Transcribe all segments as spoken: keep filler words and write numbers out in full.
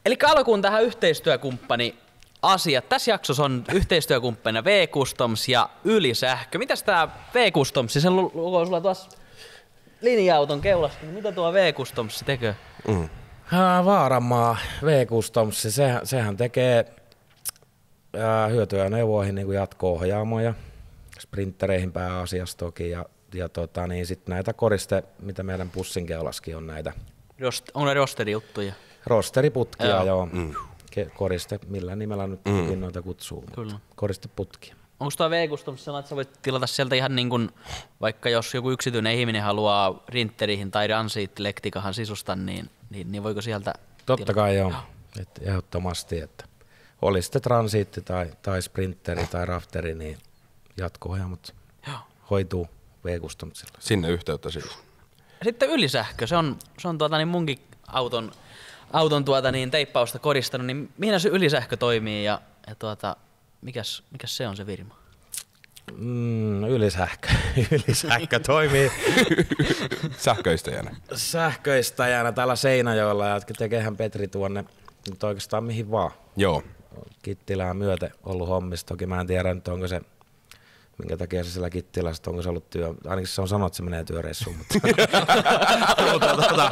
Eli alkuun tähän yhteistyökumppani asiat. Tässä jaksossa on yhteistyökumppanina V-Customs ja Ylisähkö. Mitäs tää V-Customs, sen lukoo sulla tuossa linja-auton keulassa, mitä tuo V-Customs tekee? Mm. Vaaramaa V-Customs, sehän, sehän tekee ää, hyötyajoneuvoihin niin kuin jatko-ohjaamoja, sprinttereihin pääasiassa toki ja, ja tota, niin sit näitä koriste, mitä meidän pussin keulaskin on näitä. Rost, on ne rosterijuttuja? Rosteriputkia, joo. joo. Mm. Koriste, millä nimellä nyt Mm. noita kutsuu, Kyllä. koristeputkia. Onko tuo V-Customs sellainen, että sä voit tilata sieltä ihan niin kuin, vaikka jos joku yksityinen ihminen haluaa rinterihin tai Transit-lektikahan sisusta, niin, niin, niin voiko sieltä Totta tilata? kai joo, et ehdottomasti, että oli sitten transiitti tai, tai sprinteri tai rafteri, niin jatko-ohjaamot hoituu V-Customsilla. Sinne yhteyttä siis. Sitten Ylisähkö, se on, se on tuota, niin munkin auton, auton tuota, niin teippausta koristanut, niin mihin se Ylisähkö toimii ja, ja tuota, mikäs, mikäs se on se firma? Mm, Ylisähkö. Ylisähkö toimii Sähköistäjänä. sähköistäjänä täällä Seinäjoella ja tekeehän Petri tuonne nyt oikeastaan mihin vaan. Joo. Kittilää myöten ollut hommissa. Toki mä en tiedä nyt onko se, minkä takia se siellä Kittilässä, onko se ollut työ. Ainakin se on sanonut, että se menee työreissuun. Mutta mutta tuota,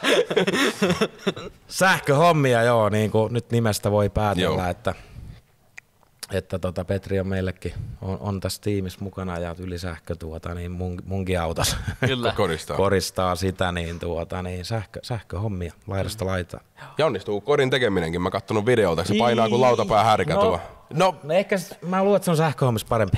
sähköhommia joo, niin kuin nyt nimestä voi päätellä, joo. että että tota Petri on meillekin on, on tässä tiimissä mukana ja Ylisähkö tuota, niin mun, munkin autossa Kyllä. Koristaa. koristaa sitä, niin, tuota, niin sähkö, sähköhommia laidasta laitaan. Ja onnistuu korin tekeminenkin. Mä kattonut videolta, se painaa kuin lautapää härkä no, tuo. No, no ehkä mä luulen, että se on sähköhommissa parempi.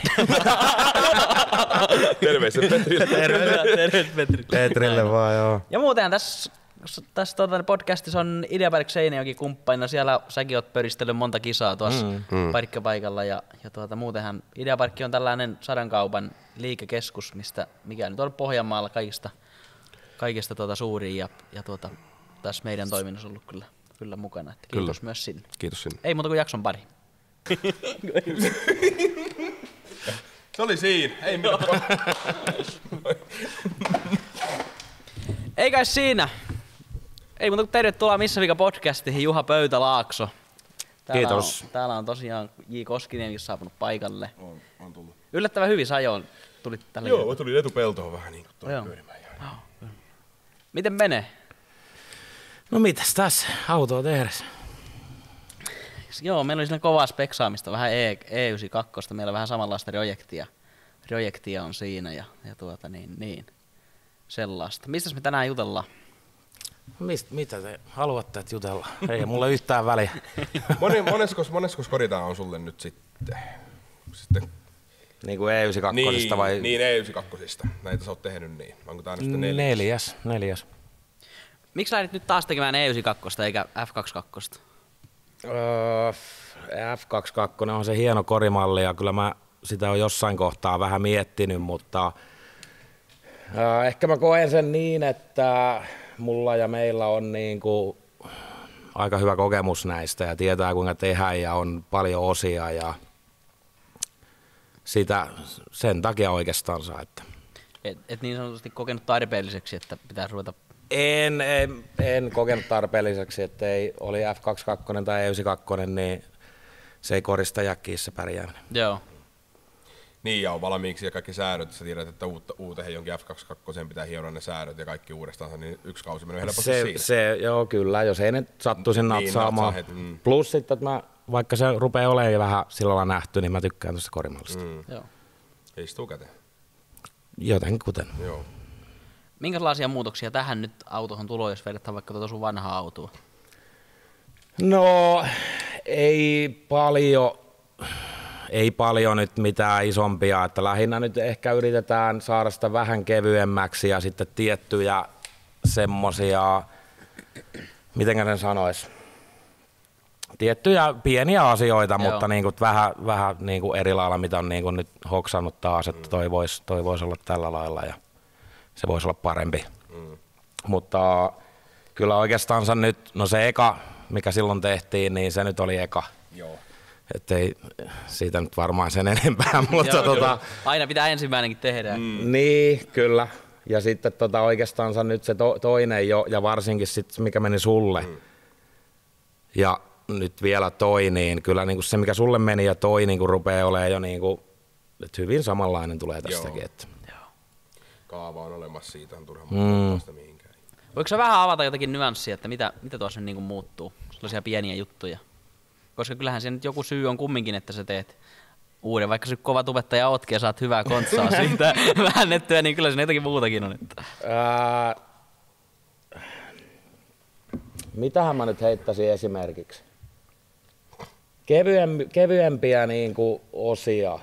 Terveiset Petrille. Terveet Petrille. Petrille vaan, joo. Ja muutenhan tässä, tässä tuota, podcastissa on Ideapark Seinäjoki kumppanina. Siellä säkin oot pöristellyt monta kisaa tuossa mm, mm. paikkapaikalla. Ja, ja tuota, muutenhan Ideapark on tällainen sadankaupan liikekeskus, mistä mikä nyt on Pohjanmaalla kaikista, kaikista tuota suurin. Ja, ja tuota, tässä meidän toiminnassa on ollut kyllä, kyllä mukana. Että kiitos kyllä. Myös sinne. Kiitos sinne. Ei muuta kuin jakson pari. Se oli siinä. Ei mitään. Ei kai siinä. Ei muuta kuin tervetuloa Missä Vika podcastiin Juha Pöytälaakso. Täällä Kiitos. On, täällä on tosiaan J. Koskinienkin saapunut paikalle. On, on tullut. Yllättävän hyvin sajoon tulit tällä Joo, mä tulin etupeltoon vähän niin kuin toi pyörimään. Miten menee? No mitäs tässä autoa tehdessä? Joo, meillä oli siinä kovaa speksaamista, vähän E yhdeksänkymmentäkaksi, meillä on vähän samanlaista projektia, projektia on siinä ja, ja tuota niin, niin, sellaista. Mistäs me tänään jutellaan? Mist, mitä te haluatte, että jutellaan? Ei mulla yhtään väliä. Moni, moneskos, moneskos koritaan on sulle nyt sitten? sitten niin kuin E yhdeksänkymmentäkaksi niin, vai? Niin, E yhdeksänkymmentäkaksi. Näitä sä oot tehnyt niin. Onko tää nyt sitten neljäs? Neljäs, neljäs. Miksi lähdit nyt taas tekemään E yhdeksänkymmentäkaksi eikä F kaksikymmentäkaksi? Öö, F kaksikymmentäkaksi on se hieno korimalli ja kyllä mä sitä on jossain kohtaa vähän miettinyt, mutta öö, ehkä mä koen sen niin, että mulla ja meillä on niin kuin aika hyvä kokemus näistä ja tietää kuinka tehdään ja on paljon osia ja sitä sen takia oikeastaan. Että Et, et niin sanotusti kokenut tarpeelliseksi, että pitää ruveta... En, en, en kokenut tarpeelliseksi, että ei oli F kaksikymmentäkaksi tai E yhdeksänkymmentäkaksi, niin se ei korista jäkkiissä pärjääminen. Joo. Niin, ja on valmiiksi ja kaikki säädöt. Sä tiedät, että uutta, uuteen jonkin F kaksikymmentäkaksi pitää hieroa ne säädöt ja kaikki uudestaan, niin yksi kausi menee helposti se, siinä. Se, joo, kyllä, jos ei ne sattuisi natsaamaan. Niin, mm. Plus sitten, että mä, vaikka se rupeaa olemaan vähän sillä lailla nähty, niin mä tykkään tuosta korimallista. Mm. Joo. Istuu käteen. Jotenkuten. Joo. Minkälaisia muutoksia tähän nyt autohon tulee, jos vedetään vaikka tuota sun vanhaa autoa? No, ei paljon, ei paljon nyt mitään isompia, että lähinnä nyt ehkä yritetään saada sitä vähän kevyemmäksi ja sitten tiettyjä semmosia, mitenkä sen sanois, tiettyjä pieniä asioita, Joo. mutta niin kuin vähän, vähän niin kuin eri lailla, mitä on niin kuin nyt hoksannut taas, että toi voisi toi vois olla tällä lailla ja se voisi olla parempi. Mm. Mutta kyllä oikeastaan nyt, no se eka, mikä silloin tehtiin, niin se nyt oli eka. Joo. Että ei siitä nyt varmaan sen enempää, mutta Joo, tota... Aina pitää ensimmäinenkin tehdä. Mm. Niin, kyllä. Ja sitten tota oikeastaan nyt se to, toinen jo, ja varsinkin sit, mikä meni sulle, mm. ja nyt vielä toi, niin kyllä niin kuin se mikä sulle meni ja toi niin kuin rupeaa olemaan jo niin kuin, että hyvin samanlainen tulee tästäkin. Että. Kaava on olemassa, siitä on turha Mm. muuttaa mihinkään. Voiko sä vähän avata jotakin nyanssia, että mitä, mitä tuossa nyt niinku muuttuu? Sellaisia pieniä juttuja. Koska kyllähän siinä nyt joku syy on kumminkin, että sä teet uuden, vaikka sä kova tubettaja ootkin ja saat hyvää kontsaa siitä väännettyä, niin kyllä siinä jotakin muutakin on. Että. Ää, mitähän mä nyt heittäisin esimerkiksi? Kevyempi, kevyempiä niin kuin osia.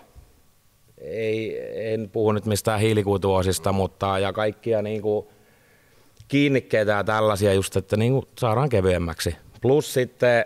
Ei, en puhu nyt mistään hiilikuituosista, mutta ja kaikkia niin kuin kiinnikkeitä ja tällaisia just, että niin kuin saadaan kevyemmäksi. Plus sitten,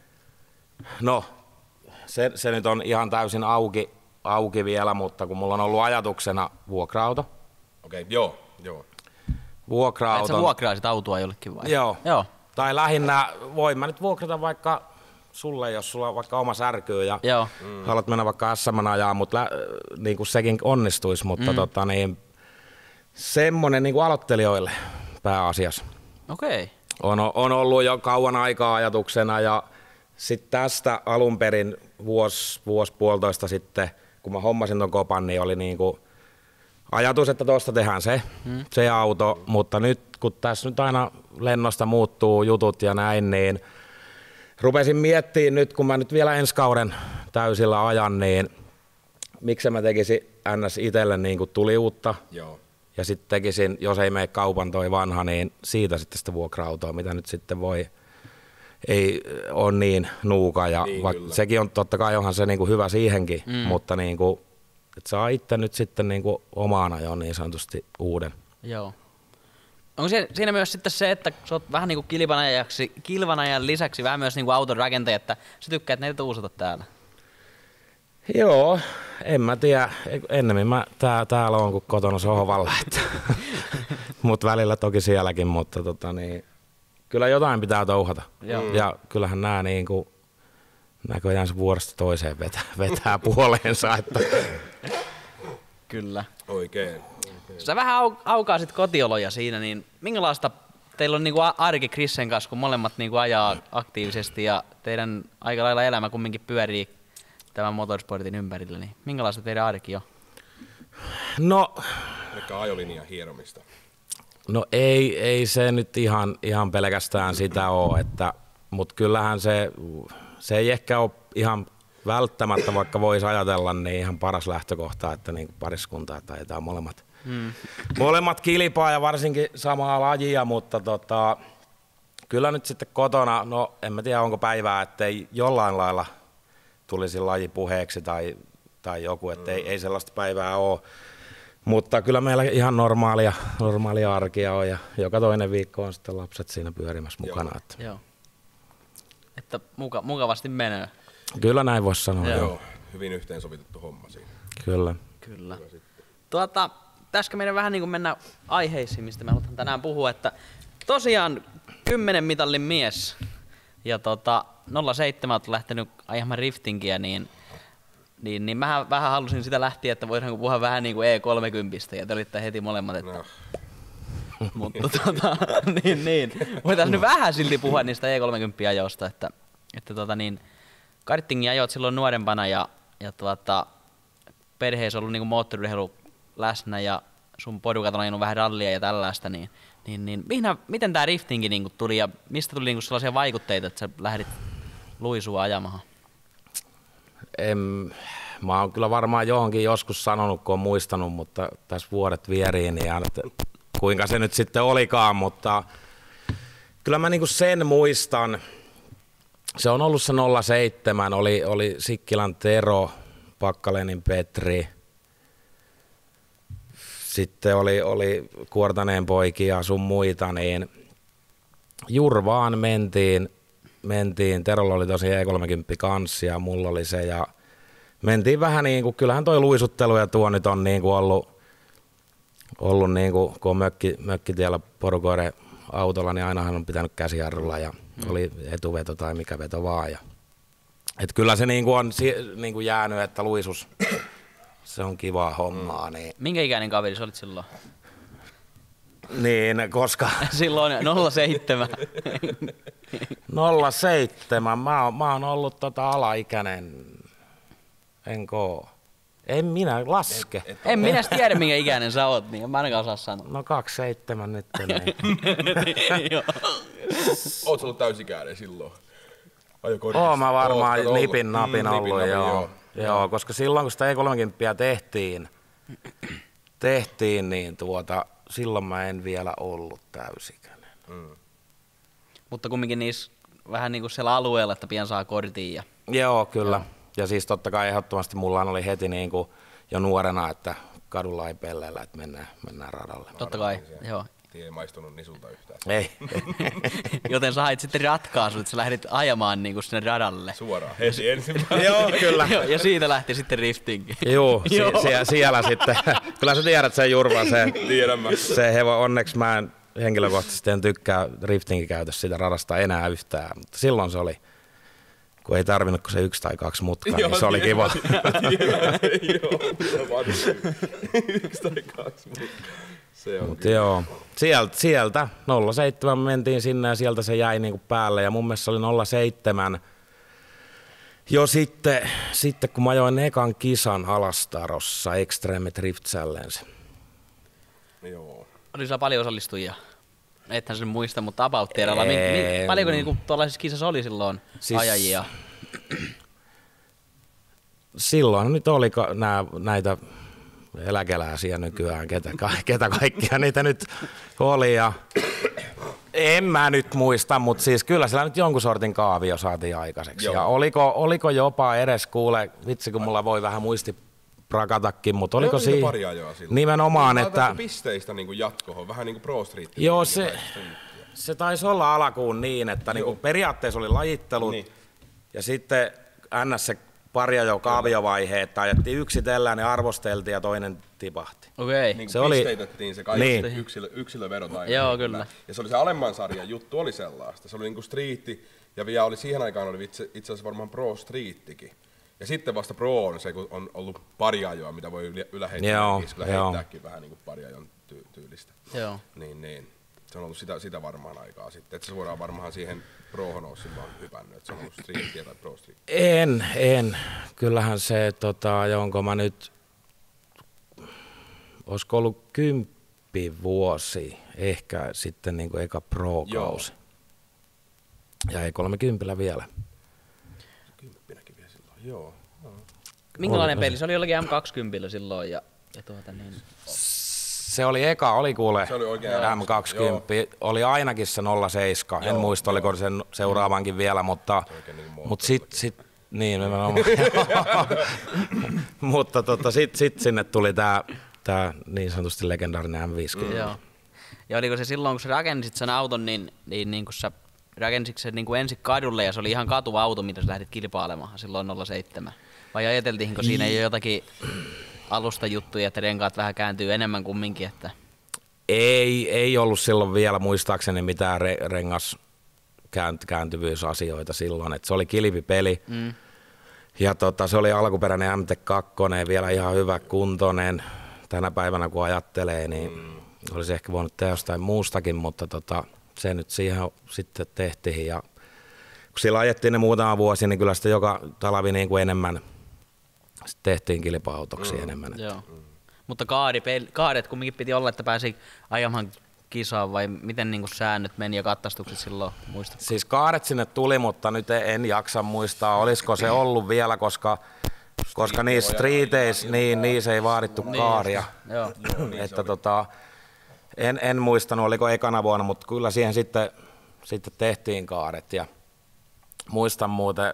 no se, se nyt on ihan täysin auki, auki vielä, mutta kun mulla on ollut ajatuksena vuokra-auto. Okei, okay, joo, joo. Vuokra-auton. Et sä vuokraisit autoa jollekin vai? Joo. Joo. Tai lähinnä voin mä nyt vuokrata vaikka sulle, jos sulla on vaikka oma särkyy ja Joo. Mm. haluat mennä vaikka S M ajaa, mutta lä, niin kuin sekin onnistuisi, mutta mm. tota, niin, semmoinen niin kuin aloittelijoille pääasiassa. Okei. Okay. On, on ollut jo kauan aikaa ajatuksena ja sitten tästä alun perin vuosi, vuosi puolitoista sitten, kun mä hommasin ton kopan, niin oli niin kuin ajatus, että tuosta tehdään se, mm. se auto, mutta nyt kun tässä nyt aina lennosta muuttuu jutut ja näin, niin rupesin miettimään nyt, kun mä nyt vielä ensi kauden täysillä ajan, niin miksi mä tekisin ns. Itselle niin kuin tuliuutta. Joo. Ja sitten tekisin, jos ei mene kaupan toi vanha, niin siitä sitten sitä vuokra-autoa, mitä nyt sitten voi, ei ole niin nuuka. Ja niin, vaikka sekin on, totta kai onhan se niin kuin hyvä siihenkin, mm. mutta niin kuin, että saa itse nyt sitten niin kuin omaan ajoon niin sanotusti uuden. Joo. Onko siinä myös sitten se, että sä oot vähän niin kuin kilvanajaksi, kilvanajan lisäksi vähän myös niin kuin auton rakentaja, että sä tykkäät näitä uusata täällä? Joo, en mä tiedä. Ennemmin mä tää, täällä on kuin kotona sohvalla. Mutta välillä toki sielläkin, mutta tota niin, kyllä jotain pitää touhata. Joo. Ja kyllähän nämä niin kuin näköjään se vuodesta toiseen vetää, vetää puoleensa. Että. Kyllä. Oikein. Sä vähän au- aukaasit kotioloja siinä, niin minkälaista teillä on niinku arki Chrisen kanssa, kun molemmat niinku ajaa aktiivisesti ja teidän aika lailla elämä kumminkin pyörii tämän motorsportin ympärillä, niin minkälaista teidän arki on? No, Mikä ajolinjan hieromista? no ei, ei se nyt ihan, ihan pelkästään sitä ole, että, mutta kyllähän se, se ei ehkä ole ihan välttämättä, vaikka voisi ajatella, niin ihan paras lähtökohta, että niin pariskunta, että ajetaan molemmat. Hmm. Molemmat kilpaa ja varsinkin samaa lajia, mutta tota, kyllä nyt sitten kotona, no en mä tiedä onko päivää, ettei jollain lailla tulisi laji puheeksi tai, tai joku, että ei, ei sellaista päivää ole. Mutta kyllä meillä ihan normaalia, normaalia arkia on ja joka toinen viikko on sitten lapset siinä pyörimässä mukana. Joo. Että, Joo. Että muka, mukavasti menee. kyllä näin voisi sanoa. Joo. Joo. Joo, hyvin yhteensovitettu homma siinä. Kyllä. Kyllä. Tuota, tästä meidän vähän niin kuin mennä aiheisiin, mistä me halutaan tänään puhua, että tosiaan kymmenen mitallin mies ja tota, nolla seitsemän on lähtenyt ajamaan riftingiä, niin, niin, niin mä vähän halusin sitä lähteä, että voidaanko puhua vähän niin kuin E kolmekymmentä ja te olitte heti molemmat, että no. Mutta tota, niin, niin. Voitaisiin nyt vähän silti puhua niistä E kolmekymmentä ajoista, että, että tota niin, kartingin ajoit silloin nuorempana ja, ja tuota, perheessä on ollut niin kuin moottoriurheilu läsnä ja sun porukat on ajanut vähän rallia ja tällaista, niin, niin, niin mihin, miten tämä riftingi niin kuin tuli ja mistä tuli niin kuin sellaisia vaikutteita, että sä lähdit luisua ajamaan? En, mä oon kyllä varmaan johonkin joskus sanonut, kun on muistanut, mutta tässä vuodet vieriin, niin että kuinka se nyt sitten olikaan, mutta kyllä mä niinku sen muistan. Se on ollut se nolla seitsemän, oli, oli Sikkilän Tero, Pakkalenin Petri, sitten oli, oli Kuortaneen poikia sun muita, niin Jurvaan mentiin, mentiin. Terolla oli tosi E kolmekymmentä kanssa ja mulla oli se ja mentiin vähän niin kuin, kyllähän toi luisuttelu ja tuo nyt on niin kuin ollut, ollut niin kuin, kun on mökki, mökkitiellä porukoiden autolla, niin ainahan on pitänyt käsijarrulla ja mm. oli etuveto tai mikä veto vaan. Ja, et kyllä se niin kuin on niin kuin jäänyt, että luisus, se on kivaa hommaa. Niin. Minkä ikäinen kaveri sä olit silloin? Niin, koska... Silloin nolla seitsemän. nolla seitsemän. Mä oon, mä oon ollut tota alaikäinen. Enkö? En minä laske. Et, et, en minä tiedä, minkä ikäinen sä oot, niin mä ainakaan osaa sanoa. No kaksi seitsemän nyt. Oot sä ollut täysikäinen silloin? Oon mä varmaan Oot, nipin napin mm, ollut, nipin, joo. joo. Joo, koska silloin kun sitä E kolmekymmentä tehtiin, tehtiin, niin tuota, silloin mä en vielä ollut täysikäinen. Mm. Mutta kumminkin niissä vähän niin kuin siellä alueella, että pian saa kortin. Ja... Joo, kyllä. Joo. Ja siis totta kai ehdottomasti mulla oli heti niin kuin jo nuorena, että kadulla ei pelleillä, että mennään, mennään radalle. Totta kai, joo. Ei maistunut nisulta yhtään. Ei. Joten sä hait sitten ratkaisun, että sä lähdit ajamaan niin kuin sinne radalle. Suoraan, heti ensimmäinen. Joo, kyllä. Ja siitä lähti sitten riftingin. Joo, si- sie- siellä sitten. Kyllä sä tiedät sen Jurva, se, se hevo. Onneksi mä en henkilökohtaisesti en tykkää riftingin käytössä sitä radasta enää yhtään, mutta silloin se oli. Kun ei tarvinnut kuin se yksi tai kaksi mutkaa, niin se oli kiva. Yksi tai kaksi mutkaa. Mutta joo, sieltä, sieltä nolla seitsemän mentiin sinne ja sieltä se jäi niinku päälle ja mun mielestä se oli nolla seitsemän jo sitten, sitten kun mä ajoin ekan kisan Alastarossa Extreme Drift Challenge. Joo. Oli sulla paljon osallistujia? Ethän sen muista, mutta about tiedällä. Mi- mi- paljonko niinku tuollaisissa kisassa oli silloin siis, ajajia? Silloin nyt oli ka- nää, näitä eläkeläisiä nykyään, ketä, ketä kaikkia niitä nyt oli. Ja en mä nyt muista, mutta siis kyllä siellä nyt jonkun sortin kaavio saatiin aikaiseksi. Joo. Ja oliko, oliko jopa edes, kuule, vitsi kun mulla voi vähän muisti prakatakin, mutta oliko siinä nimenomaan, niin, että... pisteistä niin jatkoon, vähän niin kuin Pro Street. Joo, se, se taisi olla alkuun niin, että niin kuin periaatteessa oli lajittelut niin. Ja sitten ns. Se parjajo kaaviovaihe, että ajettiin yksitellään ja arvosteltiin ja toinen tipahti. Okei. Niin se pisteitettiin se kaikki niin. yksilö, yksilöverot aina. Joo, kyllä. Ja se oli se alemman sarjan juttu, oli sellaista. Se oli niin kuin striitti ja vielä oli siihen aikaan oli itse, itse asiassa varmaan Pro Streettikin. Ja sitten vasta Pro on se, kun on ollut pariajoa, mitä voi yläheittääkin, kyllä heittääkin vähän niin kuin pariajon ty- tyylistä. Joo. Niin, niin. Se on ollut sitä, sitä varmaan aikaa sitten. Että se suoraan varmaan siihen Prohon olisi silloin hypännyt, että se on ollut Streetia tai Pro Street. En, en. Kyllähän se, tota, jonko mä nyt, olisiko ollut kymppi vuosi, ehkä sitten niin kuin eka Pro-kausi. Joo. Ja ei kolmekymmentä vielä. Kymppinäkin vielä silloin, joo. No. Minkälainen peli? Se oli jollakin M kaksikymmentä silloin ja, ja tuota niin... Se oli eka, oli kuule se oli M kaksikymmentä, joo. Oli ainakin se nolla seitsemän, en muista joo. Oliko sen seuraavankin vielä, mutta, niin mutta sitten sit, niin, mutta tota, sitten sit sinne tuli tämä tää niin sanotusti legendaarinen M viisikymmentä. Mm. Joo. Ja oliko se silloin, kun sä rakensit sen auton, niin, niin, niin kun sä rakensit sen niin ensin kadulle ja se oli ihan katuauto, mitä sä lähdit kilpailemaan silloin nolla seitsemän? Vai ajateltiinko siinä jo jotakin... alusta juttuja, että renkaat vähän kääntyy enemmän kumminkin, että... Ei, ei ollut silloin vielä muistaakseni mitään re- rengas käänt- kääntyvyysasioita silloin, että se oli kilpipeli. Mm. Ja tota, se oli alkuperäinen M T kaksi, vielä ihan hyvä kuntoinen. Tänä päivänä kun ajattelee, niin mm. olisi ehkä voinut tehdä jostain muustakin, mutta tota, se nyt siihen sitten tehtiin. Ja kun sillä ajettiin ne muutama vuosi, niin kyllä sitten joka talvi niin kuin enemmän sitten tehtiin kilpa-autoksi mm. enemmän. Joo. Mm. Mutta kaadi, kaadet kumminkin piti olla, että pääsi ajamaan kisaan vai miten niin kuin säännöt meni ja katsastukset silloin, muistatko? Siis kaadet sinne tuli, mutta nyt en jaksa muistaa, olisiko se ollut vielä, koska, koska niissä streeteissä niin, niissä ei vaadittu niin kaaria. Joo. Että tota, en, en muistanut, oliko ekana vuonna, mutta kyllä siihen sitten, sitten tehtiin kaaret. Ja muistan muuten,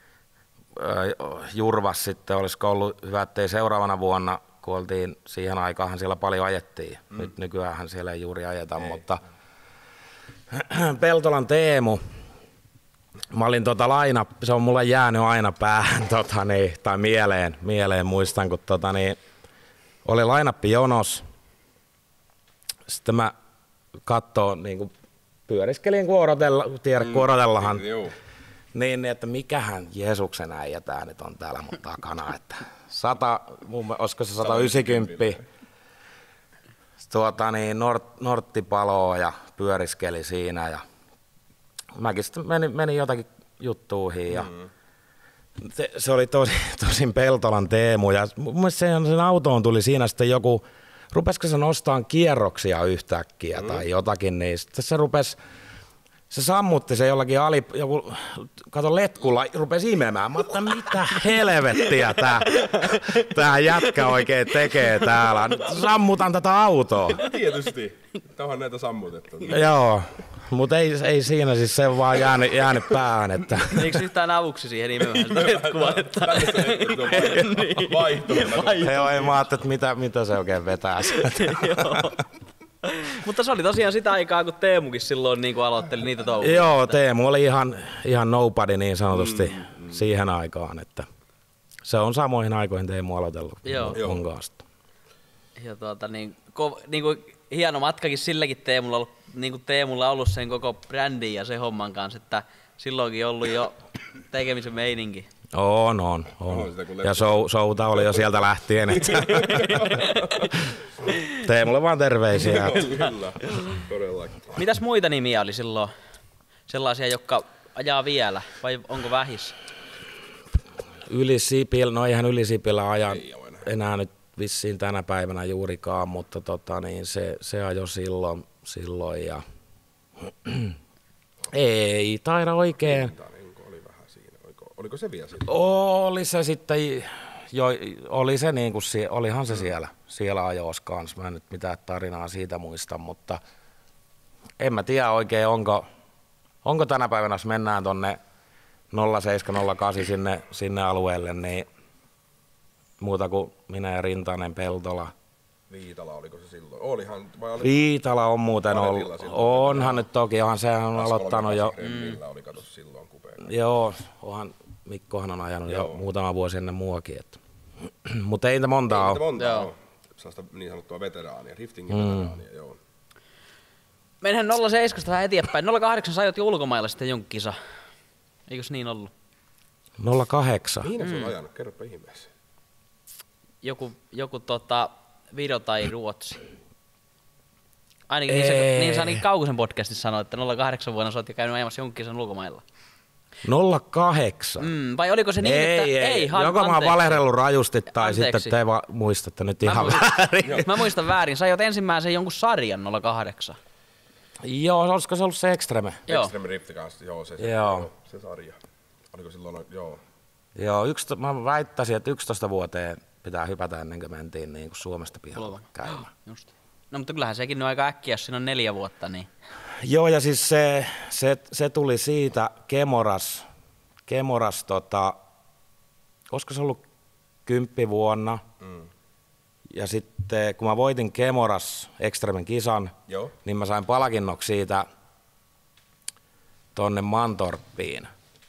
Jurvas sitten, olisiko ollut hyvä, ettei seuraavana vuonna, kun oltiin siihen aikaan siellä paljon ajettiin. Mm. Nyt nykyäänhän siellä ei juuri ajeta, ei. Mutta Peltolan Teemu, mä olin tota laina, se on mulle jäänyt aina päähän tota niin, tai mieleen, mieleen muistan, kun tota niin, oli lainappi jonos. Sitten mä katsoin, niin kuin pyöriskelin, kun odotella, tiedä, kun odotellahan. Mm. Niin, että mikähän Jeesuksen äijä tää nyt on täällä mun takana, että sata, mun, olisiko se sata yhdeksänkymmentä. Sitten tuota niin, Nort, Nortti paloo ja pyöriskeli siinä ja mäkin sitten menin, menin jotakin juttuihin ja mm. se, se oli tosi, tosin Peltolan Teemu ja mun mielestä sen, sen autoon tuli siinä sitten joku, rupesiko se nostamaan kierroksia yhtäkkiä mm. tai jotakin, niin sitten se rupesi, se sammutti se jollakin ali, joku, kato letkulla, rupesi imemään. Mä ajattelin, mitä helvettiä tää, tää jätkä oikein tekee täällä. Sammutan tätä autoa. Tietysti. Tähän näitä sammutettu. Joo, mutta ei, ei siinä siis se vaan jäänyt, jäänyt päähän. Että. Eikö yhtään avuksi siihen imemään sitä letkua? Että. Vaihto. Joo, ei mä ajattelin, että mitä, mitä se oikein vetää sieltä. Joo. Mutta se oli tosiaan sitä aikaa, kun Teemukin silloin niin kuin aloitteli niitä touhuja. Joo, Teemu oli ihan, ihan nobody niin sanotusti mm, mm. siihen aikaan, että se on samoihin aikoihin Teemu aloitellut mun kanssa. Ja tuota, niin, ko, niin kuin hieno matkakin silläkin Teemulla ollut, niin kuin Teemulla ollut sen koko brändin ja sen homman kanssa, että silloinkin ollut jo tekemisen meininki. On, on, on. Ja show, showta oli jo sieltä lähtien. Että Teemulle vaan terveisiä. Kyllä, todellakin. Mitäs muita nimiä oli silloin? Sellaisia, jotka ajaa vielä, vai onko vähissä? Yli Sipilä, no eihän Yli Sipilä aja enää nyt vissiin tänä päivänä juurikaan, mutta tota, niin se, se ajoi silloin, silloin ja ei taida oikein. Oliko se vielä silloin? Oli se sitten, jo, oli se niin kuin, olihan se siellä, siellä ajois kanssa. Mä en nyt mitään tarinaa siitä muista, mutta en mä tiedä oikein, onko, onko tänä päivänä, jos mennään tonne nolla seitsemän nolla kahdeksan sinne, sinne alueelle, niin muuta kuin minä ja Rintanen, Peltola. Viitala, oliko se silloin? Olihan, vai oli... Viitala on muuten ollut. Onhan nyt toki, onhan sehän on aloittanut jo. Mm. Oli kato silloin kupeena. Joo, onhan Mikkohan on ajanut Joo. jo muutama vuosi ennen muakin. Mutta ei niitä montaa ole. Monta ole. Sellaista niin sanottua veteraania, riftingin mm. veteraania, joo. Mennään nolla seitsemän vähän eteenpäin. nolla kahdeksan sä ajot jo ulkomailla sitten jonkun kisa. Eikös niin ollut? nolla kahdeksan Mihin se on ajanut? Kerropa ihmeessä. Joku, joku tota, Viro tai Ruotsi. Ainakin niin, se, niin sä ainakin Kaukosen podcastissa sanoit, että nolla kahdeksan vuonna sä oot jo käynyt ajamassa jonkun kisan ulkomailla. nolla kahdeksan Mm, vai oliko se niin, ei, että... Ei, ei, han, Joko mä oon valehdellut rajusti tai anteeksi. Sitten te va- muistatte nyt ihan mä väärin. Mä muistan väärin. Sä ajot ensimmäisen jonkun sarjan nolla kahdeksan. Joo, olisiko se ollut se Extreme? Joo. Extreme Rifti kanssa, joo se, se, joo. se sarja. Oliko silloin, joo. Joo, yksito, mä väittäisin, että yksitoista vuoteen pitää hypätä ennen kuin mentiin niin kuin Suomesta pihalle käymään. Just. No mutta kyllähän sekin on aika äkkiä, jos siinä on neljä vuotta. Niin. Joo, ja siis se, se, se tuli siitä Kemoras, Kemoras tota, koska se ollut kymppi vuonna, mm. ja sitten kun mä voitin Kemoras Extremen kisan, Joo. niin mä sain palkinnoksi siitä tonne Mantorppiin.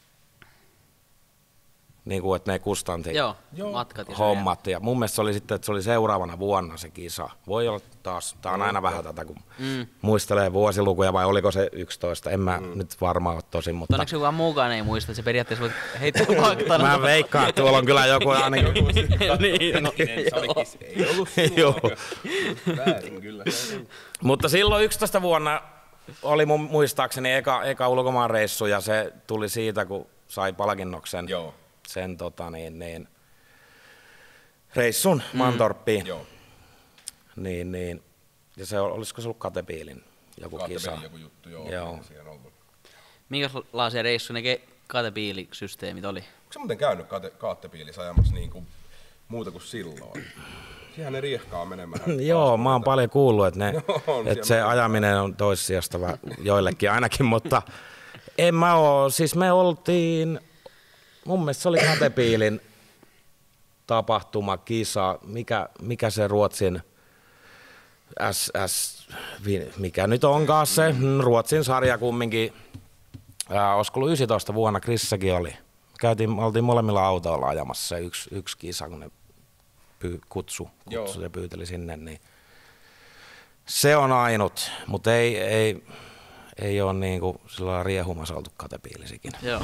Niin kuin, että ne kustanti Joo, matkat ja hommat. Ja mun mielestä se oli sitten, että se oli seuraavana vuonna se kisa. Voi olla taas, tää on aina vähän tätä, kun mm. muistelee vuosilukuja, vai oliko se yksitoista, en mä mm. nyt varmaan ole tosin. Mutta onneksi kukaan muukaan ei muista, että se periaatteessa voit heittää faktana. Mä veikkaan, että tuolla on kyllä joku ainakin. Niin, ei ollut Joo. Väärin kyllä. Mutta silloin yksitoista vuonna oli mun muistaakseni eka, eka ulkomaan reissu, ja se tuli siitä, kun sai palkinnoksen. Joo. Sen tota, niin, niin, reissun mm. Mantorppiin. Joo. Niin, niin. Ja se olisiko se ollut Katepiilin joku Katepiilin kisa? joku juttu, joo. joo. Minkälaisia reissuja ne Katepiilisysteemit oli? Onko se muuten käynyt kate, Katepiilissä ajamassa niin kuin muuta kuin silloin? Siihen ne riehkaa menemään. Joo, mä oon paljon kuullut, että, ne, että se ajaminen on toissijasta joillekin ainakin, mutta en mä oo, siis me oltiin... Mun mielestä se oli Katepiilin tapahtuma, kisa, mikä, mikä se Ruotsin S S, mikä nyt onkaan se, Ruotsin sarja kumminkin, ää, olisiko ollut yhdeksäntoista vuonna, Krissäkin oli. Käytiin, oltiin molemmilla autoilla ajamassa se yksi, yksi kisa, kun ne pyy, kutsu, kutsu ja pyyteli sinne, niin se on ainut, mutta ei... ei Ei ole niinku sillä riehumassa oltu Katepiilisikin. Joo.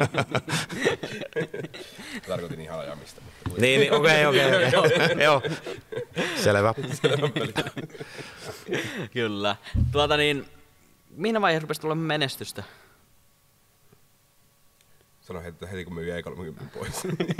Tarkoitin ihan ajamista. Niin, okei, okei, okei. Joo, selvä. Kyllä. Tuota niin, mihin vaiheessa rupesi tulla menestystä? Sano heti, heti kun myy E kolmekymmentä pois.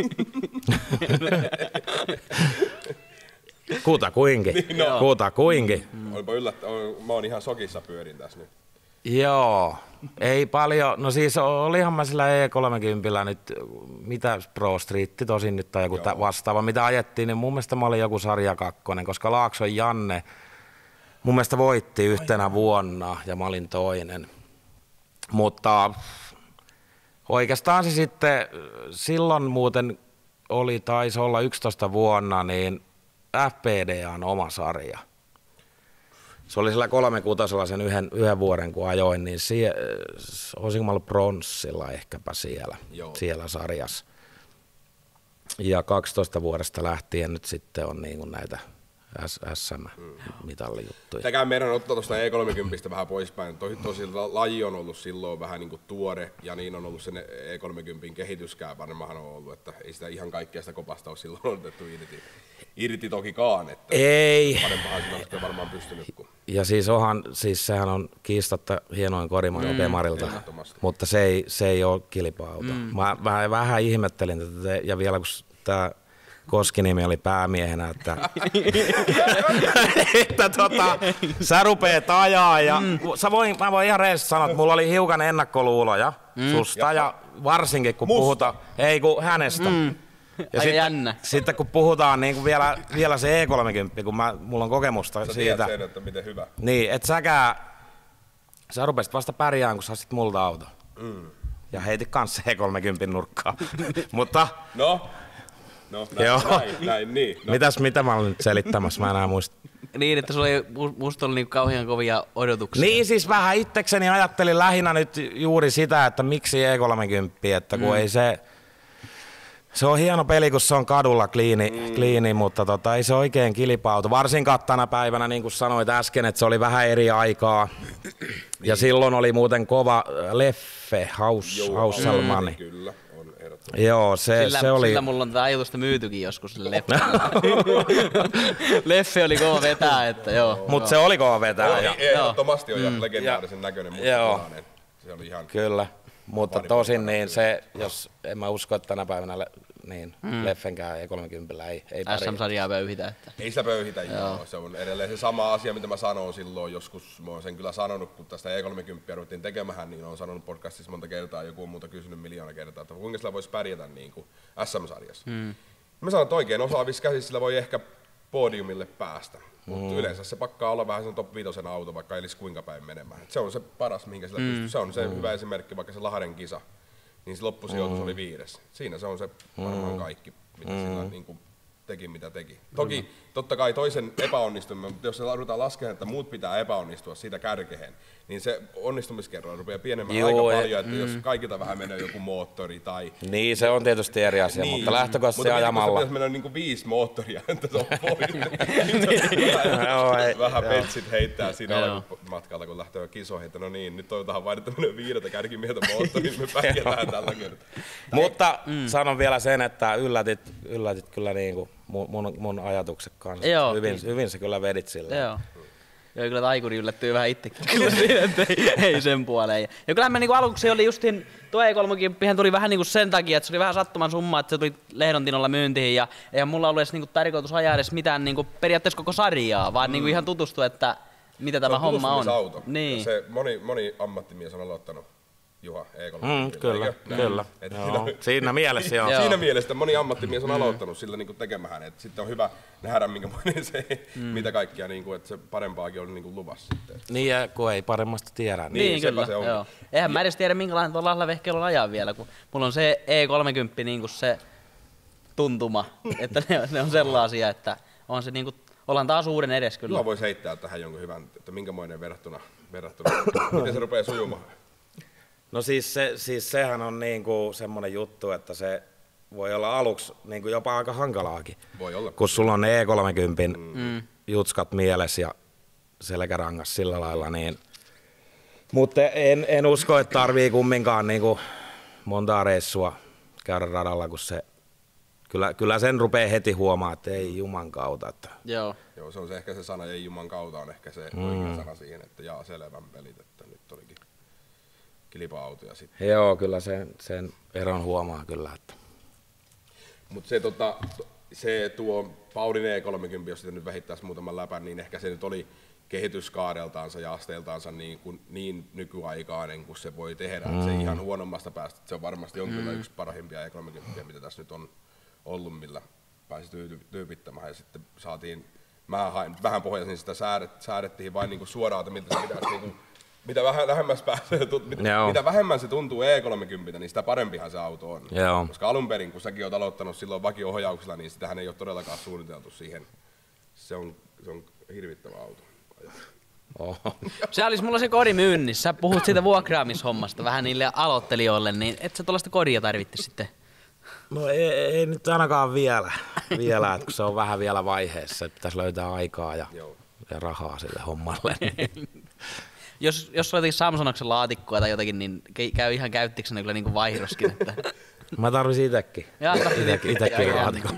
Kuta kuinkin. Niin, no. Kuta kuinkin. Mm. Olipa yllättä, mä oon ihan sokissa pyörin tässä nyt. Joo, ei paljon. No siis olihan mä sillä E kolmekymmentä nyt, mitä Pro Street tosin nyt tai joku Joo. vastaava, mitä ajettiin, niin mun mielestä mä olin joku sarja kakkonen, koska Laakson Janne mun mielestä voitti yhtenä vuonna ja mä olin toinen. Mutta oikeastaan se sitten silloin muuten oli, taisi olla yksitoista vuonna, niin F P D on oma sarja. Se oli sillä kolmekutosella sen yhden, yhden vuoden, kun ajoin, niin sie, olisinko mä ollut pronssilla ehkäpä siellä, siellä sarjassa. Ja kaksitoista vuodesta lähtien nyt sitten on niin kuin näitä S M-mitallijuttuja. Tämäkään meidän ottaa tuosta E kolmekymmentä vähän poispäin. Tosi, tosi laji on ollut silloin vähän niin kuin tuore, ja niin on ollut sen E kolmekymmentä kehityskään varmaan on ollut, että ei sitä ihan kaikkea sitä kopasta ole silloin otettu irti. Irti tokikaan, että ei. Parempahan sillä on sitten varmaan pystynyt. Kun... Ja siis, onhan, siis sehän on kiistatta hienoin korimaa mm, Bemarilta, mutta se ei, se ei ole kilpa-auto. Mm. Mä, mä vähän ihmettelin tätä, ja vielä kun tämä Koskiniemi oli päämiehenä, että, että tota, sä rupeat ajaa ja mm. sä voin, mä voin ihan reisesti sanoa, että mulla oli hiukan ennakkoluuloja mm. susta ja varsinkin kun Musta. puhutaan, ei kun hänestä. Mm. Ja sitten, sitten kun puhutaan niin kuin vielä, vielä se E kolmekymmentä, kun mä, mulla on kokemusta sä siitä. Sen, että miten hyvä. Niin, et säkään, sä rupesit vasta pärjään, kun sä sit multa auto. Mm. Ja heitit kanssa E kolmekymmentä nurkkaan. Mutta... No, no näin, joo. näin, näin niin. No. Mitäs, mitä mä olin nyt selittämässä, mä enää muista. Niin, että sulla oli, musta oli niin kauhean kovia odotuksia. Niin, siis vähän itsekseni ajattelin lähinnä nyt juuri sitä, että miksi E kolmekymmentä, että kun mm. ei se... Se on hieno peli, kun se on kadulla kliini, mm. kliini mutta tota, ei se oikein kilpa-auto. Varsinkaan tänä päivänä, niin kuin sanoit äsken, että se oli vähän eri aikaa. Niin. Ja silloin oli muuten kova Leffe, Haus, Hausselmanni. Mm. Kyllä, on ehdottomasti. Joo, se, sillä, se oli... Sillä mulla on tätä ajatusta myytykin joskus sille Leffe. Leffe oli kova vetää, että joo. Mutta se oli kova vetää. Ja, ehdottomasti on mm. legendaarisen näköinen, mutta se oli ihan... Kyllä. Mutta tosin niin se, jos en mä usko, että tänä päivänä niin mm. Leffenkään E kolmekymmentä ei, ei pari. S M-sarjaa pöyhitä. Että. Ei sitä pöyhitä, joo. joo. Se on edelleen se sama asia, mitä mä sanoin silloin joskus. Mä oon sen kyllä sanonut, kun tästä E kolmekymmentä ruvettiin tekemään, niin oon sanonut podcastissa monta kertaa, joku on muuta kysynyt miljoona kertaa, että kuinka sillä voisi pärjätä niin kuin S M-sarjassa. Mm. Mä sanon, että oikein osaavissa käsissä sillä voi ehkä podiumille päästä. Mutta mm. yleensä se pakkaa olla vähän sen top viitosen auto, vaikka ei olisi kuinka päin menemään. Et se on se paras, minkä sillä mm. pystyy. Se on se mm. hyvä esimerkki, vaikka se Lahden kisa, niin se loppusijoitus mm. oli viides. Siinä se on se varmaan kaikki, mitä mm. sillä niin kuin teki, mitä teki. Toki mm. totta kai toisen epäonnistuminen, mutta jos se ruvetaan laskemaan, että muut pitää epäonnistua siitä kärkehen, niin se onnistumiskerroin rupeaa pienemään Joo, aika paljon, että mm. jos kaikilta vähän menee joku moottori tai... Niin, se on tietysti eri asia, niin, mutta lähtökohtaisesti ajamalla... Mutta pitäisi mennä niin kuin viisi moottoria, että se on pois. Vähän petsit heittää siinä alkumatkalla, kun lähtee kisoihin, että no niin, nyt toivotaan vain, että menee viideltä kärkimieheltä moottoriin, me pärjätään tällä kertaa. Mutta sanon vielä sen, että yllätit, yllätit kyllä niin kuin mun, mun ajatukset kanssa. Joo, hyvin, hyvin se kyllä vedit sillä. Joo. Joo, kyllä taikuri yllättyi vähän itsekin kyllä siinä, että ei, ei sen puoleen. Ja kyllä mä niinku aluksi oli justiin, tuo E kolmekymmentä tuli vähän niinku sen takia, että se oli vähän sattuman summa, että se tuli Lehdontinolla myyntiin ja eihän mulla ollut edes niinku tarkoitus ajaa edes mitään niinku periaatteessa koko sarjaa, vaan mm. niinku ihan tutustua, että mitä tämä homma on. Auto. Niin. Ja se moni, moni ammattimies on aloittanut Juha E kolmekymmentä. Mm, kyllä, Eikö? kyllä. Joo. Siinä mielessä joo. Siinä mielessä moni ammattimies on aloittanut sillä niin kuin tekemään, että sitten on hyvä nähdä minkälainen se, mm. mitä kaikkia, niin kuin, että se parempaakin on niin kuin luvassa sitten. Niin ja kun ei paremmasta tiedä. Niin, niin kyllä, se on. Joo. Eihän mä edes tiedä minkälainen tuolla Lahdella vehkeellä on ajaa vielä, kun mulla on se E kolmekymmentä niin kuin se tuntuma, että ne, ne on sellaisia, että on se niin kuin, ollaan taas uuden edes kyllä. Juha voisi heittää tähän jonkun hyvän, että minkämoinen verrattuna, verrattuna miten se rupeaa sujumaan. No siis, se, siis sehän on niinku semmoinen juttu, että se voi olla aluksi niinku jopa aika hankalaakin. Voi olla. Kun sulla on E kolmekymmentä mm. jutskat mielessä ja selkärangas sillä lailla. Niin. Mutta en, en usko, että tarvii kumminkaan niinku montaa reissua käydä radalla, kun se kyllä, kyllä sen rupeaa heti huomaa, että ei juman kautta. Että... Joo. Joo, se on se, ehkä se sana, ei juman kautta on ehkä se mm. oikea sana siihen, että jaa selvän pelit, että nyt olikin kilpa-autoja sitten. Joo, kyllä sen, sen eron huomaa kyllä. Että... Mutta se, tota, se tuo Paulin E kolmekymmentä, jos sitä nyt vähittäisi muutaman läpän, niin ehkä se nyt oli kehityskaadeltaansa ja asteeltaansa niin, kuin, niin nykyaikainen kuin se voi tehdä. Mm. Se ihan huonommasta päästä, se on varmasti on kyllä mm. yksi parhaimpia E kolmekymmentä, mitä tässä nyt on ollut, millä pääsi tyypittämään. Ja sitten saatiin, mä hain, vähän pohjasin sitä, säädet, säädettiin vain niinku suoraan, että miltä se pitäisi, niinku, mitä, vähän vähemmän pääsee, mitä, mitä vähemmän se tuntuu E kolmekymmentä, niin sitä parempihan se auto on. Joo. Koska alun perin, kun säkin oot aloittanut silloin vakio-ohjauksella, niin sitähän ei ole todellakaan suunniteltu siihen. Se on, se on hirvittävä auto. Oho. Se olisi mulla se kodi myynnissä. Sä puhut siitä vuokraamishommasta vähän niille aloittelijoille, niin et sä tuollaista kodia tarvitti sitten? No ei, ei nyt ainakaan vielä, vielä että kun se on vähän vielä vaiheessa, että pitäisi löytää aikaa ja, ja rahaa sille hommalle. Niin. jos, jos on jotenkin Samsonoksen laatikkoa tai jotakin, niin käy ihan käyttikseni kyllä niin kuin vaihdoskin. Että... Mä tarvisin itekin. Itekin, itekin laatikon.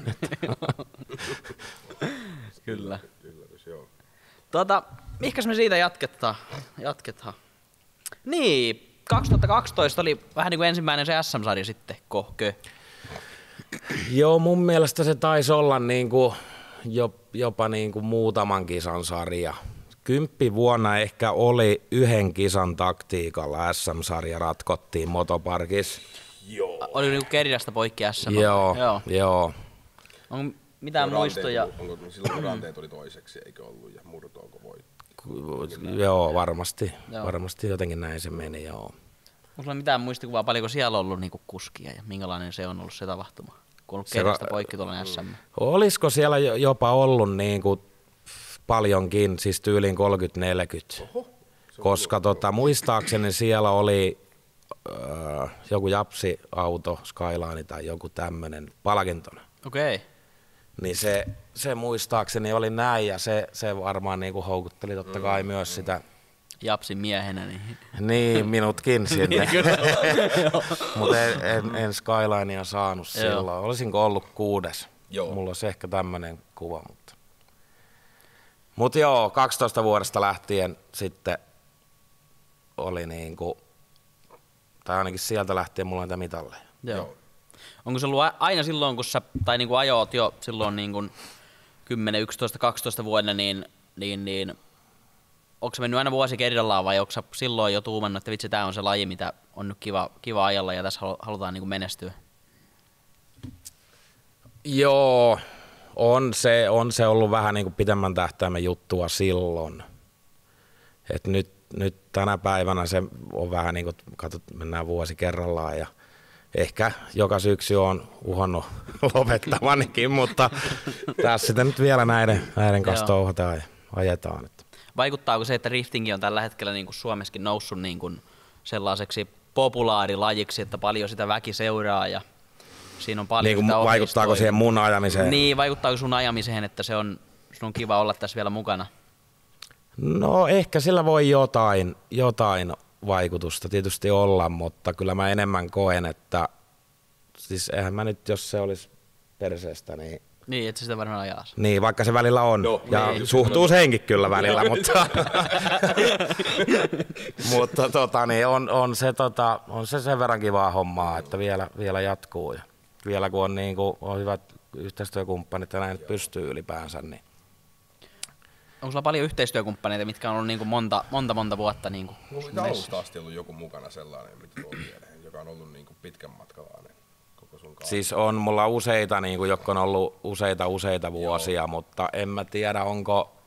Kyllä. Tuota, mihkäs me siitä jatketaan? jatketaan? Niin, kaksituhattakaksitoista oli vähän niin kuin ensimmäinen se S M-sarja sitten, kohkö? Joo, mun mielestä se taisi olla niin kuin jopa niin kuin muutaman kisan sarja. Kymppi vuonna ehkä oli yhden kisan taktiikalla S M-sarja ratkottiin motoparkissa. Joo. Oli niinku Keridasta poikki S M. Joo, joo. joo. On mitään no, muistoja? Onko silloin ranteet tuli toiseksi, eikö ollut, ja murtoonko voitti? Joo, varmasti. Joo. Varmasti jotenkin näin se meni, joo. Onko sulla mitään muistikuvaa, paljonko siellä on ollut niinku kuskia ja minkälainen se on ollut se tapahtuma? Kun on ollut Keridasta poikki tuollainen S M. Olisiko siellä jopa ollut niinku paljonkin, siis tyyliin kolmekymmentä neljäkymmentä? Oho, koska tota, muistaakseni siellä oli äh, joku Japsi-auto, Skyline tai joku tämmöinen palkintona. Okei. Okay. Niin se, se muistaakseni oli näin ja se, se varmaan niinku houkutteli totta kai mm, myös mm. sitä. Japsin miehenä. Niin, niin minutkin sinne. Mutta en, en, en Skylinea saanut silloin. Olisinko ollut kuudes? Joo. Mulla olisi ehkä tämmöinen kuva. Mutta Mut joo, kaksitoista vuodesta lähtien sitten oli niinku, tai ainakin sieltä lähtien mulla on niitä mitalleja. Joo. Onko se ollut aina silloin, kun sä, tai niinku ajoit jo silloin niinku kymmenen, yksitoista, kaksitoista vuonna, niin, niin, niin onko se mennyt aina vuosi kerrallaan vai onko sä silloin jo tuumannut, että vitsi, tää on se laji, mitä on nyt kiva, kiva ajalla ja tässä halutaan niinku menestyä? Joo, on se, on se ollut vähän niinku pitemmän tähtäimen juttua silloin. Et nyt, nyt tänä päivänä se on vähän niin kuin, katsot, mennään vuosi kerrallaan ja ehkä joka syksy on uhannut lopettavanikin, mutta tässä sitten nyt vielä näiden, näiden kanssa touhataan ja ajetaan. Vaikuttaako se, että driftingi on tällä hetkellä niin kuin Suomessakin noussut niin kuin sellaiseksi populaarilajiksi, että paljon sitä väki seuraa ja siinä on paljon niin sitä vaikuttaako siihen mun ajamiseen? Niin, vaikuttaako sun ajamiseen, että se on, sun on kiva olla tässä vielä mukana? No ehkä sillä voi jotain, jotain vaikutusta tietysti olla, mutta kyllä mä enemmän koen, että siis eihän mä nyt, jos se olisi perseestä, niin... Niin, että sitä varmaan ajaa. Niin, vaikka se välillä on. No, ja niin, suhtuu senkin kyllä välillä, mutta, mutta tota, niin on, on, se, tota, on se sen verran kivaa hommaa, että vielä, vielä jatkuu. Ja vielä kun on, niin kuin, on hyvät yhteistyökumppanit ja näin pystyy ylipäänsä, niin... Onko sulla paljon yhteistyökumppaneita, mitkä on ollut niin kuin monta, monta, monta vuotta? Niin kuin Onko alusta asti ollut joku mukana sellainen, mitä tuo mieleen, joka on ollut niin kuin pitkän matkalainen koko sun kanssa? Siis on mulla useita, niin kuin, jotka on ollut useita, useita vuosia, Joo. mutta en mä tiedä, onko,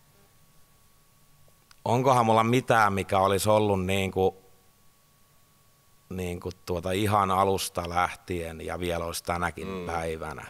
onkohan mulla mitään, mikä olisi ollut niin kuin, niin kuin tuota ihan alusta lähtien ja vielä olisi tänäkin mm. päivänä.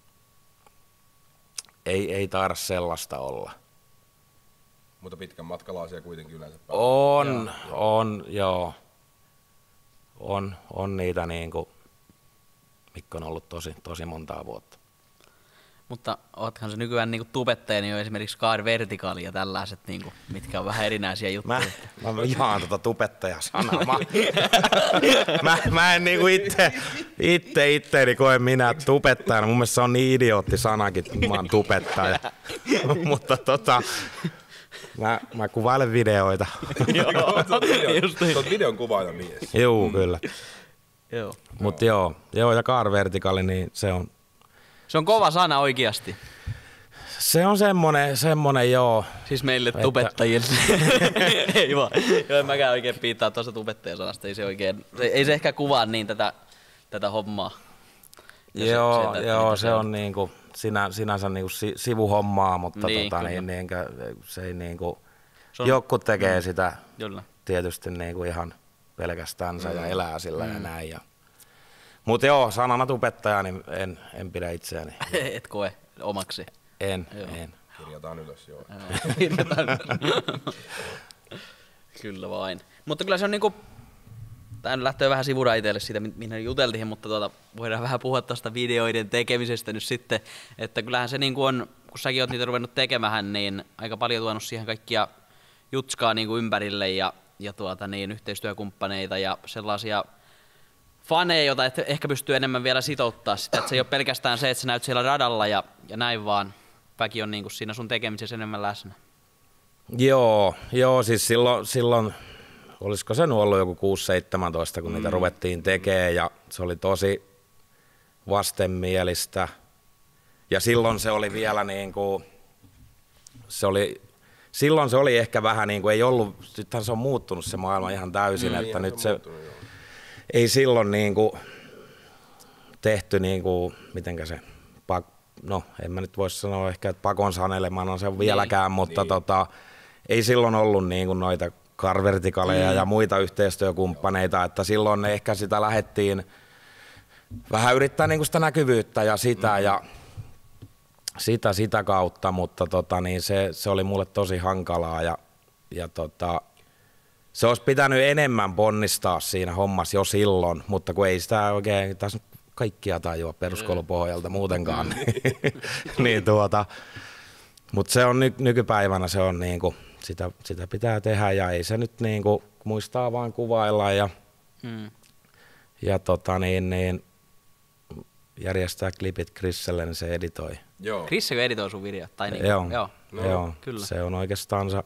Ei, ei taida sellaista olla. Mutta pitkän matkalaisia kuitenkin yleensä päällä. On, joo. on, joo. On, on niitä niinku, mitkä on ollut tosi, tosi montaa vuotta. Mutta oothan se nykyään niinku tubettaja, niin on esimerkiksi Car Vertical ja tällaiset, niinku, mitkä on vähän erinäisiä juttuja. Mä, mä jaan tota tubettajasanaa. Mä, mä, mä en niinku itse, itse itteeni koe minä tubettajana. Mun mielestä se on niin idiootti sanakin, että mä oon tubettaja. Mutta tota, mä, mä kuvailen videoita. Joo, sä oot videon kuvaaja mies. Joo, kyllä. Joo. Mut joo, joo, ja Car Vertical, niin se on... Se on kova sana oikeasti. Se on semmonen, semmonen joo. Siis meille että... tubettajille. Ei vaan. Joo, en mäkään oikein piittaa tuosta tubettajasanasta. Ei se oikein, se, ei se ehkä kuvaa niin tätä, tätä hommaa. Ja joo, se, se, joo, se on niinku sinä, sinänsä niinku si, sivuhommaa, mutta niin, tota, niin, niin, se ei niinku, on, joku tekee mm, sitä kyllä. tietysti niinku ihan pelkästänsä mm, ja elää sillä mm. ja näin. Ja. Mut joo, sanana tubettaja, niin en, en pidä itseäni. Et koe omaksi. En, joo. en. Kirjataan ylös, joo. Kyllä vain. Mutta kyllä se on niinku, tää nyt lähtee vähän sivuraiteille siitä, mihin juteltiin, mutta tuota, voidaan vähän puhua tuosta videoiden tekemisestä nyt sitten, että kyllähän se niinku on, kun säkin oot niitä ruvennut tekemään, niin aika paljon tuonut siihen kaikkia jutskaa niinku ympärille ja, ja tuota, niin, yhteistyökumppaneita ja sellaisia faneja, joita et ehkä pystyy enemmän vielä sitouttaa sitä, että se ei ole pelkästään se, että sä näyt siellä radalla ja, ja näin, vaan väki on niinku siinä sun tekemisessä enemmän läsnä. Joo, joo, siis silloin, silloin olisiko se nyt ollut joku kuusi seitsemäntoista, kun mm. niitä ruvettiin tekemään ja se oli tosi vastenmielistä. Ja silloin se oli vielä niin kuin, se oli, silloin se oli ehkä vähän niin kuin, ei ollut, nythän se on muuttunut se maailma ihan täysin, mm, että nyt se, ei silloin niin kuin tehty niin kuin, mitenkä se, pak, no en mä nyt voisi sanoa ehkä, että pakon sanelemana se on vieläkään, niin, mutta niin. Tota, ei silloin ollut niin kuin noita Car Verticaleja mm. ja muita yhteistyökumppaneita, että silloin ehkä sitä lähdettiin vähän yrittää niin kuin sitä näkyvyyttä ja sitä mm. ja sitä, sitä kautta, mutta tota, niin se, se oli mulle tosi hankalaa ja, ja tota, se olisi pitänyt enemmän ponnistaa siinä hommassa jo silloin, mutta kun ei sitä oikein, tässä kaikkia tajua peruskoulupohjalta muutenkaan, niin, niin tuota, mutta se on ny, nykypäivänä se on niinku, sitä, sitä pitää tehdä ja ei se nyt niinku, muistaa vaan kuvailla ja, hmm. ja tota niin, niin järjestää klipit Chriselle, niin se editoi. Joo. Chrisse editoi sun videot? Tai niin, joo, joo. No, joo. Kyllä. Se on oikeastaansa,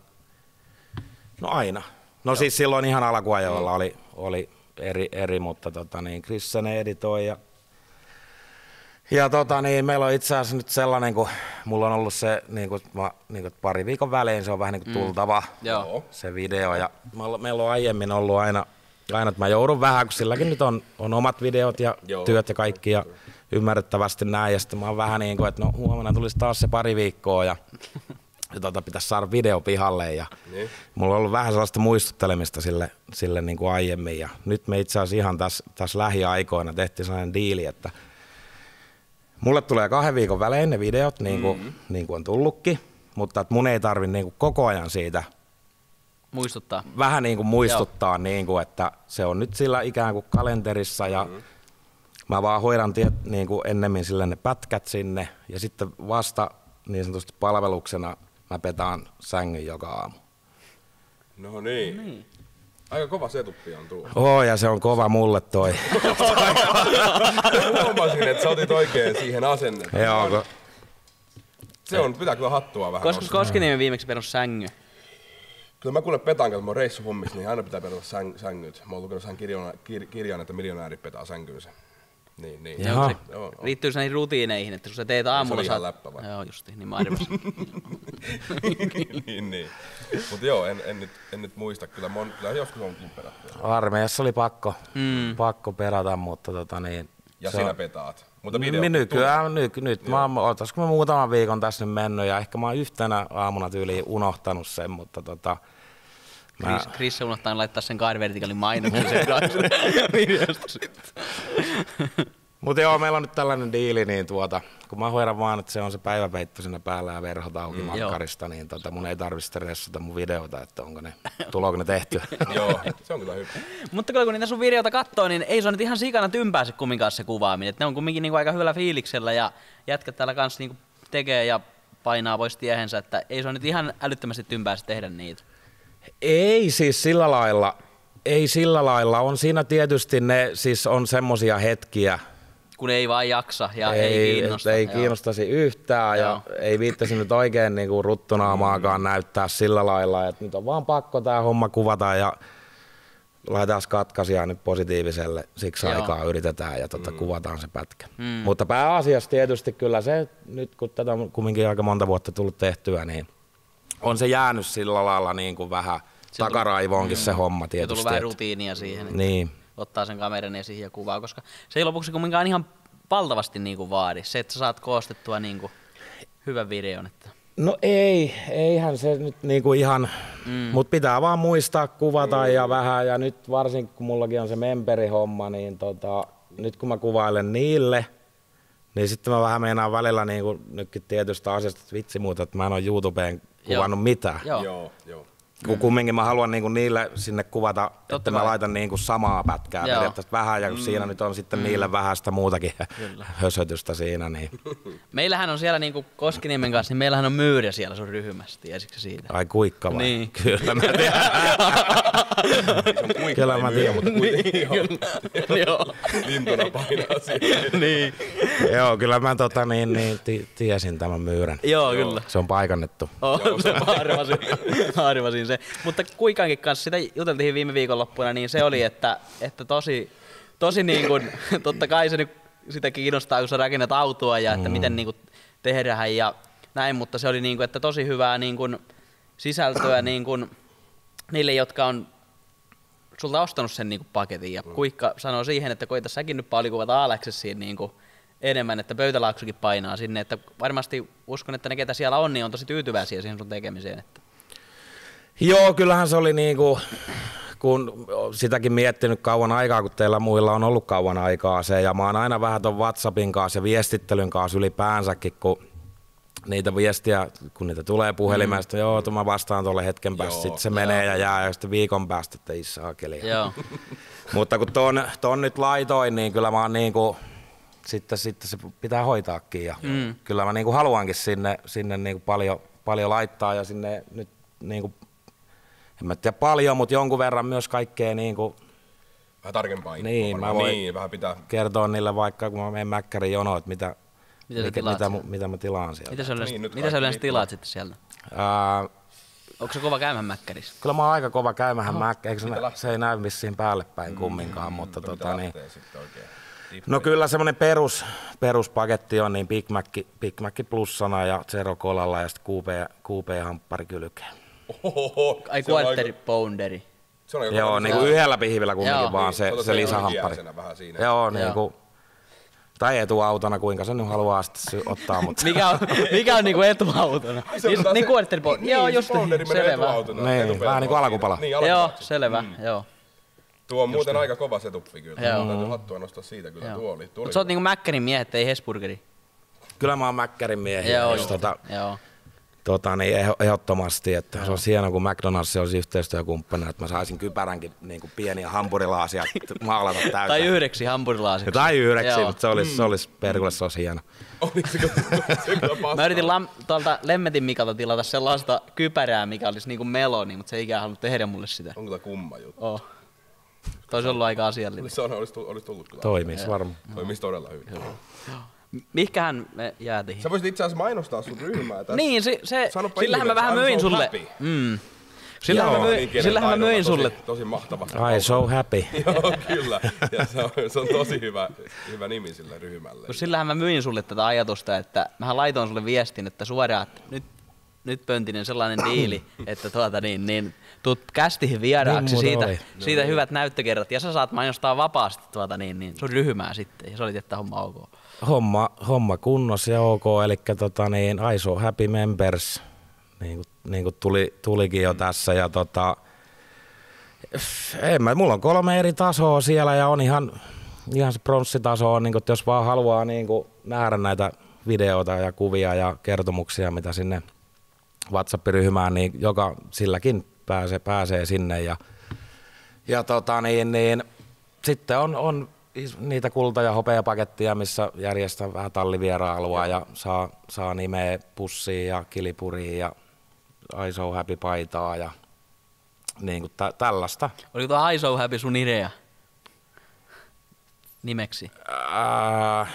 no aina. No joo. Siis silloin ihan alkuajoilla mm. oli, oli eri, eri, mutta tota niin, Chrisse ne editoi ja Ja tota niin, meillä on itse asiassa nyt sellainen, kun mulla on ollut se niin kuin, mä, niin kuin pari viikon välein, se on vähän niin kuin tultava mm. se video. Ja meillä on aiemmin ollut aina, aina, että mä joudun vähän, kun silläkin nyt on, on omat videot ja Joo. työt ja kaikki ja ymmärrettävästi näin. Ja sitten mä oon vähän niin kuin, että no huomenna tulisi taas se pari viikkoa ja, ja tota, pitäisi saada video pihalle. Ja niin. Mulla on ollut vähän sellaista muistuttelemista sille, sille niin kuin aiemmin. Ja nyt me itse asiassa ihan tässä, tässä lähiaikoina tehtiin sellainen diili, että mulle tulee kahden viikon välein ne videot, niin kuin, mm-hmm. niin kuin on tullutkin, mutta että mun ei tarvitse niin kuin koko ajan siitä muistuttaa. Vähän niin kuin muistuttaa, niin kuin, että se on nyt sillä ikään kuin kalenterissa ja mm-hmm. mä vaan hoidan tiet, niin kuin ennemmin sille ne pätkät sinne ja sitten vasta niin sanotusti palveluksena mä petaan sängyn joka aamu. No niin. No niin. Aika kova setuppi on tuo. Oo, ja se on kova mulle toi. Huomasin, että sä otit oikein siihen asennetta. Joo, ko... Se on, pitää kyllä hattua vähän Koska Koskiniemi viimeksi perus sängy? Kyllä mä kuulen petaan, kun mä oon reissuhommissa, niin aina pitää perata säng, sängyt. Mä oon lukenut sen kirjan, kir, kirjan, että miljonäärit petaa sänkynsä. Niin, niin. Joo, se joo, liittyy näihin rutiineihin, että kun sä teet aamulla... Se oli ihan läppä vai? Joo, justiin, niin mä arvasin. niin, niin. Mut joo, en, en, nyt, en nyt muista, kyllä, mon, kyllä joskus onkin perattu. Armeijassa oli pakko, mm. pakko perata, mutta tota niin... Ja sinä on... petaat. Mutta video... Nykyään, nyt, nyt mä oon, ootaisko mä muutaman viikon tässä nyt mennyt ja ehkä mä oon yhtenä aamuna tyyliin unohtanut sen, mutta tota... Mä... Chris, Chris unohtaa laittaa sen Car Verticalin mainoksen sen videosta sitten. Mutta joo, meillä on nyt tällainen diili, niin tuota, kun mä hoidan vaan, että se on se päiväpeitto siinä päällä ja verhot auki mm, makkarista, niin tota, mun ei tarvitse stressata mun videota, että onko ne, tuloako ne tehty. Joo, se on kyllä hyvä. Mutta kun niitä sun videota katsoo, niin ei se on nyt ihan sikana tympää se kumminkaan se kuvaaminen. Et ne on kumminkin niinku aika hyvällä fiiliksellä ja jätkät täällä kanssa niinku tekee ja painaa pois tiehensä, että ei se ole nyt ihan älyttömästi tympää tehdä niitä. Ei siis sillä lailla, ei sillä lailla. On siinä tietysti ne, siis on semmosia hetkiä, kun ei vaan jaksa ja ei, ei kiinnosta. Ei kiinnostaisi yhtään joo. ja ei viittäisi nyt oikein niinku ruttunaamaakaan mm. näyttää sillä lailla, että nyt on vaan pakko tää homma kuvata ja laitetaan katkaisijaa nyt positiiviselle, siksi joo. aikaa yritetään ja tota, mm. kuvataan se pätkä. Mm. Mutta pääasiassa tietysti kyllä se, nyt kun tätä on kumminkin aika monta vuotta tullut tehtyä, niin on se jäänyt sillä lailla niin kuin vähän se takaraivoonkin mm. se homma tietysti. Se on tullut vähän rutiinia siihen, että niin. ottaa sen kameran esiin ja kuvaa, koska se ei lopuksi kumminkaan ihan valtavasti niin kuin vaadi. Se, että sä saat koostettua niin kuin hyvän videon. Että. No ei, eihän se nyt niinku ihan, mm. mutta pitää vaan muistaa kuvata mm. ja vähän, ja nyt varsinkin kun mullakin on se memberihomma, niin tota, nyt kun mä kuvailen niille, niin sitten mä vähän meinaan välillä niinku nytkin tietystä asiasta, että vitsi muuta, että mä en ole YouTubeen kuvannut joo. mitään. Joo, joo. joo. Kun kumminkin mä haluan niinku niille sinne kuvata, totta että mä vai. laitan niinku samaa pätkää periaatteessa vähän, ja kun mm. siinä nyt on sitten mm. niille vähän sitä muutakin Kyllä. hösötystä siinä. Niin. Meillähän on siellä niinku Koskiniemen kanssa, niin meillähän on myyrä siellä sun ryhmässä, tiesikö siitä? Ai kuikka vai? Niin. Kyllä mä tiedän. Kyllä mä tiedän, mutta kuitenkin joo. Lintuna painaa siihen. niin. Joo, kyllä mä tota, niin, niin, t- tiesin tämän myyrän. Joo, kyllä. Se on paikannettu. Oh, harvasin, harvasin se. Mutta Kuikankin kanssa sitä juteltiin viime viikonloppuna, niin se oli, että, että tosi, tosi niin kuin, totta kai se nyt sitä kiinnostaa, kun sä rakennat autoa ja että mm. miten niin kuin tehdään ja näin, mutta se oli niin kuin, että tosi hyvää niin kuin sisältöä niin kuin niille, jotka on sulta ostanut sen niin kuin paketin. Ja Kuikka sanoo siihen, että koita säkin nyt paljon kuvata Alexessiin niin kuin enemmän, että pöytälaaksukin painaa sinne, että varmasti uskon, että ne ketä siellä on, niin on tosi tyytyväisiä siihen sun tekemiseen. Että. Joo, kyllähän se oli niinku, kun sitäkin miettinyt kauan aikaa, kun teillä muilla on ollut kauan aikaa se, ja mä oon aina vähän ton WhatsAppin kanssa ja viestittelyn kanssa ylipäänsäkin, kun niitä viestiä, kun niitä tulee puhelimesta, mm. joo, mä vastaan tuolle hetken päästä, sitten se joo. menee ja jää, ja sitten viikon päästä, että ei saa keliä. Mutta kun ton, ton nyt laitoin, niin kyllä mä oon niinku, sitten, sitten se pitää hoitaakin, ja mm. kyllä mä niinku haluankin sinne, sinne niinku paljon, paljon laittaa, ja sinne nyt niinku, en mä tiedä paljon, mutta jonkun verran myös kaikkea niinku. Vähän tarkempaa info. Niin, mä voin niin, vähän pitää kertoa niille vaikka, kun mä menen Mäkkärin jonoon, että mitä, mitä, mikä, mitä, mitä mä tilaan sieltä. Mitä sä yleensä, niin, mitä sä yleensä tilaat sitten sieltä? Ää, Onko se kova käymään Mäkkärissä? Kyllä mä oon aika kova käymään Mäkkärissä. Se, se ei näy vissiin päälle päin mm, kumminkaan, mm, mutta tota niin. No kyllä semmonen perus, peruspaketti on niin Big Mac, Big Mac plussana ja Zero Colalla ja sitten Q P-hamppari kylkeen. Ohoho, ai quarter pounderi. Joo, niinku yhdellä pihvillä kumminkin joo. vaan se, se lisähamppari. Joo, niinku. Tai etuautona, kuinka se nyt haluaa sitten ottaa. Mutta. mikä on, mikä on niinku etuautona? Niin quarter pounderi. Joo, just selvä. Niin, vähän niinku alkupala. Niin, joo, selvä, mm. joo. Tuo on muuten aika kova se tuppi kyllä. Täytyy hattua nostaa siitä kyllä. Tuo oli. Mutta sä oot niinku Mäkkärin miehet, ei Hesburgeri. Kyllä mä oon Mäkkärin miehiä. Joo, tota, joo. Tota, niin ehdottomasti, että se on hienoa, kun McDonald's olisi yhteistyökumppanina, että mä saisin kypäränkin niin kuin pieniä hampurilaasia maalata täyteen. Tai yhdeksi hampurilaasiksi. Tai yhdeksi, mutta se olisi, se olisi perkulle, se olisi hieno. Mä yritin lam, tuolta Lemmetin Mikalta tilata sellaista kypärää, mikä olisi niin kuin meloni, mutta se ei ikään halunnut tehdä mulle sitä. Onko tämä kumma juttu? Oh. Toisi ollut aika asiallinen. Se on, olisi, olisi tullut kyllä. Toimisi varmaan. Toimisi todella hyvin. Mihkähän me jäätiin? Sä voisit itse asiassa mainostaa sun ryhmää tässä. Niin, se, se, sillähän mä vähän myin sulle. Mm. Sillähän Joo, mä myin, niin sillähän mä myin sulle. Tosi, tosi mahtava. I so happy. Joo, kyllä. Ja se on, se on tosi hyvä, hyvä nimi sille ryhmälle. Sillähän mä myin sulle tätä ajatusta, että mähän laitoin sulle viestin, että suoraan, että nyt, nyt Pöntinen sellainen diili, että tuota niin, niin tuut kästihin vieraaksi niin, siitä, siitä no, hyvät näyttökerrat ja sä saat mainostaa vapaasti tuota niin, niin sun ryhmää sitten ja sä olit, että homma ok. Homma, homma kunnossa ja ok, eli tota niin, I so happy members, niin kuin, niin kuin tuli, tulikin jo tässä ja tota, en mä, mulla on kolme eri tasoa siellä ja on ihan, ihan se pronssitaso on, niin kuin, että jos vaan haluaa niin kuin, nähdä näitä videoita ja kuvia ja kertomuksia, mitä sinne WhatsApp-ryhmään, niin joka silläkin pääsee, pääsee sinne ja, ja tota niin, niin sitten on, on niitä kulta- ja hopeapakettia, missä järjestän vähän tallivierailua ja saa, saa nimeä pussiin ja kilipuriin ja I So Happy -paitaa ja niin kuin tä- tällaista. Oliko tuo I So Happy sun idea nimeksi? Äh,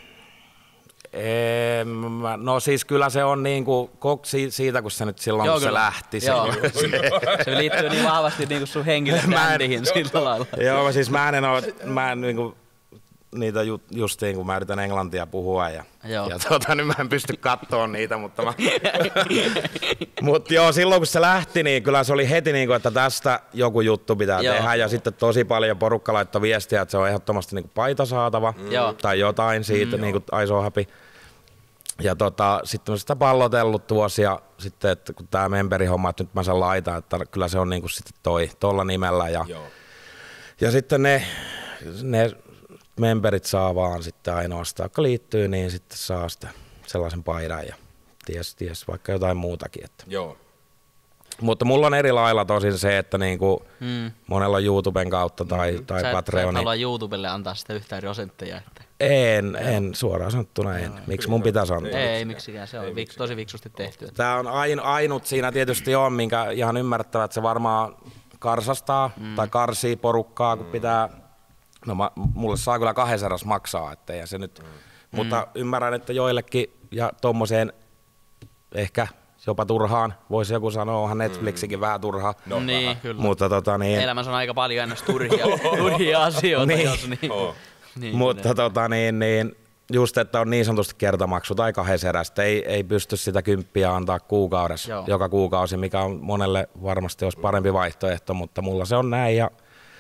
en, mä, no siis kyllä se on niinku, siitä kun se nyt silloin Joo, kun se kyllä. lähti. Se, se liittyy niin vahvasti niinku sun henkilöbrändihin sillä lailla. Joo, siis mä en ole, mä en niinku, niitä ju, justiin kun mä yritän englantia puhua ja, ja tota, nyt mä en pysty kattoon niitä, mutta mä... Mut joo, silloin kun se lähti, niin kyllä se oli heti niinku, että tästä joku juttu pitää joo. tehdä ja sitten tosi paljon porukka laittoi viestiä, että se on ehdottomasti niinku paita saatava mm. tai jotain siitä, mm, niinku I So Happy. Ja tota, sitten mä sitä pallotellut tuossa ja sitten, että kun tää memberihomma, että nyt mä saan laitaa, että kyllä se on niinku sitten toi, tolla nimellä ja, ja sitten ne, ne memberit saa vaan sitten ainoastaan, jotka liittyy, niin sitten saa sitä sellaisen paidan ja ties, ties vaikka jotain muutakin. Että. Joo. Mutta mulla on eri lailla tosin se, että niinku mm. monella YouTuben kautta tai, mm. tai sä Patreonin. Sä et halua YouTubelle antaa sitä yhtään prosentteja. Että. En, en, suoraan sanottuna en. Miksi mun pitäisi antaa? Ei, ei miksikään, se on ei miksikään. Tosi fiksusti tehty. Tää on ainut siinä tietysti on, minkä ihan ymmärrettävä, että se varmaan karsastaa mm. tai karsii porukkaa, kun mm. pitää. No ma, mulle saa kyllä kahdessa eräs maksaa, ettei se nyt, mm. mutta ymmärrän, että joillekin ja tommoseen ehkä jopa turhaan, voisi joku sanoa, onhan Netflixikin mm. vähän turhaa. No, niin, vähän. Kyllä. Mutta tota niin. Elämässä on aika paljon ennäs turhia, turhia asioita, niin. Jos niin. Oh. niin mutta ne. tota niin, niin just, että on niin sanotusti kertamaksu tai kahdessa erästä, ei, ei pysty sitä kymppiä antaa kuukaudessa, Joo. joka kuukausi, mikä on monelle varmasti olisi parempi vaihtoehto, mutta mulla se on näin ja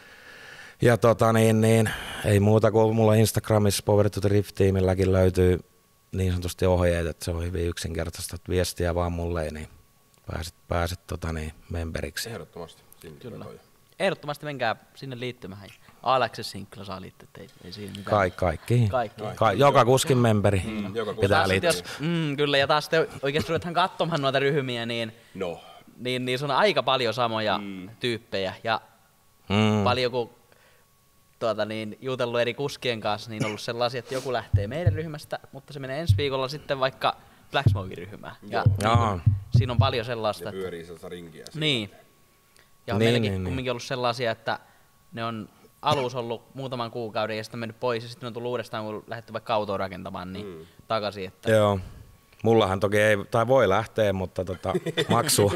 Ja tota niin, niin, ei muuta kuin mulla Instagramissa Power to the Drift-tiimilläkin löytyy niin sanotusti ohjeet, että se on hyvin yksinkertaista, että viestiä vaan mulle, niin pääset, pääset tota niin, memberiksi. Ehdottomasti. Kyllä. Ehdottomasti menkää sinne liittymään. Aleksis Sinkkilä saa liittyä, ei, ei siinä mitään. Kaik, kaikki. kaikki. Ka- joka kuskin memberi mm, joka pitää liittyä. Jos, mm, kyllä, ja taas sitten oikeasti ruvetaan katsomaan noita ryhmiä, niin, no. niin, niin se on aika paljon samoja mm. tyyppejä. Ja mm. paljon kun tuota, niin, jutellut eri kuskien kanssa, niin on ollut sellaisia, että joku lähtee meidän ryhmästä, mutta se menee ensi viikolla sitten vaikka Black Smokein ryhmään. Ja niin, siinä on paljon sellaista. Ja pyörii sellaista rinkiä. Niin. Ja on niin, meilläkin niin, kumminkin ollut sellaisia, että ne on alussa ollut muutaman kuukauden ja sitten mennyt pois ja sitten on tullut uudestaan, kun lähdetty vaikka autoa rakentamaan, niin mm. takaisin. Että... Joo. Mullahan toki ei, tai voi lähteä, mutta tota, maksu.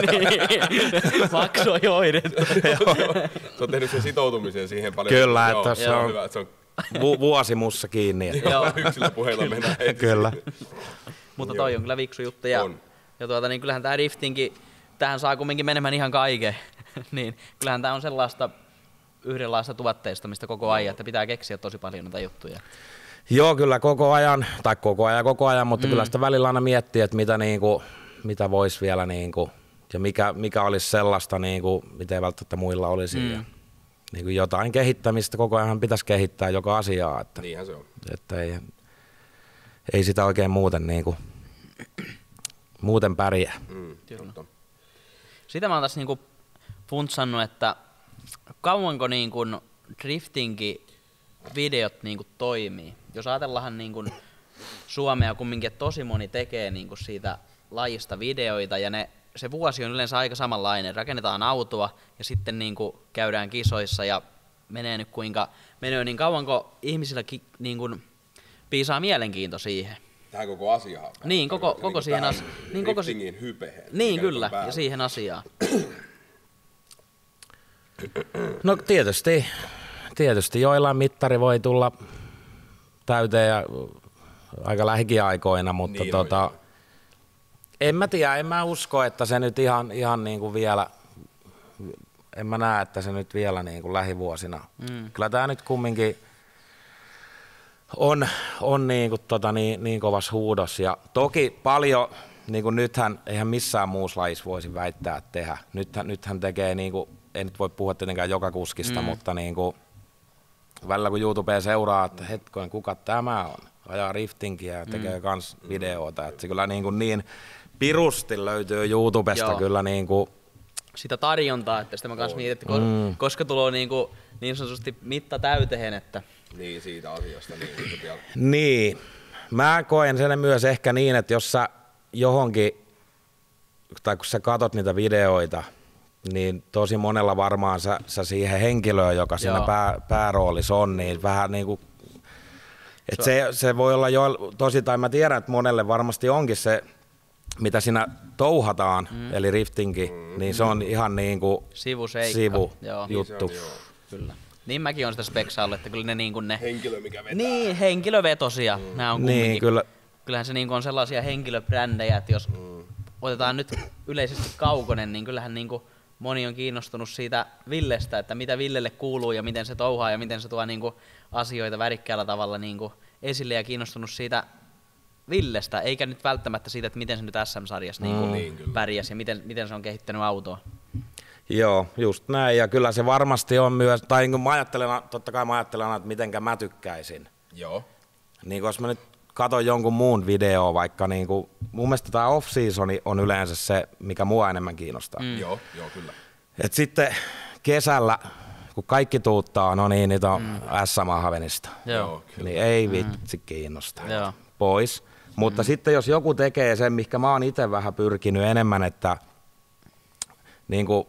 Maksu on jo hoidettu. Se on tehnyt sen sitoutumisen siihen paljon. Kyllä, joo, että se on, hyvä, se on vu- vuosi mussa kiinni. Että. Joo, yksillä puheilla mennään heti. Kyllä. Mutta toi on kyllä viksu juttu. Ja, on. ja tuota, niin kyllähän tää driftinkin, tähän saa kumminkin menemään ihan kaiken. Niin kyllähän tää on sellaista yhdenlaista tuotteistamista koko ajan, että pitää keksiä tosi paljon noita juttuja. Joo, kyllä koko ajan, tai koko ajan, koko ajan, mutta mm. kyllä sitä välillä aina miettii, että mitä, niinku, mitä voisi vielä, niinku, ja mikä, mikä olisi sellaista, niinku, mitä ei välttämättä muilla olisi. Mm. Ja, niinku, jotain kehittämistä koko ajan pitäisi kehittää joka asiaa. Että, Niinhän se on. Että ei, ei sitä oikein muuten, niinku, muuten pärjää. Mm, sitä mä oon tässä niinku funtsannut, että kauanko niinku driftinkin videot niinku toimii. Jos ajatellaan niinku Suomea kumminkin, että tosi moni tekee niinku siitä lajista videoita ja ne, se vuosi on yleensä aika samanlainen. Rakennetaan autoa ja sitten niinku käydään kisoissa ja menee nyt kuinka menee, niin kauanko ihmisillä ki, niinku piisaa mielenkiinto siihen. Tähän koko asiaan. Niin, koko, koko niin siihen asiaan. Niin, koko si- hypehen. Niin, kyllä, ja siihen asiaan. No tietysti. Tietysti joillain mittari voi tulla täyteen ja aika lähikin aikoina, mutta niin tota, en mä tiedä, en mä usko, että se nyt ihan, ihan niin kuin vielä, en mä näe, että se nyt vielä niin kuin lähivuosina. Mm. Kyllä tää nyt kumminkin on, on niin, kuin tota niin, niin kovas huudos ja toki paljon, niin kuin nythän, eihän missään muussa lajissa voisi väittää, että tehdä. Nythän, nythän tekee, niin kuin, ei nyt voi puhua tietenkään joka kuskista, mm. mutta niin kuin, välillä kun YouTubea seuraa, että hetkoen kuka tämä on, ajaa riftinkiä ja tekee mm. kans videoita, että se kyllä niin, kuin niin pirusti löytyy YouTubesta Joo. kyllä niin kuin sitä tarjontaa, että sitä mä kans mietin, että mm. koska tulee niin, kuin, niin sanotusti mitta täyteen, että Niin, siitä asiasta. Niin, vielä... niin. Mä koen sen myös ehkä niin, että jos sä johonkin, tai kun sä katot niitä videoita, niin tosi monella varmaan sä, sä siihen henkilöön, joka siinä pää, pääroolissa on, niin vähän niin kuin, että se, se voi olla jo tosi, tai mä tiedän, että monelle varmasti onkin se, mitä siinä touhataan, mm. eli riftingi, mm. niin se on ihan niin kuin sivujuttu. Niin kyllä. Niin mäkin on sitä speksaillut, että kyllä ne niin kuin ne... Henkilö, mikä vetää. Niin, henkilövetosia. Mm. Nämä on kumminkin. Niin, kyllä. Kyllähän se niin kuin on sellaisia henkilöbrändejä, että jos mm. otetaan nyt yleisesti Kaukonen, niin kyllähän niin kuin moni on kiinnostunut siitä Villestä, että mitä Villelle kuuluu ja miten se touhaa ja miten se tuo niin kuin asioita värikkäällä tavalla niin kuin esille ja kiinnostunut siitä Villestä, eikä nyt välttämättä siitä, että miten se nyt S M-sarjassa mm. niin niin, pärjäsi ja miten, miten se on kehittänyt autoa. Joo, just näin, ja kyllä se varmasti on myös, tai niin kuin mä ajattelen, totta kai mä ajattelen, että mitenkä mä tykkäisin. Joo. Niin jos mä nyt katon jonkun muun videoa, vaikka niin kuin, mun mielestä tämä off-seasoni on yleensä se, mikä mua enemmän kiinnostaa. Mm. Joo, joo, kyllä. Et sitten kesällä, kun kaikki tuuttaa, no niin, niitä on mm. S M-Havenista, joo, niin ei vitsi mm. kiinnosta. Joo. Pois. Mutta mm. sitten jos joku tekee sen, mihinkä mä oon itse vähän pyrkinyt enemmän, että niin kuin,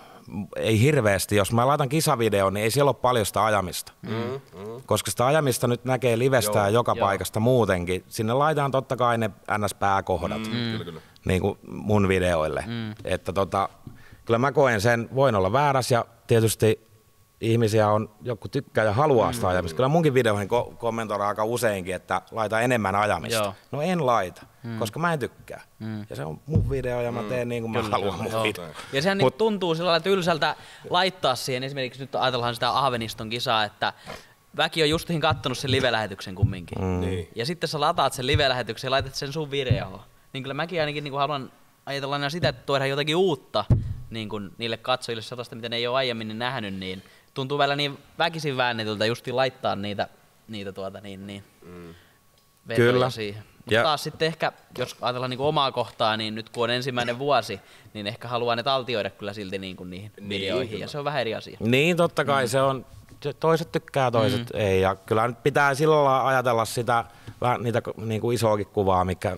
ei hirveästi, jos mä laitan kisavideon, niin ei siellä ole paljon sitä ajamista. Mm. Mm. Koska sitä ajamista nyt näkee livestään joo, joka joo. paikasta muutenkin. Sinne laitetaan totta kai ne N S-pääkohdat mm. kyllä, kyllä. Niin kuin mun videoille. Mm. Että tota, kyllä mä koen sen, voin olla väärässä ja tietysti ihmisiä on, joku tykkää ja haluaa sitä ajamista. Kyllä munkin videoihin ko- kommentoidaan aika useinkin, että laita enemmän ajamista. Joo. No en laita, mm. koska mä en tykkää. Mm. Ja se on mun video ja mä teen niin kuin mä haluan mun video. Ja sehän Mut, tuntuu sillä lailla tylsältä laittaa siihen, esimerkiksi nyt ajatellaan sitä Ahveniston kisaa, että väki on justiin kattonut sen live-lähetyksen kumminkin. Mm. Niin. Ja sitten sä lataat sen live-lähetyksen ja laitat sen sun videoon. Niin kyllä mäkin ainakin niin kuin haluan ajatella aina sitä, että tuodaan jotakin uutta niin kuin niille katsojille sellaista, mitä ne ei ole aiemmin nähnyt, niin tuntuu välillä niin väkisin väännetyltä justiin laittaa niitä, niitä tuota niin, niin mm. vetoja kyllä. siihen. Mutta ja taas sitten ehkä, jos ajatellaan niin kuin omaa kohtaa, niin nyt kun on ensimmäinen vuosi, niin ehkä haluaa ne taltioida kyllä silti niin kuin niihin niin, videoihin, kyllä. Ja se on vähän eri asia. Niin, totta kai mm. se on, toiset tykkää, toiset mm. ei, ja kyllä nyt pitää sillä lailla ajatella sitä, niitä niin kuin isoakin kuvaa, mikä,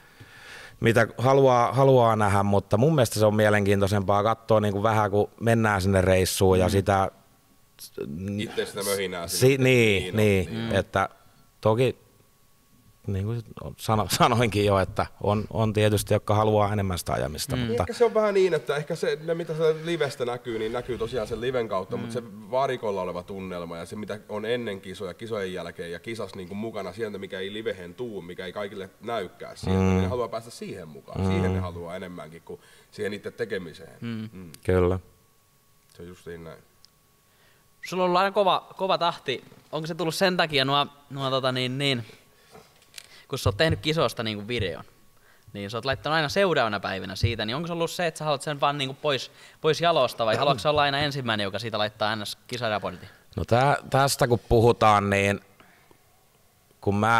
mitä haluaa, haluaa nähdä, mutta mun mielestä se on mielenkiintoisempaa katsoa niin kuin vähän, kun mennään sinne reissuun mm. ja sitä itse sitä möhinää. Si- niin, niin, niin mm. että toki niin kuin sano, sanoinkin jo, että on, on tietysti, jotka haluaa enemmän sitä ajamista. Mm. Mutta ehkä se on vähän niin, että ehkä se, ne, mitä se livestä näkyy, niin näkyy tosiaan sen liven kautta, mm. mutta se varikolla oleva tunnelma ja se, mitä on ennen kisoja, kisojen jälkeen ja kisas niin kuin mukana sieltä, mikä ei livehen tuu, mikä ei kaikille näykää sieltä, mm. niin ne haluaa päästä siihen mukaan. Mm. Siihen ne haluaa enemmänkin kuin siihen itse tekemiseen. Mm. Mm. Kyllä. Se on justiin näin. Sulla on ollut aina kova, kova tahti. Onko se tullut sen takia, nuo, nuo, tota niin, niin, kun sä oot tehnyt kisosta niin kuin videon, niin sä oot laittanut aina seuraavana päivänä siitä, niin onko se ollut se, että sä haluat sen vaan niin kuin pois, pois jalosta, vai haluatko sä olla aina ensimmäinen, joka siitä laittaa ns. Kisaraportin? No tää, tästä kun puhutaan, niin kun mä,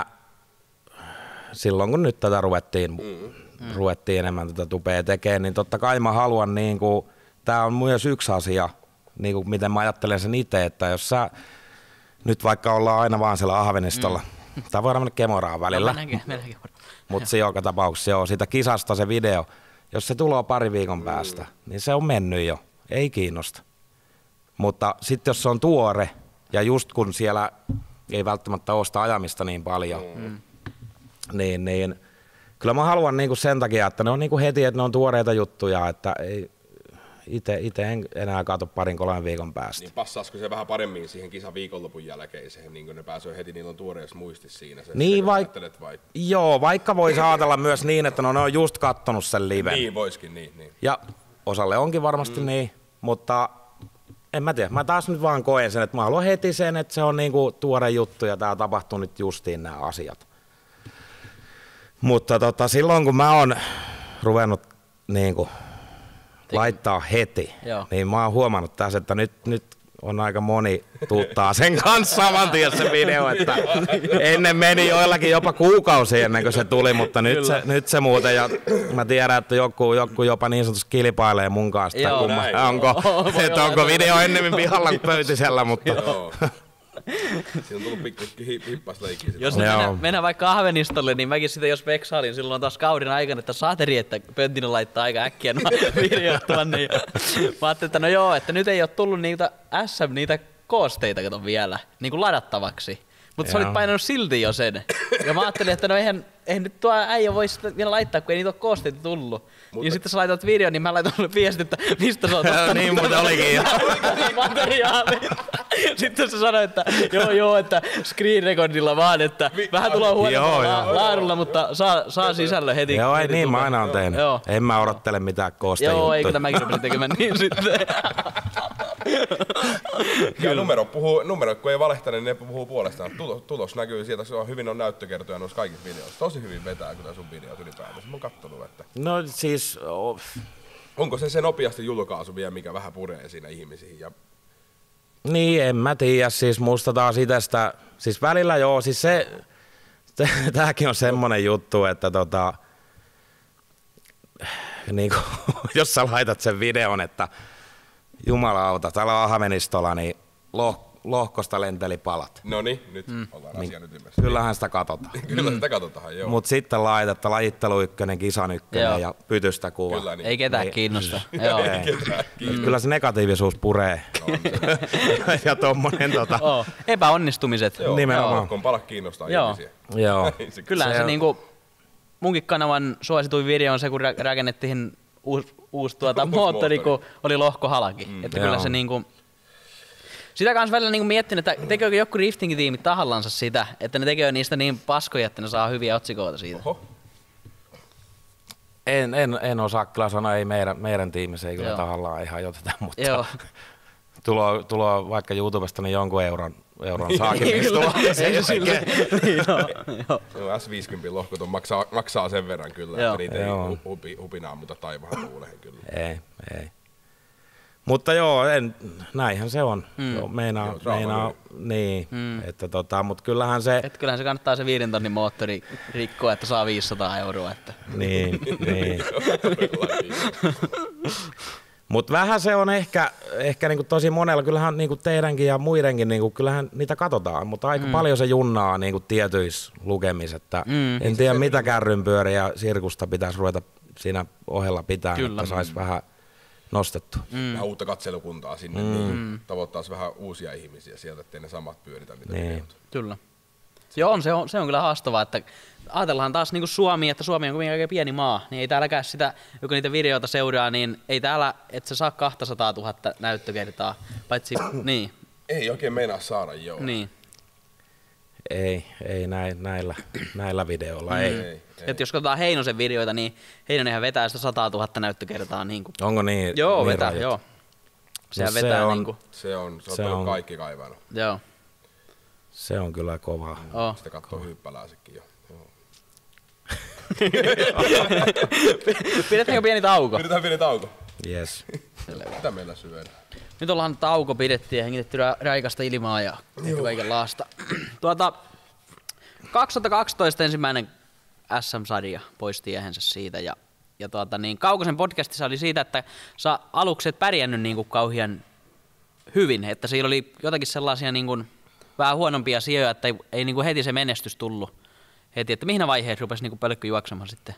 silloin kun nyt tätä ruvettiin, mm. ruvettiin enemmän tätä tupea tekemään, niin totta kai mä haluan, niin kuin, tää on myös yksi asia, niin kuin miten mä ajattelen sen itse, että jos sä nyt vaikka ollaan aina vaan siellä Ahvenistolla, mm. tai voidaan mennä Kemoraan välillä, no, mutta se joka tapauksessa joo, siitä kisasta se video, jos se tulee pari viikon päästä, mm. niin se on mennyt jo, ei kiinnosta. Mutta sitten jos se on tuore, ja just kun siellä ei välttämättä ole sitä ajamista niin paljon, mm. niin, niin kyllä mä haluan niinku sen takia, että ne on niinku heti, että ne on tuoreita juttuja, että ei, Ite, ite en enää katso parin kolmen viikon päästä. Niin passaisiko se vähän paremmin siihen kisan viikonlopun jälkeiseen, niin kun ne pääsee heti, niillä on tuoreessa muistissa siinä. Se, niin se, vaik- vai? Joo, vaikka voisi ajatella myös niin, että no, ne on just kattonut sen liven. Niin, voisikin, niin, niin. Ja osalle onkin varmasti mm. niin, mutta en mä tiedä. Mä taas nyt vaan koen sen, että mä haluan heti sen, että se on niinku tuore juttu ja tää tapahtuu nyt justiin nämä asiat. Mutta tota, silloin kun mä oon ruvennut niinku laittaa heti, joo. niin mä oon huomannut tässä, että nyt, nyt on aika moni tuuttaa sen kanssa saman tien se video, että ennen meni joillakin jopa kuukausi ennen kuin se tuli, mutta nyt se, nyt se muuten, ja mä tiedän, että joku, joku jopa niin sanotusti kilpailee mun kanssa, joo, kumma, onko, että onko video ennemmin pihalla kuin pöytisellä, mutta Siinä on tullut pikkuisesti hippasleikkiä. Jos mennään, mennään vaikka Ahvenistolle, niin mäkin sitä jos veksailin silloin taas kauden aikana, että saateri, että Pönttinen laittaa aika äkkiä nuo videot tuonne. Ja mä ajattelin, että no joo, että nyt ei ole tullut niitä S M, niitä koosteita kato vielä, niin kuin ladattavaksi. Mutta sä olit painanut silti jo sen. Ja mä ajattelin, että no eihän, eihän nyt tuo äijä voi sitä vielä laittaa, kun ei niitä ole koosteita tullut. Mutta... Ja sitten sä laitat videon, niin mä laitan sulle viesti, että mistä sä oot ottanut. Niin muuten olikin jo. Materiaali. Sitten sä sanoit, että joo joo, että screen recordilla vaan, että Vi- vähän tulee huonolla la- laadulla, mutta saa, saa sisällön heti. Joo, ei heti niin tulee. mä aina on tehnyt. Joo. En mä odottele mitään koosta Joo, juttuja. eikö tämäkin rupesin tekemään niin sitten. Ja numero puhuu, numero, kun ei valehtele, niin ne puhuu puolestaan. Tulos, tulos näkyy sieltä, se on hyvin on näyttökertoja noissa kaikissa videoissa. Tosi hyvin vetää kyllä sun videot ylipäätänsä. Mä oon kattonut, että... No siis... Oh. Onko se se nopeasti julkaisu vielä, mikä vähän puree siinä ihmisiin? Ja... Niin, en mä tiedä. Siis musta taas itestä... Siis välillä joo, siis se... se tääkin on semmonen juttu, että tota... Niin kun, jos sä laitat sen videon, että jumalauta, täällä Ahvenistolla, niin loh, lohkosta lenteli palat. No niin, nyt mm. ollaan asian niin, ytimessä. Kyllähän sitä katsotaan. Kyllä sitä katsotaan, joo. Mut sitten laitetta lajittelu ykkönen, kisan ykkönen joo. ja pytystä kuva. Kyllä, niin. Ei ketään niin. kiinnosta. Joo. Ei ketään kiinnosta. Kyllä se negatiivisuus puree. No, se. Ja tommonen tota... Oh. Epäonnistumiset. Joo, nimenomaan. kun pala kiinnostaa joo. ihmisiä. Joo. Kyllähän se, se niinku... Munkin kanavan suosituin video on se, kun ra- rakennettiin uusi, uusi tuota moottori, kun oli lohkohalki. Mm. Että kyllä se niinku... Sitä kans välillä niinku miettin, että tekeekö joku rifting-tiimi tahallansa sitä, että ne tekee niistä niin paskoja, että ne saa hyviä otsikoita siitä. Oho. En, en, en osaa kyllä sanoa, ei meidän, meidän tiimissä ei kyllä Joo. tahallaan ihan joteta, mutta Joo. tulo, tulo vaikka YouTubesta niin jonkun euron, euron saakin. Ei kyllä, ei se sille. Niin, no, joo. S viisikymmentä lohkot on, maksaa, maksaa sen verran kyllä, joo. että niitä Joo. ei hupi, hupinaa, mutta taivahan tuulehen kyllä. Ei, ei. Mutta joo, en, näinhän se on. Mm. Joo, meinaa, Joo, meinaa niin, mm. että tota, mutta kyllähän se... Et kyllähän se kannattaa se viiden tonnin moottori rikkoa, että saa viisisataa euroa. Että. Niin, niin. Mutta vähän se on ehkä, ehkä niinku tosi monella, kyllähän niinku teidänkin ja muidenkin, niinku, kyllähän niitä katsotaan, mutta aika mm. paljon se junnaa niinku tietyissä lukemissa, että mm. en tiedä mitä kärrynpyöriä ja sirkusta pitäisi ruveta siinä ohella pitää, Kyllä. että saisi vähän nostettu. Mm. Vähän uutta katselukuntaa sinne, mm. niin tavoittaisi vähän uusia ihmisiä sieltä, ettei ne samat pyöritä, mitä niin. videot. Kyllä. Joo, on, se, on, se on kyllä haastavaa, että ajatellaan taas niin kuin Suomi, että Suomi on kuitenkin aika pieni maa, niin ei täälläkään sitä, joka niitä videoita seuraa, niin ei täällä, että se saa kaksisataatuhatta näyttökertaa, paitsi niin. Ei oikein meinaa saada, joo. Niin. Ei, ei näin, näillä, näillä videoilla, mm. ei. ei, ei. Että jos katsotaan Heinosen videoita, niin Heinonenhan vetää sitä sataatuhatta näyttökertaa. Niin kuin. Onko niin? Joo, niin vetää, rajat? joo. Sehän No vetää se on, niin kuin. Se on, se on, se se on kaikki kaivannut. Joo. Se on kyllä kovaa. Oh. Sitä katsoo Hyyppälääsekin jo. Pidetäänkö pieni tauko? Pidetään pieni tauko. Yes. Mitä meillä syödään? Nyt ollaan tauko pidettiin ja hengitetty ra- raikasta ilmaa ja kaikenlaista. Tuota, kaksituhattakaksitoista ensimmäinen S M-sarja poisti ehensä siitä ja, ja tuota, niin Kaukosen podcastissa oli siitä, että sä aluksi et pärjännyt niin kuin kauhean hyvin, että siinä oli jotakin sellaisia niin kuin vähän huonompia sijoja, että ei, ei niin kuin heti se menestys tullut heti, että mihin vaiheessa rupesi niin kuin pölkkö juoksemaan sitten?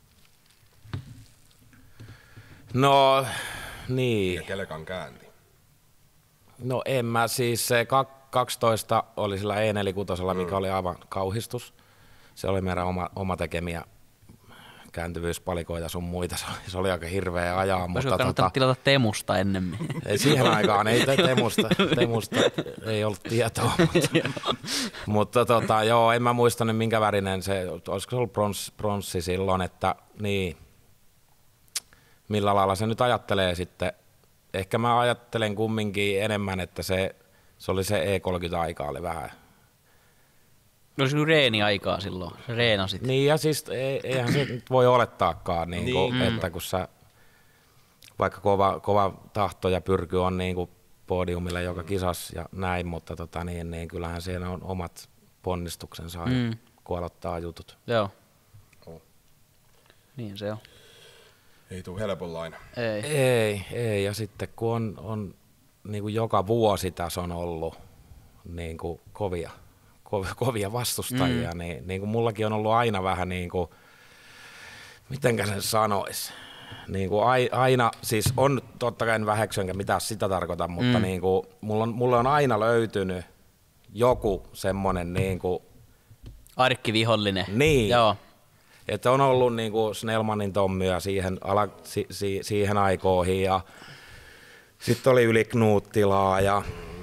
No, niin. Ja kelkan käänti. No en mä siis, se kaksitoista oli sillä E neljäkymmentäkuusi, mm. mikä oli aivan kauhistus. Se oli meidän oma, oma tekemiä kääntyvyyspalikoita sun muita, se oli, se oli aika hirveä ajaa. Olisiko mutta kannattanut tota, tilata Temusta ennemmin? Ei siihen aikaan, ei te, Temusta, Temusta ei ollut tietoa, mutta, mutta tota, joo, en mä muista nyt minkä värinen se, olisiko se ollut brons, bronssi silloin, että niin, millä lailla se nyt ajattelee sitten. Ehkä mä ajattelen kumminkin enemmän, että se, se oli se E kolmekymmentä-aika oli vähän. No olisi reeni-aikaa silloin, se reenasit. Niin ja siis eihän se nyt voi olettaakaan, niin niin. kuin, että kun sä vaikka kova, kova tahto ja pyrky on niin kuin podiumilla joka kisas ja näin, mutta tota, niin, niin kyllähän siinä on omat ponnistuksensa mm. kun aloittaa jutut. Joo. Oh. Niin se on. Ei tule helponlainen. Ei. Ei, ei. Ja sitten kun on, on niin kuin joka vuosi tässä on ollut niin kuin kovia, kovia, kovia vastustajia, mm. niin, niin kuin mullakin on ollut aina vähän niin kuin, mitenkä sen sanoisi, niin kuin aina, siis on totta kai en väheksy enkä mitään sitä tarkoita, mutta mm. niin kuin, mulla, on, mulla on aina löytynyt joku semmoinen niin kuin arkkivihollinen. Niin. Joo. Että on ollut niin kuin Snellmanin Tommia siihen, ala, si, si, siihen aikoihin ja sitten oli Yli Knuttilaa ja,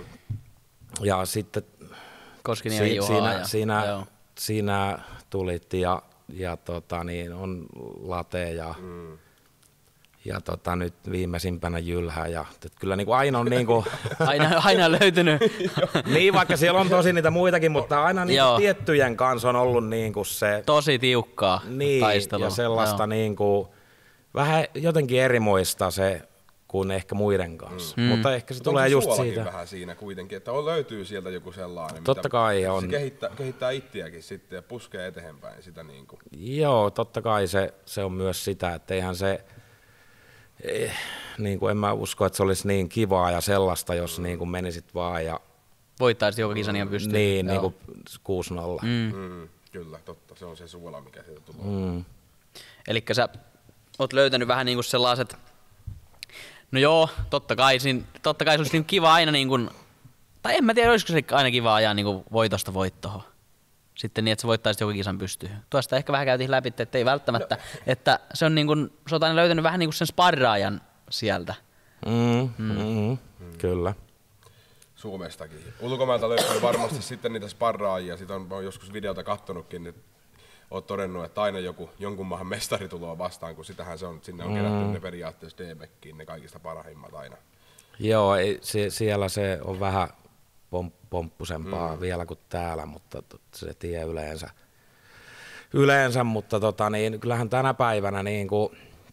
ja sitten Koskinen si, ja siinä, ja, siinä, siinä tulit ja, ja tota, niin on Late ja, mm. ja tota, nyt viimeisimpänä Jylhä. Ja, kyllä niin kuin aina on niin kuin aina, aina löytynyt. Niin, vaikka siellä on tosi niitä muitakin, mutta aina niin kuin tiettyjen kanssa on ollut niin kuin se tosi tiukkaa niin, taistelua. Ja sellaista niin kuin, vähän jotenkin erimoista se kuin ehkä muiden kanssa, mm. mutta ehkä se Mut tulee se just siitä. Vähän siinä kuitenkin, että on, löytyy sieltä joku sellainen, totta mitä kai on. Se kehittää, kehittää itseäkin sitten ja puskee eteenpäin sitä niin kuin. Joo, totta kai se, se on myös sitä, että eihän se, eh, niin kuin en mä usko, että se olisi niin kivaa ja sellaista, jos mm. niin kuin menisit vaan ja voittaisit joka kisan ihan pystyyn. Niin, niin kuin kuusi nolla. Mm. Mm, kyllä, totta, se on se suola, mikä sieltä tulee. Mm. Elikkä sä oot löytänyt vähän niin kuin sellaiset. No joo, totta kai, siinä, totta kai se olisi niin kiva aina niin kuin, tai en mä tiedä, olisiko se aina kiva ajaa niin kuin voitosta voittoon. Sitten niin, että sä voittaisit joku kisan pystyyn. Tuosta ehkä vähän käytiin läpi, että ei välttämättä, no. että se on niin kuin, sä oot aina löytänyt vähän niin kuin sen sparraajan sieltä. Mm, mm. Mm, kyllä. Suomestakin. Ulkomailta löytyy varmasti sitten niitä sparraajia, sitä on, on joskus videota kattonutkin, niin oot todennut, että aina joku, jonkun maahan mestari tulee vastaan, kun sitähän se on, sinne on mm. kerätty ne periaatteessa D-Mekkiin, ne kaikista parhaimmat aina. Joo, ei, se, siellä se on vähän pomp, pomppusempaa mm. vielä kuin täällä, mutta se tie yleensä. Yleensä, mutta tota, niin, kyllähän tänä päivänä, niin kuin,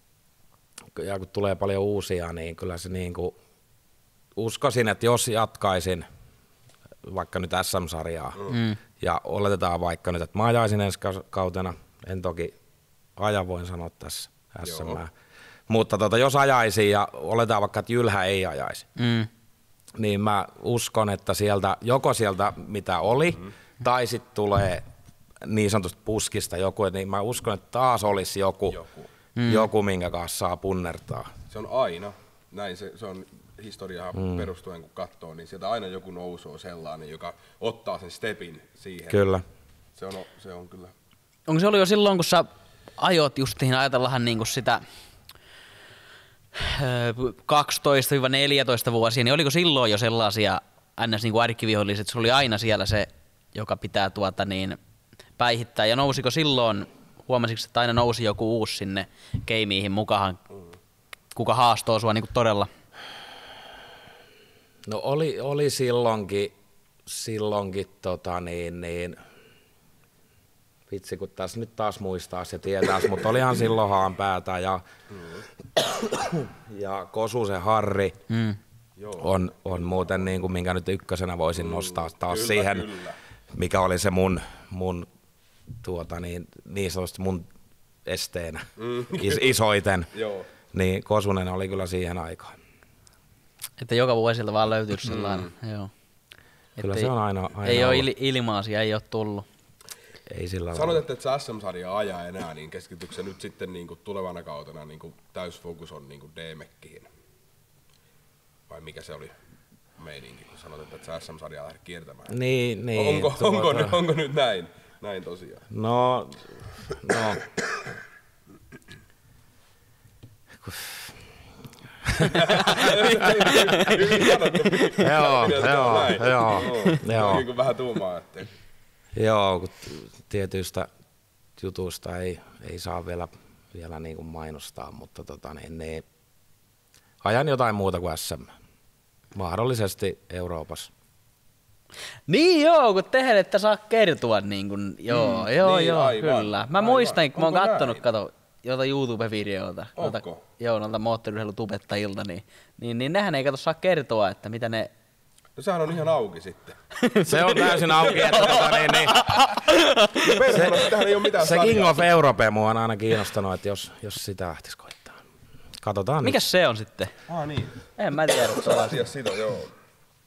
ja kun tulee paljon uusia, niin kyllä se niin kuin, uskoisin, että jos jatkaisin vaikka nyt S M-sarjaa, mm. ja oletetaan vaikka nyt, että mä ajaisin ensi kautena, en toki aja, voin sanoa tässä S M. Mutta tota, jos ajaisin ja oletetaan vaikka, että Jylhä ei ajaisi, mm. niin mä uskon, että sieltä, joko sieltä mitä oli, mm. tai sitten tulee niin sanotusti puskista joku, niin mä uskon, että taas olisi joku, joku, mm. joku minkä kanssa saa punnertaa. Se on aina, näin se, se on historiaan mm. perustuen kun katsoo, niin sieltä aina joku nousuu sellainen, joka ottaa sen stepin siihen. Kyllä. Se on, se on kyllä. Onko se ollut jo silloin, kun sä ajot justiin, ajatellaan niin kuin sitä kaksitoista neljätoista vuosia, niin oliko silloin jo sellaisia ns. Niin kuin arkkivihollisia, että se oli aina siellä se, joka pitää tuota niin päihittää, ja nousiko silloin, huomasitko, että aina nousi joku uusi sinne keimiihin mukaan, kuka haastoo sua niin kuin todella? No oli, oli silloinkin, silloinkin tota niin, niin, vitsi kun tässä nyt taas muistaisi ja tietäisi, mutta olihan silloin Haanpäätä ja, mm. ja Kosusen Harri mm. on, on muuten niin kuin, minkä nyt ykkösenä voisin mm. nostaa taas kyllä, siihen, kyllä. mikä oli se mun, mun tuota niin, niin sanotusti mun esteenä, mm. Is, isoiten, niin Kosunen oli kyllä siihen aikaan. Että joka vuosilta vaan löytyy sellainen, mm. joo. Kyllä se on aina, aina ei ole il, ilmaasia, ei ole tullut. Ei sillä Sanot, että et sä S M-sarjaa ajaa enää, niin keskitytkö sä nyt sitten niin kuin tulevana kautena niin kuin täysfokus on niin kuin D-Mekkiin? Vai mikä se oli meininki, kun sanot, että et sä S M-sarjaa lähde kiertämään? Niin, niin. Onko, tuota... onko, onko, onko nyt näin? Näin tosiaan. No, no. Joo, joo, joo, joo. Niin kuin vähän tuumaa, ettei. Joo, kun tietyistä jutuista ei, ei saa vielä, vielä niin kuin mainostaa, mutta tota, niin, niin, ajan jotain muuta kuin S M. Mahdollisesti Euroopassa. Niin joo, kun tehdään, että saa kertoa niin kuin, joo, mm, joo, niin, joo, aivan, kyllä. Mä aivan. muistan, kun mä oon kattonut, kato, jota YouTube-videoita, jota, joo, noilta moottoriurheilutubettajilta, niin, niin, niin nehän ei kato saa kertoa, että mitä ne... No sehän on ihan auki sitten. Se on täysin auki, että tota, niin, niin. Se, ei ole mitään se King of Europe mua on aina kiinnostanut, että jos, jos sitä lähtisi koittaa. Katsotaan mikäs nyt. Se on sitten? Ah niin. En mä tiedä. Sä siitä, joo.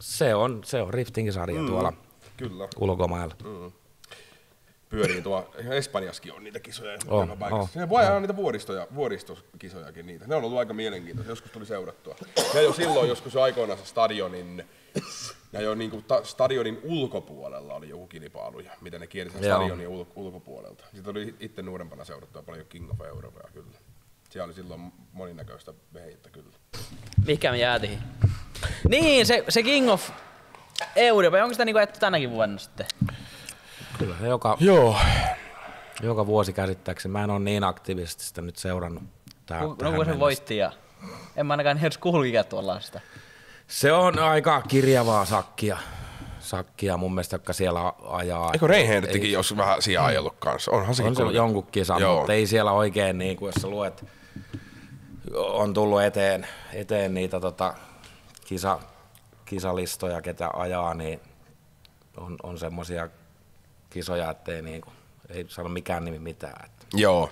Se on, se on riftingisarja mm, tuolla kyllä. ulkomailla. Mm. Pyörii tuo, Espanjaskin on niitä kisoja. Oh, oh, se voi ajaa oh. niitä vuoristoja, vuoristokisojakin niitä. Ne on ollut aika mielenkiintoisia, joskus tuli seurattua. Ja jo silloin joskus jo aikoinaan se stadionin, ja jo niinku ta, stadionin ulkopuolella oli joku kilpailuja, mitä ne kiersi stadionin ul, ulkopuolelta. Sitten oli itse nuorempana seurattua paljon King of Europea kyllä. Siellä oli silloin moninäköistä veheittä kyllä. Mikä me jäätiin? Niin, se, se King of Europe, onko sitä niinku ajettu tänäkin vuonna sitten? Kyllä, joka, Joo. joka vuosi käsittääkseni. Mä en ole niin aktiivisesti sitä nyt seurannut. Tää, no kun se voitti ja en mä ainakaan edes kuullut tuollaista. Se on aika kirjavaa sakkia. Sakkia mun mielestä, jotka siellä ajaa. Eikö Reinhardtikin jos vähän siellä ajellut kanssa? Onhan sekin on se jonkun kisan, mutta ei siellä oikein, niin kuin jos sä luet, on tullut eteen, eteen niitä tota, kisa, kisalistoja, ketä ajaa, niin on, on semmoisia kisoja, ettei niinku, ei sano mikään nimi mitään. Että. Joo.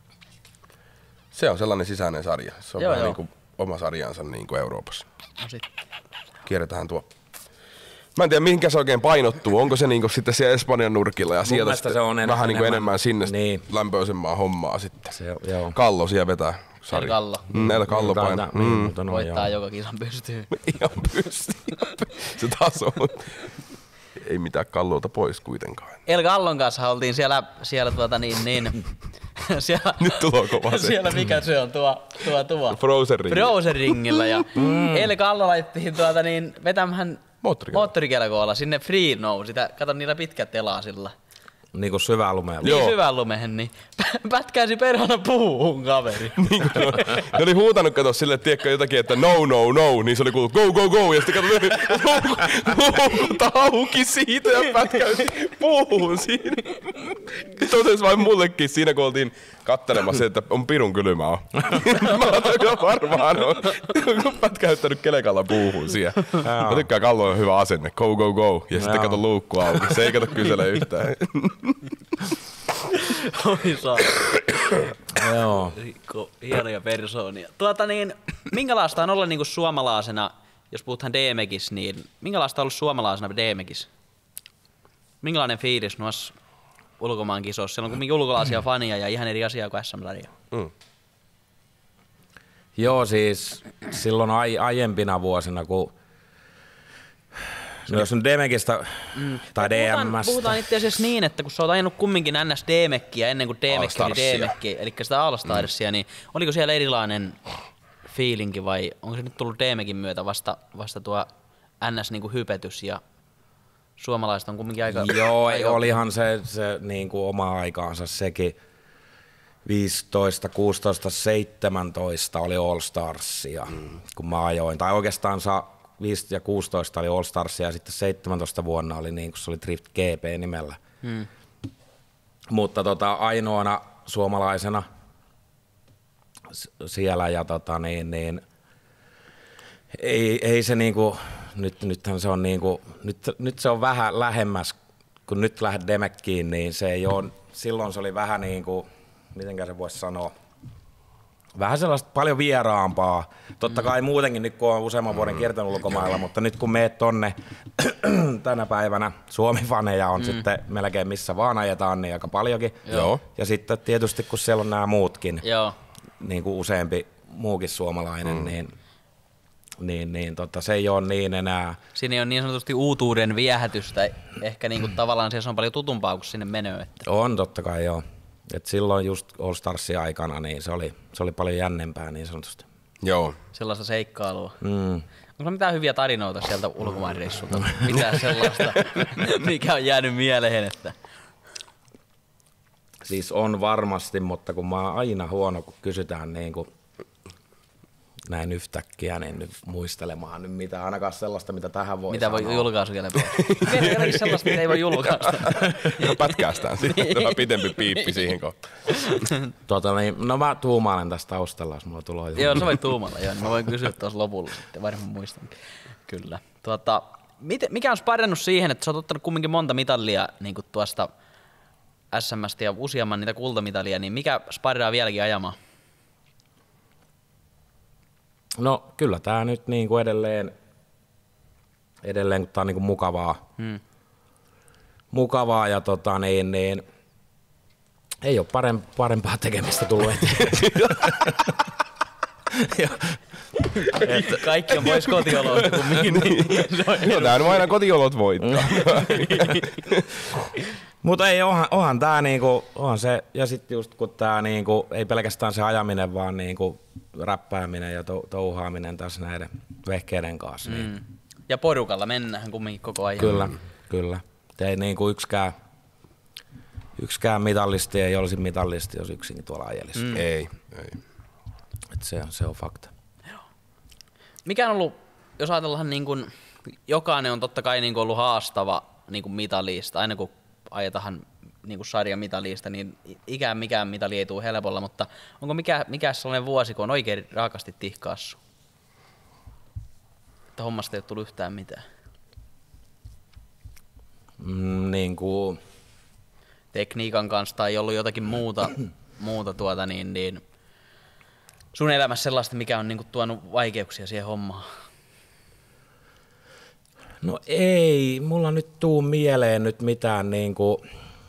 Se on sellainen sisäinen sarja. Se on joo, vähän joo. niin kuin oma sarjansa niin kuin Euroopassa. No sitten. Kierretään tuo. Mä en tiedä, mihinkä se oikein painottuu. Onko se niinku sitten siellä Espanjan nurkilla ja sieltä se on vähän enemmän, niinku enemmän sinne niin. lämpöisempää hommaa sitten. Se, joo. Kallo siellä vetää sarja. El Kallo. Mm, El Kallo Mm, painaa. mm, Mm. no, voittaa joo. joka kisan pystyy. Ihan pystyy. Se taas on. Ei mitään Kallolta pois kuitenkaan. El Kallon kanssa oltiin siellä, siellä tuota niin, niin siellä, Nyt tulee kova se. siellä mikä se on tuo, tuo, tuo. Frozen Ring. Frozen Ringillä ja mm. El Kallo laitettiin tuota niin vetämään moottorikelkoilla sinne Free No, sitä, kato niillä pitkät telasilla. Niin kuin syvään lumeen. Niin syvään lumehen, niin pätkäisi perhana puuhun kaveri. Niin kuin ne, ne oli huutanut kato silleen, tiedätkö jotakin, että no, no, no, niin se oli kuullut go, go, go, ja sitten kato, luukuta auki siitä ja pätkäysi puuhun siinä. Totesi vain mullekin siinä, kun oltiin kattelemassa, että on pirun kylmä on. Mä ajattelin, kyllä varmaan on pätkäyttänyt kelekalla puuhun siellä. Mä tykkään, Kallo on hyvä asenne, go, go, go, ja sitten kato luukku auki. Se ei kato kysele yhtään. Oi saa. Joo. Hienoja persoonia. Tuota niin, minkälaista on olla niinku suomalaisena, jos puhutaan D M X, niin minkälaista on ollut suomalaisena D M X? Minkälainen fiilis noissa ulkomaan kisoissa? Siellä on kuitenkin ulkolaisia fania ja ihan eri asiaa kuin S M-sarja. Mm. Joo, siis silloin ai, aiempina vuosina, kun no jos nyt D M X:stä mm. tai D M X:stä. Puhutaan, puhutaan itse asiassa niin, että kun sä oot ajanut kumminkin N S D M X:iä ennen kuin D M X oli D M X, eli sitä All Starsia, mm. niin oliko siellä erilainen fiilinki vai onko se nyt tullut D M X:in myötä vasta, vasta tuo N S-hypetys ja suomalaiset on kumminkin aika... Joo, aika... olihan se, se niin kuin oma aikaansa sekin. viisitoista, kuusitoista, seitsemäntoista oli All Starsia, mm. kun mä ajoin. Tai oikeastaan viisitoista ja kuusitoista oli All Starsia ja sitten seitsemäntoista vuonna oli niin kuin se oli Drift G P nimellä. Mm. Mutta tota, ainoana suomalaisena siellä ja tota niin, niin ei, ei se niinku, nyt, nythän se on niinku, nyt, nyt se on vähän lähemmäs, kun nyt lähdet Demekkiin, niin se ei ole, silloin se oli vähän niinku, mitenkä se voisi sanoa, vähän sellaista paljon vieraampaa. Totta kai muutenkin nyt kun on useamman vuoden kiertänyt ulkomailla, mutta nyt kun meet tonne tänä päivänä, Suomi-faneja on mm. sitten melkein missä vaan ajetaan, niin aika paljonkin. Joo. Ja sitten tietysti kun siellä on nämä muutkin, Joo. niin kuin useampi muukin suomalainen, mm. niin, niin, niin tota, se ei ole niin enää. Siinä ei ole niin sanotusti uutuuden viehätystä, ehkä niin kuin tavallaan se on paljon tutumpaa, kun sinne menee. Että. On totta kai joo. Et silloin just All Starsin aikana niin se oli, se oli paljon jännempää niin sanotusti. Joo. Sellaista seikkailua. Mm. Onko mitään hyviä tarinoita sieltä ulkomaanreissulta? Mitään sellaista, mikä on jäänyt mieleen? Että... Siis on varmasti, mutta kun mä oon aina huono, kun kysytään niin kuin näin yhtäkkiä, niin nyt muistelemaan nyt mitään, ainakaan sellaista, mitä tähän voi mitä sanoa. Voi julkaisukelpoa. Kerrankin sellaista, mitä ei voi julkaista. No pätkäästään siihen, tämä pitempi piippi siihen kohtaan. Tuota, niin, no mä tuumailen tästä taustalla, jos mulla tulee. Joo, sä voit tuumalla, joo, niin mä voin kysyä tuossa lopulla sitten, varmaan muistan. Kyllä. Tuota, mikä on sparrannut siihen, että sä oot ottanut kumminkin monta mitallia niin kuin tuosta S M:stä ja useamman niitä kultamitalia, niin mikä sparraa vieläkin ajamaan? No kyllä tää nyt niin kuin edelleen edelleen kun tää on niinku mukavaa, Hmm. mukavaa ja tota niin, niin ei ole parempaa tekemistä tullut eteen. Et kaikki on pois kotioloista kumminkin. Joo, tää on aina kotiolot voittaa. Mutta ei, onhan, onhan tää niinku, onhan se, ja sitten just kun tää niinku, ei pelkästään se ajaminen, vaan niinku räppääminen ja to, touhaaminen tässä näiden vehkeiden kanssa. Niin. Mm. Ja porukalla mennään kumminkin koko ajan. Kyllä, mm. kyllä. Ei niinku yksikään, yksikään mitallisti ei olisi mitallisti, jos yksinkin tuolla ajelisi. Mm. Ei, ei. Et se, se on fakta. Joo. Mikä on ollut, jos ajatellaan niin kuin, jokainen on totta kai niin kuin ollut haastava niin kuin mitalista, aina kun ajetahan niin kuin sarjan mitalista, niin ikään mikään mitali ei tule helpolla, mutta onko mikä, mikä sellainen vuosi, kun on oikein raakasti tihkaassu? Että hommasta ei ole tullut yhtään mitään. Mm, niin kuin... Tekniikan kanssa tai ollut jotakin muuta, muuta tuota, niin, niin sun elämässä sellaista, mikä on niin kuin tuonut vaikeuksia siihen hommaan? No ei, mulla nyt tuu mieleen nyt mitään niinku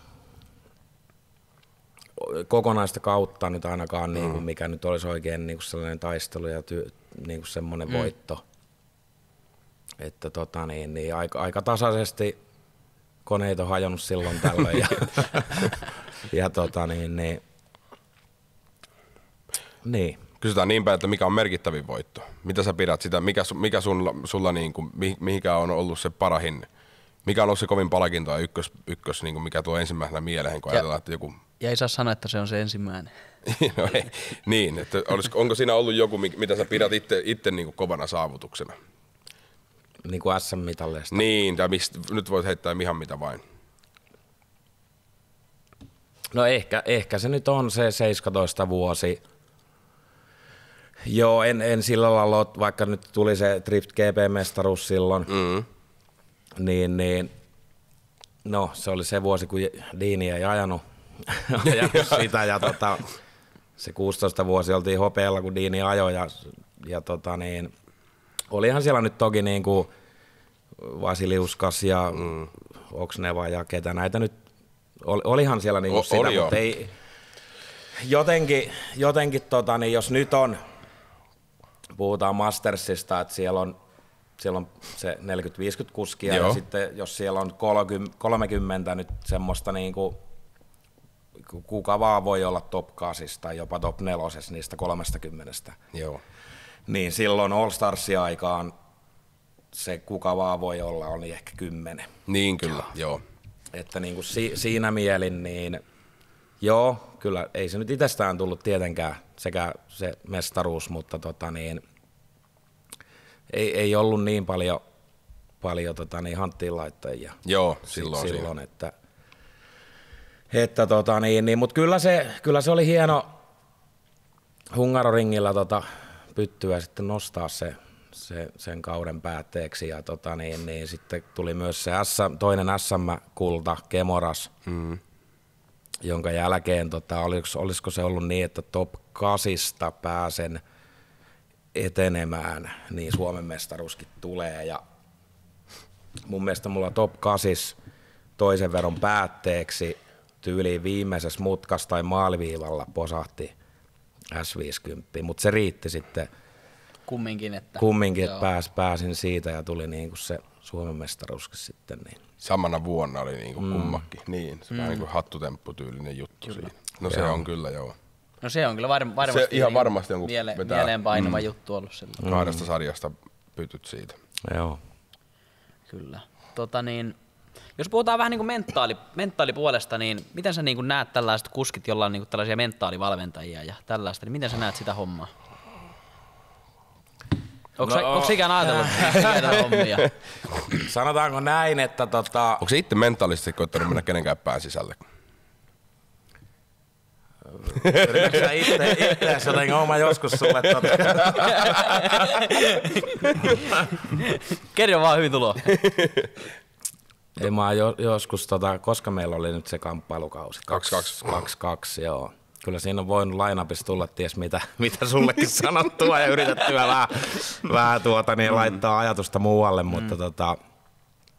kokonaista kautta nyt ainakaan, mm. niinku, mikä nyt olisi oikein niinku sellainen taistelu ja ty, niinku semmoinen mm. voitto. Että tota niin, niin aika, aika tasaisesti koneet on hajonnut silloin tällöin ja, ja tota niin, niin, niin. Kysytään niin päin, että mikä on merkittävin voitto? Mitä sä pidät sitä? Mikä, mikä sulla, sulla niin kuin, mikä on ollut se parahin? Mikä on ollut se kovin palkinto ja ykkös, ykkös niin kuin mikä tuo ensimmäisenä mieleen, kun ja, ajatellaan, että joku... Ja ei saa sanoa, että se on se ensimmäinen. no ei, niin, että olisiko, onko siinä ollut joku, mitä sä pidät itse, itse niin kuin kovana saavutuksena? Niin kuin S M-mitalleista. Niin, tai mistä, nyt voit heittää ihan mitä vain. No ehkä, ehkä se nyt on se seitsemäntoista vuosi. Joo, en, en sillä lailla, vaikka nyt tuli se Drift G P-mestaruus silloin, mm. niin, niin no se oli se vuosi, kun Diini ei ajanut, ajanut sitä ja tota, se kuusitoista vuosi oltiin hopealla, kun Diini ajoi ja, ja tota niin, olihan siellä nyt toki niin kuin Vasiliuskas ja mm. Oksneva ja ketä näitä nyt, ol, olihan siellä niin kuin o, sitä, oli mutta jo. Ei, jotenkin, jotenkin tota, niin jos nyt on, puhutaan Mastersista, että siellä on, siellä on se neljäkymmentä viisikymmentä kuskia Joo. ja sitten jos siellä on kolmekymmentä nyt semmoista niin kuin, kuka vaan voi olla top kahdeksan tai jopa top neljä niistä kolmekymmentä. Joo. Niin silloin All Starsin aikaan se kuka vaan voi olla on ehkä kymmenen. Niin kyllä, joo. joo. Että niin kuin si, siinä mielin niin joo, kyllä ei se nyt itsestään tullut tietenkään sekä se mestaruus, mutta tota niin, ei, ei ollut niin paljon, paljon tota niin, hanttiin laittajia. Joo, silloin. silloin että, että tota niin, niin, mutta kyllä se, kyllä se oli hieno Hungaroringilla tota, pyttyä sitten nostaa se, se, sen kauden päätteeksi ja tota niin, niin sitten tuli myös se S, toinen S M-kulta, Kemoras. Mm. Jonka jälkeen, tota, olisiko, olisiko se ollut niin, että top kasista pääsen etenemään, niin Suomen mestaruuskin tulee. Ja mun mielestä mulla top kasis toisen veron päätteeksi tyyliin viimeisessä mutkas tai maaliviivalla posahti S viisikymmentä, mutta se riitti sitten kumminkin, että, kumminkin, että pääs, pääsin siitä ja tuli niin kuin se Suomen mestaruuskin sitten. Niin. Samana vuonna oli niin kuin mm. kummakin. Niin, se mm. vähän niin kuin hattutempputyylinen juttu kyllä. Siinä. No se on kyllä, joo. No se on kyllä var- varmasti, se ihan varmasti on, miele- mieleenpainava mm. juttu ollut sillä. Kahdesta sarjasta pytyt siitä. Joo. Kyllä. Tota niin, jos puhutaan vähän niin kuin mentaali, mentaalipuolesta, niin miten sä niin kuin näet tällaiset kuskit, joilla on niin kuin tällaisia mentaalivalmentajia ja tällaista, niin miten sä näet sitä hommaa? Onko no, sä ikään ajatellut näitä hommia? Sanotaanko näin, että tota... Onko se itse mentaalisesti koittanut mennä kenenkään pään sisälle? Yritätkö sä itse, itse jotenkin oma joskus sulle tota... Kerro vaan, hyvin tuloa. Ei mä jo, joskus, tota, koska meillä oli nyt se kamppailukausi. kaksi kaksi. kaksi kaksi, joo. Kyllä siinä on voinut line-upissa tulla ties mitä, mitä sullekin sanottua ja yritettyä vähän, vähän tuota, niin laittaa ajatusta muualle, mutta mm. tota,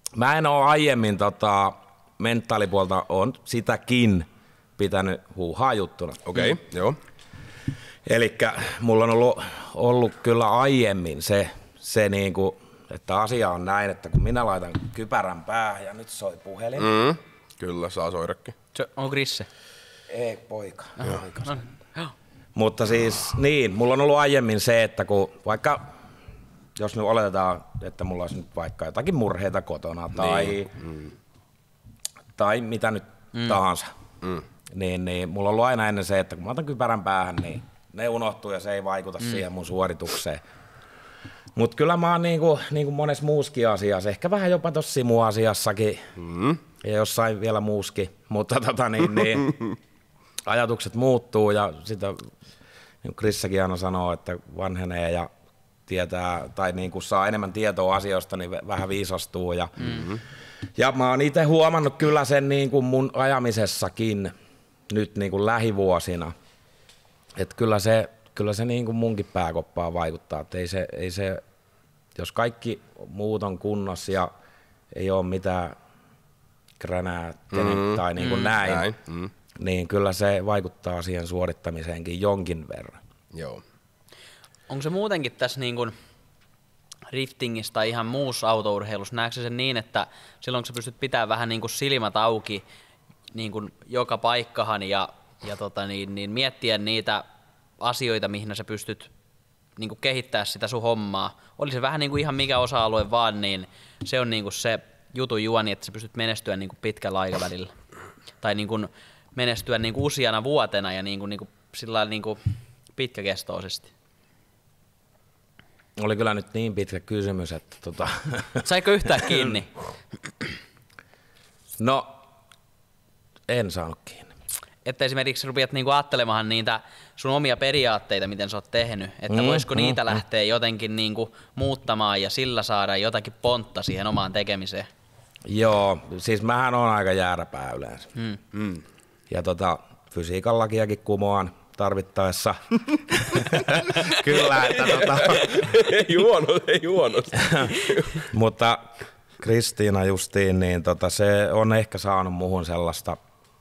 mä en oo aiemmin tota, mentaalipuolta, on sitäkin pitänyt huuhaa juttuna. Okei, okay, mm. joo. Elikkä mulla on ollut, ollut kyllä aiemmin se, se niinku, että asia on näin, että kun minä laitan kypärän päähän ja nyt soi puhelin. Mm. Kyllä, saa soidakin. Se on Krisse? Ei, poika. No, no. Mutta siis niin, mulla on ollut aiemmin se, että kun vaikka, jos nyt oletetaan, että mulla olisi nyt vaikka jotakin murheita kotona tai, niin. mm. tai mitä nyt mm. tahansa, mm. Niin, niin mulla on ollut aina ennen se, että kun mä otan kypärän päähän, niin ne unohtuu ja se ei vaikuta mm. siihen mun suoritukseen. Mutta kyllä mä oon niinku, niinku monessa muuskin asiassa, ehkä vähän jopa tossa simuasiassakin mm. ja jossain vielä muuskin, mutta tota niin, niin ajatukset muuttuu ja sitä niin Krissäkin aina sanoo, että vanhenee ja tietää tai niin kuin saa enemmän tietoa asioista, niin vähän viisastuu. Ja, mm-hmm. ja mä oon itse huomannut kyllä sen niin kuin mun ajamisessakin nyt niin kuin lähivuosina, että kyllä se, kyllä se niin kuin munkin pääkoppaan vaikuttaa. Että ei se, ei se, jos kaikki muut on kunnossa ja ei ole mitään kränää mm-hmm. tai niin kuin mm-hmm. näin, näin. Mm-hmm. niin kyllä se vaikuttaa siihen suorittamiseenkin jonkin verran. Joo. Onko se muutenkin tässä niin kuin riftingissä tai ihan muussa autourheilussa, näetkö sen niin, että silloin kun sä pystyt pitämään vähän niin kuin silmät auki niin kuin joka paikkahan ja, ja tota niin, niin miettiä niitä asioita, mihin sä pystyt niin kuin kehittämään sitä sun hommaa, oli se vähän niin kuin ihan mikä osa-alue vaan, niin se on niin kuin se jutun juoni, että sä pystyt menestyä niin kuin pitkällä aikavälillä. Tai niin kuin menestyä niin kuin useana vuotena ja niin kuin, niin kuin, sillä niin kuin pitkäkestoisesti. Oli kyllä nyt niin pitkä kysymys, että tota... Saiko yhtään kiinni? No, en saanut kiinni. Että esimerkiksi rupeat niinku ajattelemaan niitä sun omia periaatteita, miten sä oot tehnyt, että mm, voisiko mm, niitä mm. lähteä jotenkin niinku muuttamaan ja sillä saada jotakin pontta siihen omaan tekemiseen? Joo, siis mähän on aika jääräpää yleensä. Mm. Mm. Ja tota, fysiikallakiakin kumoan tarvittaessa. Kyllä, että tota... ei huono, ei huono. Mutta Kristiina justiin, niin tota, se on ehkä saanut muhun sellaista,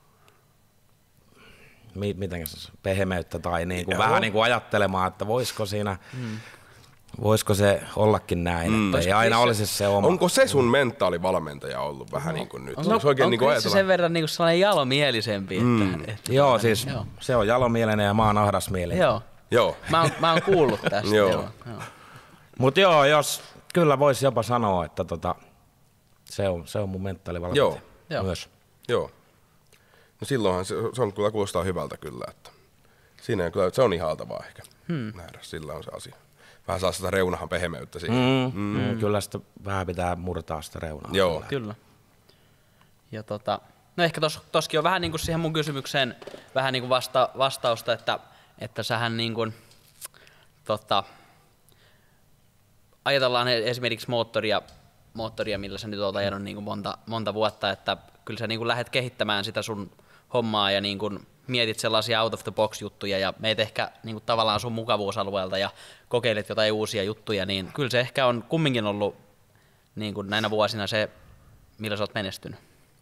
mi- mitenkäs, pehmeyttä tai niinku vähän niinku ajattelemaan, että voisiko siinä, mm. voisiko se ollakin näin, mm. että ei aina se, olisi se oma. Onko se sun mentaalivalmentaja ollut vähän no. niin kuin nyt? On, on, on niinku se sen verran niinku sellainen jalomielisempi? Mm. Että, että joo, siis joo. Se on jalomielinen ja mä oon ahdasmielinen. Joo, joo. Mä, oon, mä oon kuullut tästä. joo. Joo, joo. Mut joo, jos kyllä voisi jopa sanoa, että tota, se, on, se on mun mentaalivalmentaja joo. myös. Joo. No silloinhan se, se on kyllä kuulostaa hyvältä kyllä, että siinä on kyllä, se on ihaltavaa ehkä hmm. nähdä, sillä on se asia. Vähän saa sitä reunahan pehmeyttä siihen. Mm, mm. Kyllä sitä vähän pitää murtaa sitä reunaa. Joo. Kyllä. kyllä. Ja tota, no ehkä tos, toskin on vähän niin kuin siihen mun kysymykseen vähän niin kuin vasta, vastausta, että, että sähän niin kuin, tota, ajatellaan esimerkiksi moottoria, moottoria, millä sä nyt oot ajanut niin kuin monta, monta vuotta, että kyllä sä niin kuin lähdet kehittämään sitä sun hommaa ja niin kuin mietit sellaisia out of the box juttuja ja meet ehkä niin kuin tavallaan sun mukavuusalueelta ja kokeilet jotain uusia juttuja, niin kyllä se ehkä on kumminkin ollut niin kuin näinä vuosina se, millä sä oot menestynyt.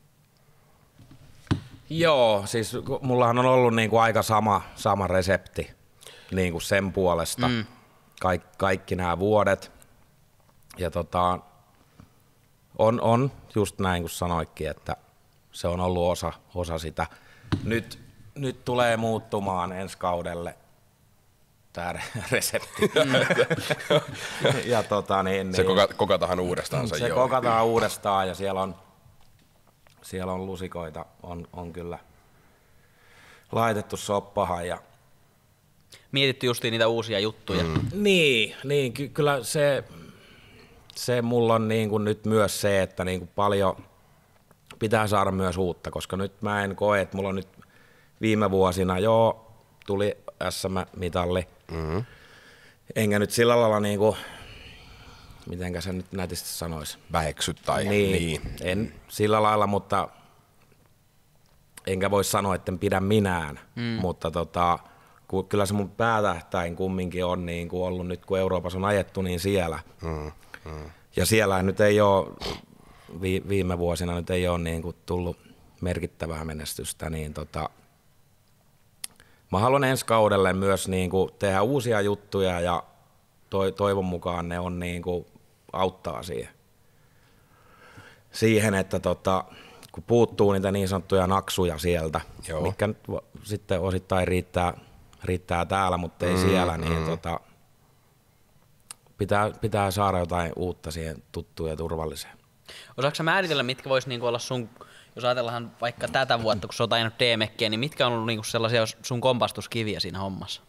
Joo, siis mullahan on ollut niin kuin aika sama, sama resepti niin kuin sen puolesta mm. Kaik, kaikki nämä vuodet. Ja tota, on, on just näin kuin sanoitkin, että se on ollut osa, osa sitä. Nyt, nyt tulee muuttumaan ensi kaudelle tämä resepti. ja tota, niin, se niin, kokataan uudestaan. Se, se kokataan uudestaan ja siellä on, siellä on lusikoita, on, on kyllä laitettu soppahan. Ja mietitty justiin niitä uusia juttuja. Mm. Niin, niin ky- kyllä se, se mulla on niin kuin nyt myös se, että niin kuin paljon pitää saada myös uutta, koska nyt mä en koe, että mulla on nyt viime vuosina, joo, tuli S M-mitalli, mm-hmm. enkä nyt sillä lailla niin kuin, mitenkä se nyt nätisti sanoisi. Väheksy tai niin. niin. En sillä lailla, mutta enkä voi sanoa, että en pidä minään, mm. mutta tota, kyllä se mun päätähtäin kumminkin on niin kuin ollut nyt, kun Euroopassa on ajettu, niin siellä. Mm. Mm. Ja siellä nyt ei ole vi, viime vuosina nyt ei ole niin kuin tullut merkittävää menestystä, niin tota, mä haluan ensi kaudelle myös niin kuin tehdä uusia juttuja ja toi, toivon mukaan ne on niin kuin auttaa siihen. Siihen, että tota, kun puuttuu niitä niin sanottuja naksuja sieltä, Joo. mitkä nyt sitten osittain riittää, riittää täällä, mutta ei mm, siellä, niin mm. tota, pitää, pitää saada jotain uutta siihen tuttuun ja turvalliseen. Osaatko sä määritellä, mitkä vois niinku olla sun, jos ajatellaan vaikka tätä vuotta, kun sä oot ajanut D M X:iä, niin mitkä on ollut niinku sellaisia sun kompastuskiviä siinä hommassa?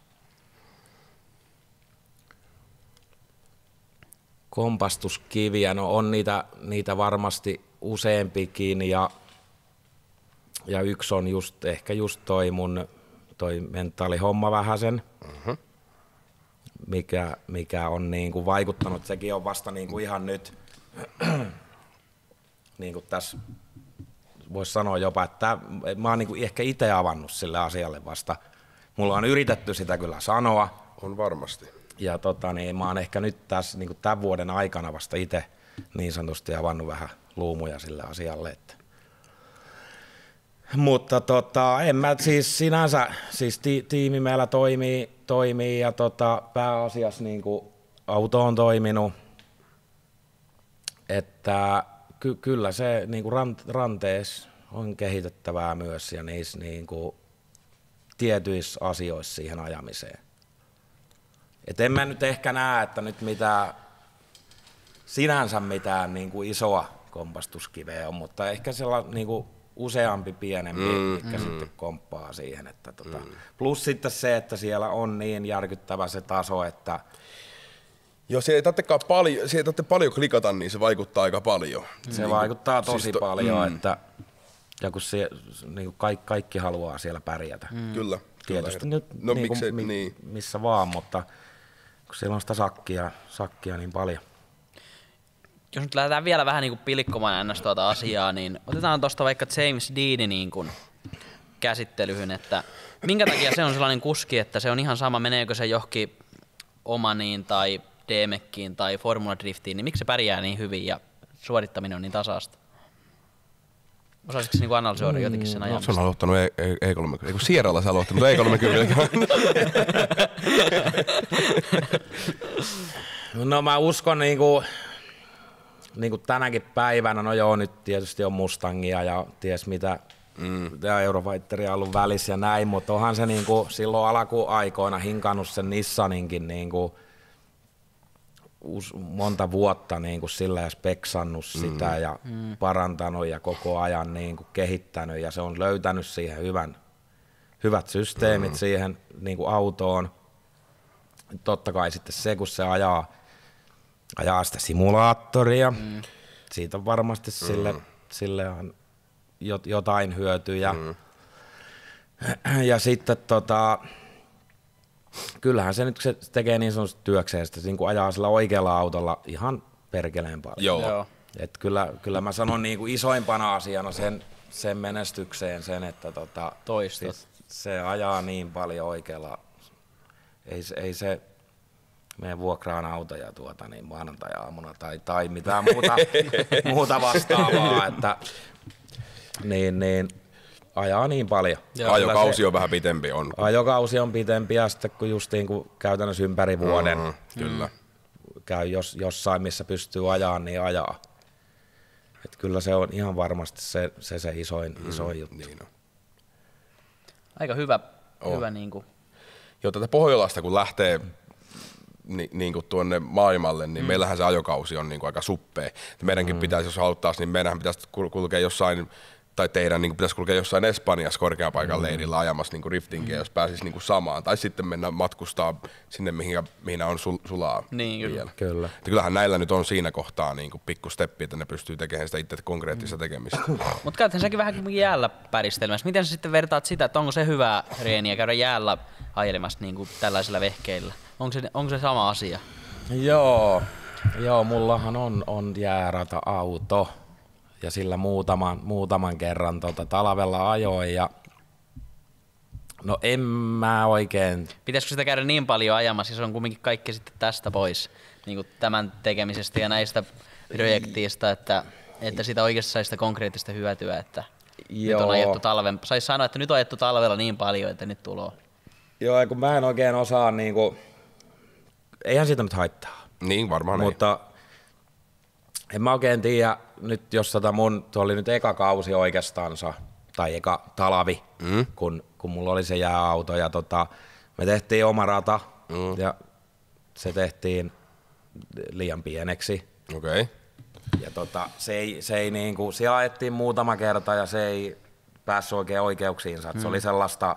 Kompastuskiviä, no on niitä, niitä varmasti useampikin ja, ja yksi on just, ehkä just toi mun toi mentaalihomma vähäsen, uh-huh. mikä, mikä on niinku vaikuttanut, sekin on vasta niinku ihan nyt, niin kuin tässä voisi sanoa jopa, että mä oon niinku ehkä itse avannut sille asialle vasta. Mulla on yritetty sitä kyllä sanoa. On varmasti. Ja tota, niin mä oon ehkä nyt tässä niin tämän vuoden aikana vasta itse niin sanotusti avannut vähän luumuja sille asialle. Että. Mutta tota, en mä siis sinänsä, siis ti- tiimi meillä toimii, toimii ja tota, pääasiassa niin kuin auto on toiminut. Että ky- kyllä se niin kuin rant- ranteessa on kehitettävää myös ja niissä niin kuin tietyissä asioissa siihen ajamiseen. Et en mä nyt ehkä näe, että nyt mitään, sinänsä mitään niin kuin isoa kompastuskiveä on, mutta ehkä sellainen niin kuin useampi pienempi, mm, mitkä mm. sitten komppaa siihen. Että tota. mm. Plus sitten se, että siellä on niin järkyttävä se taso, että joo, se ei tarvitsekaan paljon, se ei tarvitse paljon klikata, niin se vaikuttaa aika paljon. Se niin vaikuttaa tosi siis to, paljon, mm. että ja kun se, niin kuin kaikki, kaikki haluaa siellä pärjätä. Mm. Kyllä. Tietysti kyllä. nyt no, niin miksei, kuin, niin. missä vaan, mutta kun siellä on sitä sakkia, sakkia niin paljon. Jos nyt lähdetään vielä vähän niin kuin pilkkomaan ennäs tuota asiaa, niin otetaan tuosta vaikka James Deanin niin kuin käsittelyyn, että minkä takia se on sellainen kuski, että se on ihan sama, meneekö se johonkin Omaniin tai D M X:iin tai Formula Driftiin, niin miksi se pärjää niin hyvin ja suorittaminen on niin tasaista? Osaisitko se niin analysoida mm, jotenkin sen ajamista? No, se on aloittanut E kolmekymmentä, eikö Sierralla se on aloittanut E kolmekymmentä. No mä uskon niinku, niinku tänäkin päivänä, no joo nyt tietysti on Mustangia ja ties mitä, mm. ja Eurofighteria on ollut välissä ja näin, mutta onhan se niinku silloin alkuaikoina hinkannut sen Nissaninkin niinku monta vuotta niin kuin sillä ja speksannut sitä mm. ja mm. parantanut ja koko ajan niin kuin kehittänyt ja se on löytänyt siihen hyvän, hyvät systeemit mm. siihen niin kuin autoon. Totta kai sitten se, kun se ajaa, ajaa sitä simulaattoria, mm. siitä on varmasti mm. sille, sille on jotain hyötyjä. Mm. Ja sitten tota, kyllähän se nyt se tekee niin sanotusti työkseen, että se niin kuin ajaa sillä oikealla autolla ihan perkeleen paljon. Joo. Et kyllä, kyllä mä sanon niin kuin isoimpana asiana sen, sen menestykseen sen, että tota, toistot. Se ajaa niin paljon oikealla. Ei, ei se mene vuokraan autoja tuota, niin maanantai-aamuna tai, tai mitään muuta, muuta vastaavaa. Että, niin, niin, ajaa niin paljon. Joo, ajokausi se, on vähän pitempi. On. Ajokausi on pitempi ja sitten kun justiin kun käytännössä ympäri vuoden mm, kyllä. käy jos, jossain, missä pystyy ajaa, niin ajaa. Et kyllä se on ihan varmasti se, se, se isoin, mm, isoin juttu. Niin on. Aika hyvä. Oh. hyvä niin kuin. Joo, tätä Pohjolasta kun lähtee ni, niin kuin tuonne maailmalle, niin mm. meillähän se ajokausi on niin kuin aika suppea. Meidänkin mm. pitäisi, jos haluttaisiin, niin meidänhän pitäisi kulkea jossain, tai teidän niin pitäisi kulkea jossain Espanjassa korkeapaikan mm. leirillä ajamassa niin riftingiä, mm. jos pääsisi niin samaan. Tai sitten mennä matkustaa sinne, mihin, mihin on sul, sulaa. Niin, kyllä. kyllä. Kyllähän näillä nyt on siinä kohtaa niin pikku steppi, että ne pystyy tekemään sitä itse konkreettista mm. tekemistä. Mutta käytän säkin vähän jäällä päristelmässä. Miten sä sitten vertaat sitä, että onko se hyvää reeniä käydä jäällä ajelemassa niin kuin tällaisilla vehkeillä? Onko se, onko se sama asia? Joo, Joo mullahan on, on jäärata-auto. Ja sillä muutaman, muutaman kerran tota, talvella ajoin ja no en mä oikein. Pitäisikö sitä käydä niin paljon ajamassa, se on kumminkin kaikki sitten tästä pois, niin kuin tämän tekemisestä ja näistä projektiista, että että sitä oikeasti saisi sitä konkreettista hyötyä, että Joo. nyt on ajettu talven. Saisi sanoa, että nyt on ajettu talvella niin paljon, että nyt tulee. Joo, kun mä en oikein osaa niinku, eihän siitä nyt haittaa. Niin, varmaan Mutta ei. En mä oikein tiedä, nyt jos tota mun, tuo oli nyt eka kausi oikeastansa, tai eka talvi, mm. kun, kun mulla oli se jääauto, ja tota, me tehtiin oma rata, mm. ja se tehtiin liian pieneksi. Okei. Okay. Ja tota, se ei, se ei niinku, siellä ajettiin muutama kerta, ja se ei päässyt oikein oikeuksiinsa, mm. se oli sellaista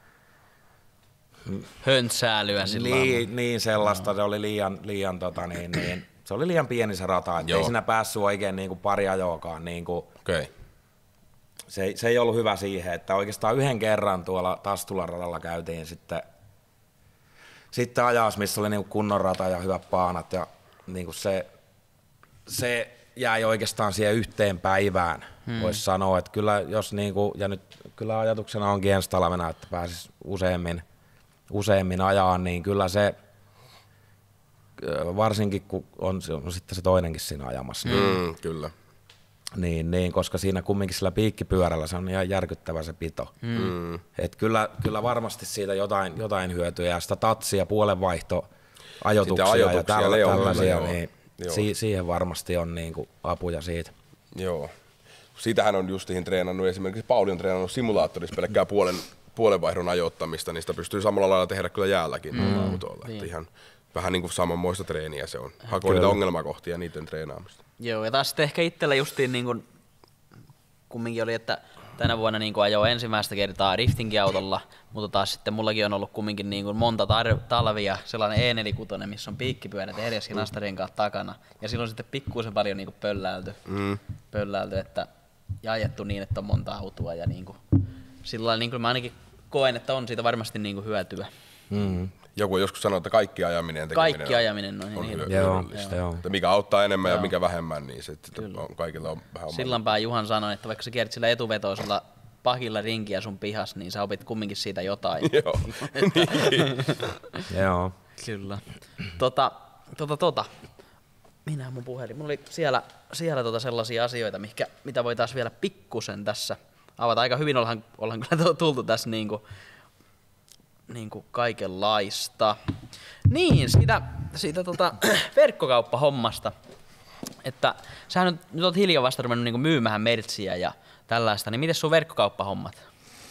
höntsäälyä sillä niin, niin sellaista, no. se oli liian, liian tota, niin, niin, se oli liian pieni se rata, että ei siinä päässyt oikein niinku pari ajoakaan. Niinku, okay. se, se ei ollut hyvä siihen, että oikeastaan yhden kerran tuolla Tastulan radalla käytiin sitten, sitten ajas, missä oli niinku kunnon rata ja hyvät paanat ja niinku se, se jäi oikeastaan siihen yhteen päivään, hmm. voisi sanoa, että kyllä jos niinku, ja nyt kyllä ajatuksena onkin ensi talvena, että pääsisi useammin useammin ajaa, niin kyllä se, varsinkin kun on, on sitten se toinenkin siinä ajamassa. Niin, mm, kyllä. Niin, niin, koska siinä kumminkin sillä piikkipyörällä se on ihan järkyttävä se pito. Mm. Et kyllä, kyllä varmasti siitä jotain, jotain hyötyä ja sitä tatsia, puolenvaihto, ajotuksia, ajotuksia ja tällä, tällaisia, joo. Niin joo. Si- siihen varmasti on niinku apuja siitä. Joo. Sitähän on justiin treenannut, esimerkiksi Pauli on treenannut simulaattorissa pelkkää puolen puolenvaihdon ajoittamista, niin sitä pystyy samalla lailla tehdä kyllä jäälläkin mm. autoilla. Niin. Ihan vähän niin kuin samanmoista treeniä se on. Hakoo niitä ongelmakohtia ja niiden treenaamista. Joo, ja taas sitten ehkä itsellä justiin niin kuin, kumminkin oli, että tänä vuonna niin kuin ajoi ensimmäistä kertaa driftingin autolla, mutta taas sitten mullakin on ollut kumminkin niin kuin monta tar- talvia sellainen E neljäkymmentäkuusi, missä on piikkipyörät edes mm. nastarenkaat takana. Ja silloin sitten pikkuisen paljon niin kuin pölläilty, mm. pölläilty että, ja ajettu niin, että on monta autoa. Ja niin kuin, sillä niin kuin mä ainakin koen, että on siitä varmasti niin kuin hyötyä. Mm. Joku joskus sanoo, että kaikki ajaminen kaikki on, ajaminen on, on niin hyödyllistä. Joo, joo. Mikä auttaa enemmän joo. ja mikä vähemmän, niin se, on, kaikilla on vähän silloinpä Juhan sanoi, että vaikka sä kierrit sillä etuvetoisella pakilla rinkiä sun pihas, niin sä opit kumminkin siitä jotain. Joo. Joo. Kyllä. Tota, tota, tota. Minä mun puhelin. Mulla oli siellä, siellä tota sellaisia asioita, mikä, mitä voitaisiin vielä pikkusen tässä avata. Aika hyvin ollaan, ollaan kyllä tultu tässä niinku, niinku kaikenlaista. Niin, siitä, siitä tota, verkkokauppahommasta. Että sähän nyt, nyt oot hiljaa vasta ruvennut niinku myymään mertsiä ja tällaista, niin miten sun verkkokauppahommat?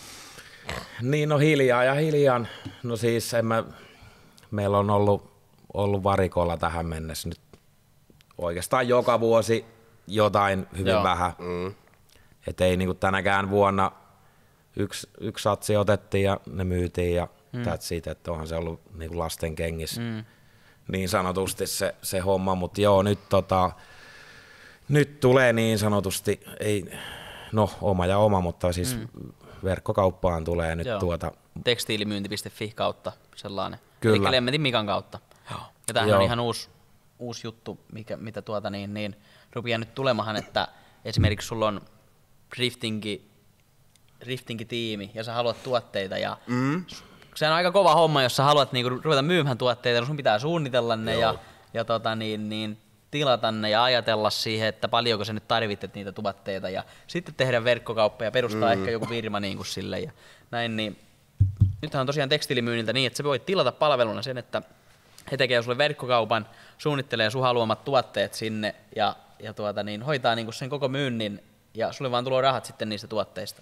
Niin, no hiljaa ja hiljaan. No siis en mä, meillä on ollut, ollut varikolla tähän mennessä nyt oikeastaan joka vuosi jotain hyvin Joo. vähän. Mm. Et ei niinku tänäkään vuonna yksi, yksi satsi otettiin ja ne myytiin ja mm. that's it, että onhan se ollut niinku lasten kengissä mm. niin sanotusti se, se homma, mutta joo nyt, tota, nyt tulee niin sanotusti, ei, no oma ja oma, mutta siis mm. verkkokauppaan tulee nyt joo. tuota. Tekstiilimyynti piste fi kautta sellainen, kyllä. eli Lemmetin Mikan kautta. Joo. Ja tämähän joo. on ihan uusi, uusi juttu, mikä, mitä tuota niin, niin rupeaa nyt tulemahan, että esimerkiksi sulla on driftingi, driftingi-tiimi ja sä haluat tuotteita ja mm. se on aika kova homma, jos sä haluat niinku ruveta myymään tuotteita, sun pitää suunnitella ne Joo. ja, ja tota, niin, niin, tilata ne ja ajatella siihen, että paljonko sä nyt tarvitset niitä tuotteita ja sitten tehdä verkkokauppa ja perustaa mm. ehkä joku firma niin kuin sille ja näin. Niin. Nythän on tosiaan tekstiilimyynniltä niin, että sä voit tilata palveluna sen, että he tekee sulle verkkokaupan, suunnittelee sun haluamat tuotteet sinne ja, ja tuota, niin, hoitaa niinku sen koko myynnin ja sulle vaan tulee rahat sitten niistä tuotteista.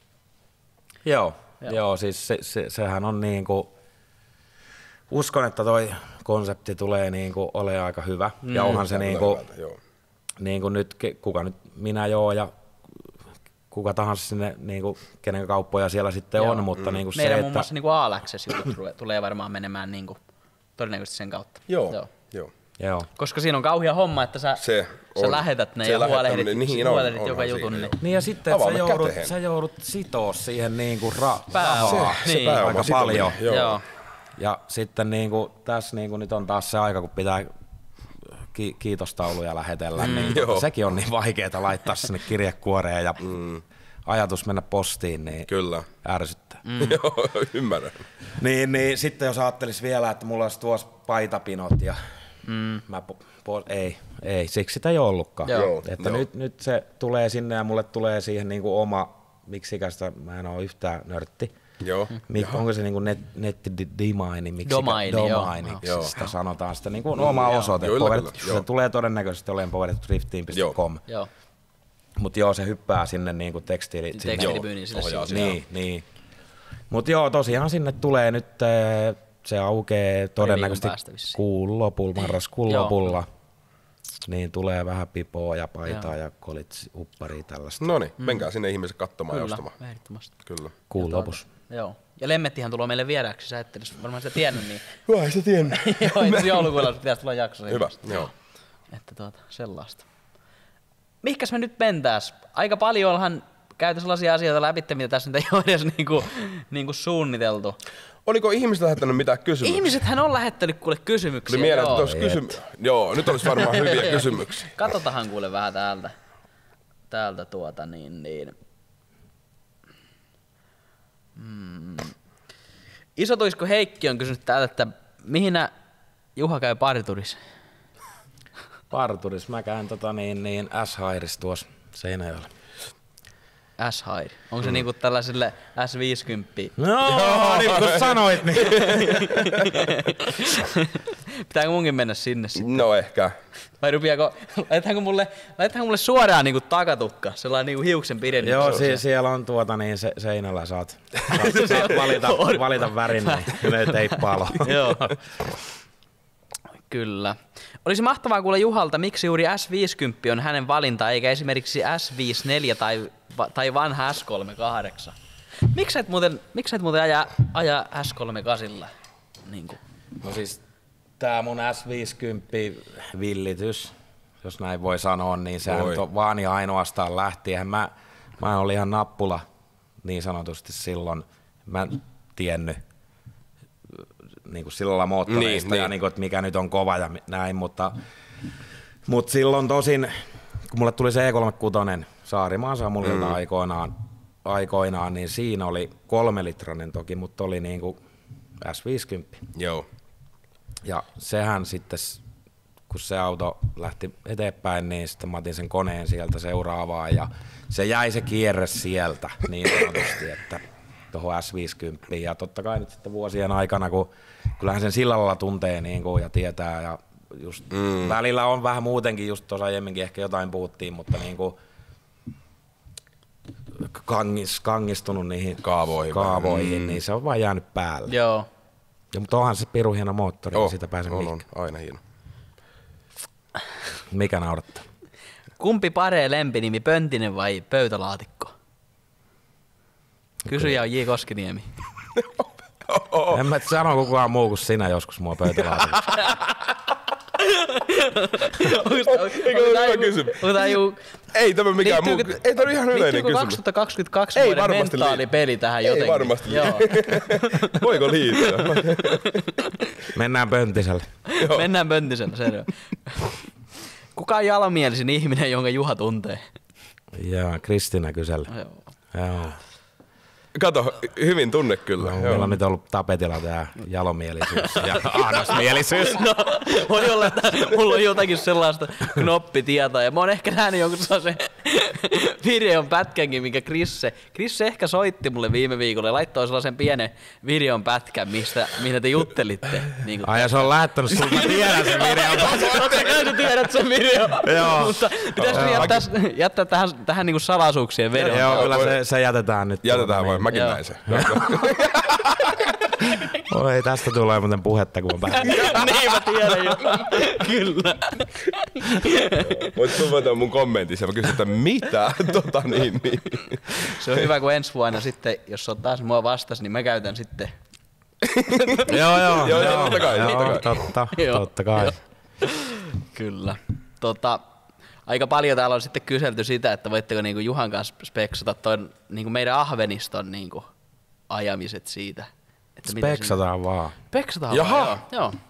Joo, Joo. Joo siis se, se, sehän on niinku, uskon, että toi konsepti tulee niinku olemaan aika hyvä. Mm. Ja onhan se niinku, niinku nyt, kuka nyt minä joo ja kuka tahansa sinne, niinku, kenen kauppoja siellä sitten Joo. on, mutta mm. niinku meidän se, muun että muassa niinku All Access-jutut tulee varmaan menemään niinku, todennäköisesti sen kautta. Joo. Joo. Joo. Joo. Koska siinä on kauhea homma, että sä, se sä lähetät ne se ja huolehdit, niin huolehdit joka jutun. Niin. niin ja sitten että sä joudut, sä joudut sitoa siihen niinku ra- rahaa se, niin. se aika paljon. Joo. Joo. Ja sitten niinku, tässä niinku nyt on taas se aika, kun pitää ki- kiitostauluja lähetellä, mm. niin joo. sekin on niin vaikeaa laittaa sinne kirjekuoreen ja mm. ajatus mennä postiin, niin kyllä. ärsyttää. Mm. Joo, ymmärrän. Niin, niin sitten jos ajattelis vielä, että mulla olisi tuossa paitapinot ja Mm. Mä po- po- ei, ei, siksi sitä ei ollutkaan. Joo. Että Joo. nyt, nyt se tulee sinne ja mulle tulee siihen niinku oma, miksikästä mä en oo yhtään nörtti. Joo. Mik, onko se niinku net, nettidimaini, miksi Domaini, domainiksi joo. sitä sanotaan, sitä niinku oma osoite. Joo, Power, kyllä, se joo. tulee todennäköisesti olemaan power driftiin piste com. Joo. Mut joo, se hyppää sinne niinku tekstiili. Tekstiilipyyniin sille ohjaa sivulle. Niin, niin. Mut joo, tosiaan sinne tulee nyt, eh, se aukeaa todennäköisesti päästä vissiin. kuun lopulla, marraskuun Joo. lopulla. Niin tulee vähän pipoa ja paitaa Joo. ja kolitsi, upparia tällaista. No niin, menkää sinne ihmiset katsomaan ja Kyllä, ostamaan. ehdottomasti. Kyllä. Kuun lopussa. Joo. Ja Lemmettihan tulee meille vieraaksi, sä et edes varmaan sitä tiennyt, niin Vai sä tiennyt? joo, itse joulukuulla pitäisi tulla jakso. Hyvä, joo. Että tuota, sellaista. Mihkäs me nyt mentäis? Aika paljonhan käyty sellaisia asioita läpi, mitä tässä nyt ei ole edes niinku, niinku suunniteltu. Oliko ihmiset lähettänyt mitään kysymyksiä? Ihmisethän on lähettänyt kuule kysymyksiä. Tuli mieleen, että joo. olisi kysymy... Joo, nyt olisi varmaan hyviä kysymyksiä. Katsotahan kuule vähän täältä. Täältä tuota niin niin. Hmm. Isotuisko Heikki on kysynyt täältä, että mihin Juha käy parturissa? Parturis, mä käyn tota niin, niin S-Hairis tuossa Seinäjoella. S-Hide. Onko se mm. niinku tällaiselle S viisikymmentä? No, niin kuin sanoit, niin. Pitääkö munkin mennä sinne sitten? No ehkä. Vai rupiaako, laitetaanko mulle, laitetaanko mulle suoraan niinku takatukka, sellainen niinku hiuksen pidennys? Joo, sie- siellä on tuota niin se, seinällä saat, saat, saat valita, valita värin, niin ne teippaa Joo. Kyllä. Olisi mahtavaa kuulla Juhalta, miksi juuri S viisikymmentä on hänen valinta, eikä esimerkiksi S viisikymmentäneljä tai, tai vanha S kolmekymmentäkahdeksan. Miksi et muuten, miksi et muuten aja, aja S kolmekymmentäkahdeksan? Niin kuin. No siis tää mun S viisikymmentä villitys, jos näin voi sanoa, niin sehän Voi. on vaan ja ainoastaan lähtien. Mä, mä olin ihan nappula niin sanotusti silloin. Mä en tiennyt niin kuin sillä lailla moottoreista Niin, ja niin. niin kuin, että mikä nyt on kova ja näin, mutta, mutta silloin tosin, kun mulle tuli se E kolmekymmentäkuusi Saarimaan Samulilta mm. aikoinaan, aikoinaan, niin siinä oli kolme litranen toki, mutta oli niin kuin S viisikymmentä. Joo. Ja sehän sitten, kun se auto lähti eteenpäin, niin sitten mä otin sen koneen sieltä seuraavaan ja se jäi se kierre sieltä niin sanotusti, että tuohon S viisikymmentä. Ja totta kai nyt sitten vuosien aikana, kun kyllähän sen sillä lailla tuntee niin kuin, ja tietää ja just mm. välillä on vähän muutenkin, just tuossa aiemminkin ehkä jotain puhuttiin, mutta niin kuin kangis, kangistunut niihin Kaavoihin. kaavoihin Mm. niin se on vaan jäänyt päälle. Joo. Ja, mutta onhan se pirun hieno moottori, Oh, oh, sitä pääsee on, mihinkään. on, aina hieno. Mikä naurattaa? Kumpi paree lempinimi, Pöntinen vai Pöytälaatikko? Kysyjä on J. Koskiniemi. En mä sano kukaan muu kuin sinä joskus mua pöytälaatikossa. Eikö ole hyvä kysymys? Ei tämä mikään muu. Ei tämä on ihan yleinen liittyykö kysymys. kaksituhattakaksikymmentäkaksi Ei vuoden varmasti liity. mentaalipeli tähän jotenkin? Ei varmasti Joo. Voiko liittyä? Mennään Pöntiselle. Mennään Pöntisellä, selvä. Kuka on jalomielisin ihminen, jonka Juha tuntee? Joo, Kristina kysellä. Joo. Joo. Kato, hyvin tunne kyllä. No, Joo. meillä on nyt ollut tapetilla tää jalomielisyys ja ahdasmielisyys. No, voi olla, että mulla on jotakin sellaista knoppitietoa. Ja mä oon ehkä nähnyt jonkun sellaisen videon pätkänkin, minkä Krisse, Krisse ehkä soitti mulle viime viikolla ja laittoi sellaisen pienen videon pätkän, mistä, mihin te juttelitte. Niin Ai ja se on lähettänyt sulle, mä tiedän sen videon. Totta kai sä tiedät sen videon. Joo. Mutta pitäisikö jättää, jättää tähän, tähän niinku salaisuuksien vedon? Joo, kyllä se, se jätetään nyt. Jätetään tuota vai, mäkin Joo. näin sen. Oi, tästä tulee muuten puhetta, kun on päällä. Niin mä tiedän jo. Kyllä. Voit tuvata mun kommentissa ja mä kysyn, että mitä? Tota niin, niin. Se on hyvä, kun ensi vuonna sitten, jos on taas mua vastas, niin mä käytän sitten. Joo, joo, Joo, joo, totta kai, joo, totta kai. totta, Joo, totta kai. joo. Kyllä. Tota, aika paljon täällä on sitten kyselty sitä, että voitteko niinku Juhan kanssa speksata ton niinku meidän Ahveniston niinku ajamiset siitä. Että miten Speksataan vaan. se- Speksataan Jaha. vaan, joo. joo.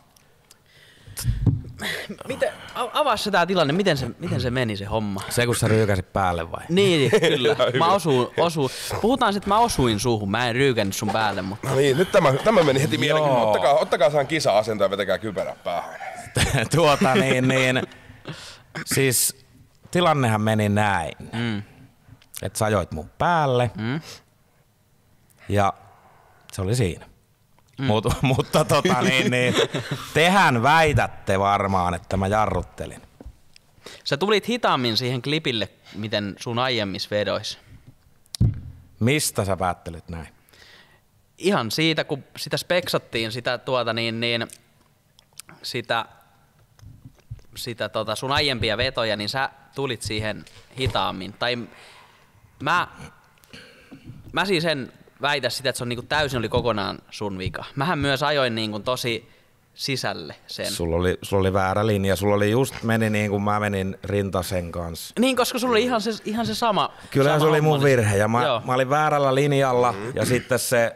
Miten, a- avaa se tää tilanne, miten se, miten se meni se homma? Se kun sä ryykäsit päälle vai? Niin, kyllä. Ihan hyvä. Mä osuin, osuin. Puhutaan sitten, että mä osuin suuhun. Mä en ryykännyt sun päälle, mutta No niin, nyt tämä, tämä meni heti mielenkiin. Joo. Ottakaa, ottakaa saan kisa-asento ja vetäkää kypärä päähän. tuota niin, niin siis tilannehan meni näin, mm. että sä ajoit mun päälle mm. ja se oli siinä. Mm. Mut, mutta tota niin, niin, tehän väitätte varmaan, että mä jarruttelin. Sä tulit hitaammin siihen klipille, miten sun aiemmissa vedoissa. Mistä sä päättelit näin? Ihan siitä, kun sitä speksattiin, sitä tuota niin, niin sitä, sitä tota sun aiempia vetoja, niin sä tulit siihen hitaammin. Tai mä, mä siis en väitä sitä, että se on niinku täysin oli kokonaan sun vika. Mähän myös ajoin niinku tosi sisälle sen. Sulla oli, sulla oli väärä linja, sulla oli just meni niin kuin mä menin Rintasen kanssa. Niin, koska sulla oli ihan se, ihan se sama. Kyllä sama se oli mun homma. virhe ja mä, mä olin väärällä linjalla mm-hmm. ja sitten se...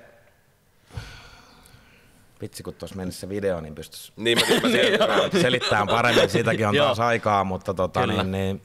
Vitsi kun tuossa menisi se video, niin pystyisi niin, mä selittämään paremmin, siitäkin on taas aikaa, mutta tota niin, niin...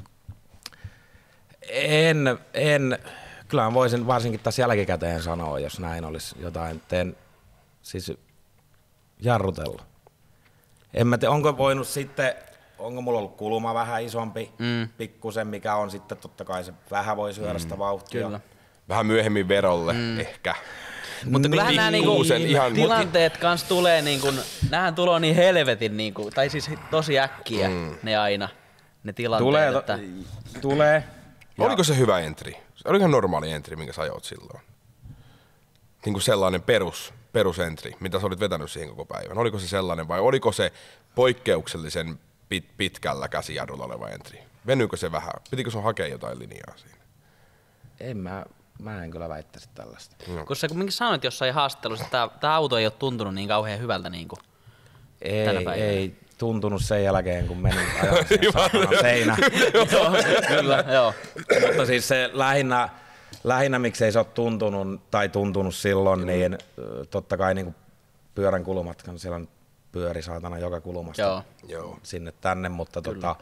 En, en... Kyllä voisin varsinkin tässä jälkikäteen sanoa, jos näin olisi jotain. En siis jarrutella. En mä te, onko voinut sitten, onko mulla ollut kulma vähän isompi, mm. pikkusen, mikä on sitten totta kai se vähän voi syödä sitä vauhtia. Kyllä. Vähän myöhemmin verolle mm. ehkä. Mutta kyllähän nämä niinku ihan tilanteet kans tulee, niinku, nämähän tulee niin helvetin, niinku, tai siis tosi äkkiä mm. ne aina, ne tilanteet. Tulee, että... tulee. Oliko se hyvä entry? Oliko normaali entry, minkä sä ajoit silloin? Niin kuin sellainen perus, perusentry, mitä sä olit vetänyt siihen koko päivän. Oliko se sellainen vai oliko se poikkeuksellisen pit, pitkällä käsijarrulla oleva entry? Venyykö se vähän? Pitikö sun hakea jotain linjaa siinä? En mä, mä en kyllä väittäisi tällaista. No. Kun sä kuitenkin sanoit jossain haastattelussa, että tämä auto ei ole tuntunut niin kauhean hyvältä niin kuin ei, tänä päivänä. Ei tuntunut sen jälkeen, kun menin ajamaan seinään. Kyllä, joo. Mutta siis se lähinnä, lähinnä miksei se ole tuntunut tai tuntunut silloin, mm. niin totta kai niin pyörän kulumatkan siellä on pyöri saatana joka kulmasta joo. Joo. sinne tänne, mutta, tota,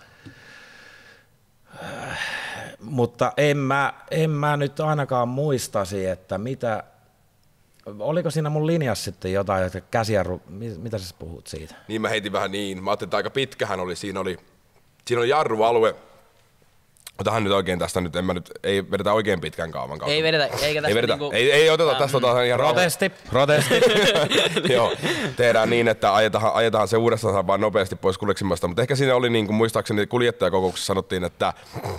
äh, mutta en, mä, en mä nyt ainakaan muistasi, että mitä, oliko siinä mun linjassa sitten jotain, että käsijarru, mitä sä puhut siitä? Niin mä heitin vähän niin, mä ajattelin, että aika pitkähän oli, siinä oli, siinä oli jarrualue. Otahan nyt oikein tästä nyt, en mä nyt, ei vedetä oikein pitkän kaavan kautta. Ei vedetä, eikä tästä ei, vedetä, niinku... ei, ei oteta tästä, otetaan ihan protesti, protesti. Joo, tehdään niin, että ajetaan, ajetaan se uudestaan vaan nopeasti pois kuleksimasta, mutta ehkä siinä oli niin kuin muistaakseni kuljettajakokouksessa sanottiin, että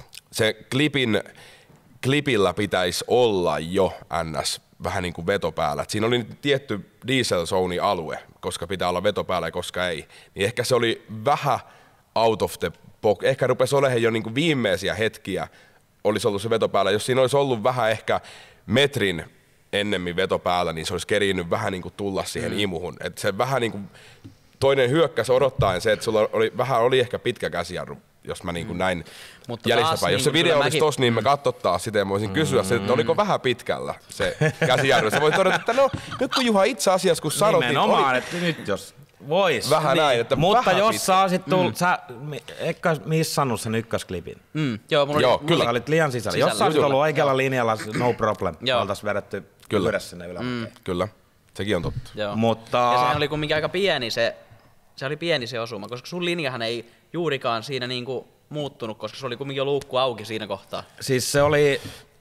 se klipin, klipillä pitäisi olla jo ns. Vähän niin kuin veto päällä. Et siinä oli tietty diesel zone alue, koska pitää olla veto päällä ja koska ei. Niin ehkä se oli vähän out of the box. Ehkä rupesi olemaan jo niin kuin viimeisiä hetkiä olisi ollut se veto päällä. Jos siinä olisi ollut vähän ehkä metrin ennemmin veto päällä, niin se olisi kerinyt vähän niin kuin tulla siihen mm. imuhun. Et se vähän niin kuin toinen hyökkäsi odottaen se, että sulla oli, vähän oli ehkä pitkä käsijarru, jos mä niin kuin näin mm. jäljestäpäin. Jos se video olisi mäkin... tossa, niin me katsottaa sitä ja mä voisin mm. kysyä se, että oliko vähän pitkällä se käsijarru. Sä voit todeta, että no nyt kun Juha itse asiassa kun sanot, nimenomaan, oli... että nyt jos vois. Vähän niin. Näin, että mutta vähän jos pitkä. sä olisit tullut, mm. sä ehkä missannut sen ykkösklipin. Mm. Joo, mulla Joo, oli, kyllä. Sä olit liian sisällä. sisällä. Jos sä olisit ollut oikealla linjalla, no problem. Oltais vedetty yhdessä sinne ylämäkeen. Mm. Kyllä, sekin on totta. Joo. Mutta... Ja se oli kumminkin aika pieni se, se oli pieni se osuma, koska sun linjahan ei juurikaan siinä niinku muuttunut, koska se oli kumminkin jo luukku auki siinä kohtaa. Siis se oli,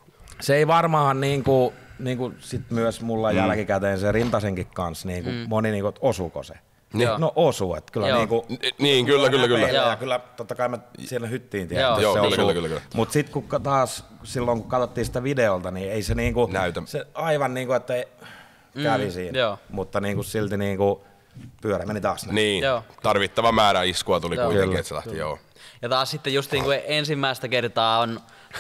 se ei varmaan niinku, niinku sit myös mulla mm. jälkikäteen se Rintasenkin kanssa niinku mm. moni niinku, että osuuko se. Niin. No osuu, että kyllä niinku... Niin, kyllä, kyllä, kyllä. Ja kyllä totta kai me siellä hyttiin tiedä, että joo, se kyllä, osuu. kyllä, kyllä, kyllä. Mut sit kun taas silloin kun katsottiin sitä videolta, niin ei se niinku... Näytä. Se aivan niinku, että ei kävi mm, siinä. Joo. Mutta niinku silti niinku pyörä meni taas näin. Niin, joo. Tarvittava määrä iskua tuli joo. kuitenkin, että se lähti, joo. Ja taas sitten just niin kuin ensimmäistä kertaa on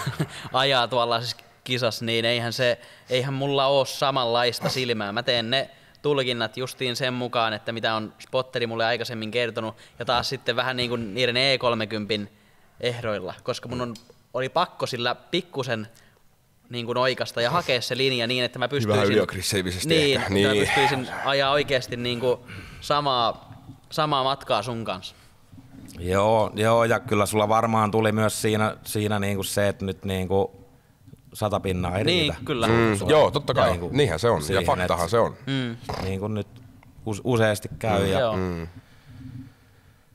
ajaa tuollaisessa kisassa, niin eihän, se, eihän mulla ole samanlaista silmää. Mä teen ne tulkinnat justiin sen mukaan, että mitä on spotteri mulle aikaisemmin kertonut, ja taas sitten vähän niin kuin niiden E kolmekymmentä ehdoilla, koska mun on, oli pakko sillä pikkusen niin kuin oikasta ja hakea se linja niin, että mä pystyisin, niin, niin. Mä pystyisin ajaa oikeasti niin kuin samaa, samaa matkaa sun kanssa. Joo, joo, ja kyllä sulla varmaan tuli myös siinä, siinä niinku se, että nyt niinku sata pinnaa ei niin, riitä. Kyllä. Mm, joo, totta kai. Niinku niinhän se on, siihen, ja faktahan se on. Mm. Niin kuin nyt useasti käy. Mm, ja, joo. Mm.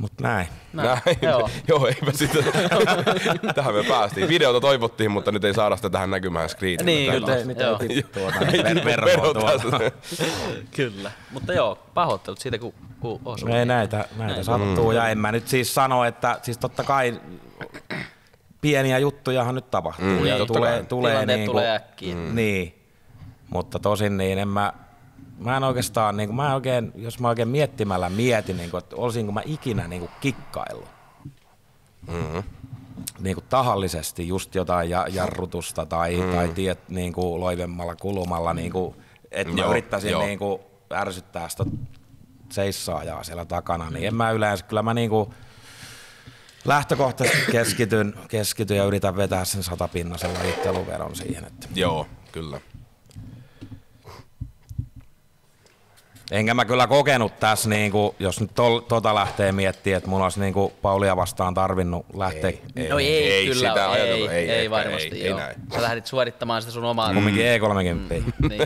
Mut näin. Näin. näin. Joo. Joo, eipä sitten. Tähän me päästiin. Videota toivottiin, mutta nyt ei saada sitä tähän näkymään screenillä. Niin, kyllä. Nyt ei tuota verran tuolla. Kyllä. Mutta joo, pahoittelut siitä, kun, kun osuu. Ei näitä, näitä näin. sattuu. Mm. Ja en mä nyt siis sano, että siis totta kai pieniä juttujahan nyt tapahtuu. Mm, ja tulee, tulee, niin tulee äkkiä. Mm. Niin. Mutta tosin niin en mä... Mä en oikeastaan, niin mä oikein, jos mä oikein miettimällä mietin, niin kuin, että olisinko mä ikinä niin kuin kikkaillut mm-hmm. niin kuin tahallisesti just jotain jarrutusta tai, mm. tai tiet niin kuin loivemmalla kulmalla, niin kuin, että mä yrittäisin niin kuin ärsyttää sitä seissaajaa siellä takana, niin en mä yleensä, kyllä mä niin kuin lähtökohtaisesti keskityn, keskityn ja yritän vetää sen satapinnasella itteluveron siihen. Että. Joo, kyllä. Enkä mä kyllä kokenut tässä, niinku, jos nyt tol, tota lähtee miettimään, että mulla olisi niinku Paulia vastaan tarvinnut lähteä. Ei, ei, no ei, ei kyllä, sitä ei, ajatellut, ei, ei, ei varmasti, ei, joo. Ei Sä lähdit suorittamaan sitä sun omaa. Mm. Kumminkin E kolmekymmentä. Mm, niin.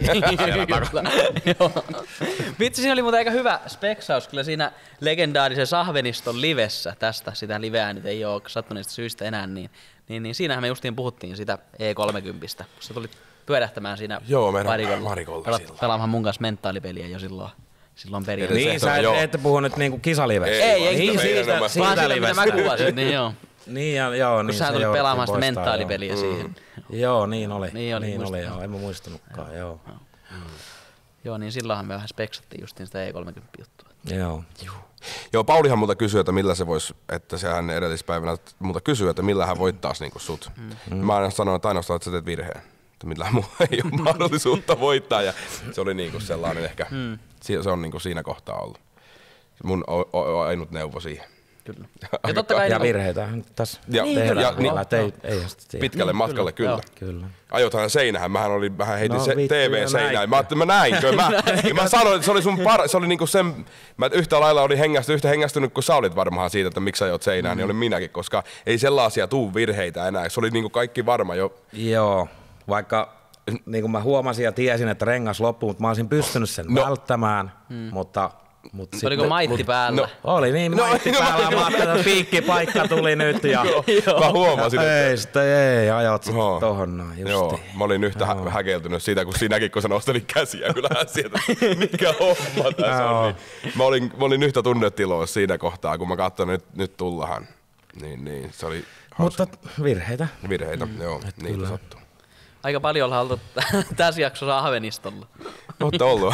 Vitsi, siinä oli muuten aika hyvä speksaus kyllä siinä legendaarisen Sahveniston livessä tästä. Sitä liveä nyt ei ole sattuneista syistä enää, niin, niin, niin siinähän me justiin puhuttiin sitä E kolmekymmentä. Sä tulit pyörähtämään siinä joo, Marikolla Pela- pelaamaan mun kanssa mentaalipeliä jo silloin. Silloin periaatteessa. Niin, sä et, ette puhu nyt niinku kisalivestä. Ei, ei, niin, siitä, siitä, siitä, siitä mitä mä kuvasin, niin joo. Niin, ja, joo, kun niin sä tulit pelaamaan sitä mentaalipeliä joo. siihen. Mm. Joo, niin oli. Niin oli, niin oli joo. En mä muistanutkaan, joo. Joo, joo. Mm. joo niin silloinhan me vähän speksattiin justiin sitä E kolmekymmentä juttua. Joo. Joo, Paulihan multa kysyi, että millä se voisi, että sehän edellispäivänä multa kysyi, että millä hän voittaisi niinku sut. Mm. Mä aina sanoin, että ainoastaan, että sä teet virheen. Että millään mulla ei ole mahdollisuutta voittaa ja se oli niinku sellainen ehkä, mm. se on niinku siinä kohtaa ollut. Mun o- o- ainut neuvo siihen. Kyllä. Ja totta kai ja virheitähän tässä ja, tehdään. Ja, niin, ei, ei pitkälle niin, matkalle kyllä. kyllä. kyllä. Ajoithan seinähän, mähän olin vähän heitin no, se, T V-seinään. Mä ajattelin, mä näinkö? Mä, mä sanoin, että se oli sun par, se oli niinku sen, mä yhtä lailla olin hengästynyt, yhtä hengästynyt kuin sä olit varmaan siitä, että miksi sä ajot seinään, mm. niin olin minäkin, koska ei sellaisia tuu virheitä enää. Se oli niinku kaikki varma jo. Joo, vaikka niin kuin mä huomasin ja tiesin, että rengas loppuu, mutta mä olisin pystynyt sen no. välttämään, mm. mutta... Mut sit, oliko maitti mut, päällä? No, oli niin, maitti no, päällä. Mä ajattelin, että piikkipaikka tuli nyt. Ja, mä huomasin, että... Ei, sitä ei, ajot sitten no. tohon noin justiin. Joo, mä olin yhtä no. häkeltynyt siitä, kun sinäkin, kun sä nostelin käsiä kyllähän sieltä, mikä homma tässä no. on. Niin, mä, olin, mä olin yhtä tunnetiloissa siinä kohtaa, kun mä katsoin, että nyt, nyt tullahan. Niin, niin, se oli hauska. Mutta virheitä. Virheitä, mm. joo, et niitä sattuu. Aika paljon ollaan oltu tässä jaksossa Ahvenistolla. Olette ollut.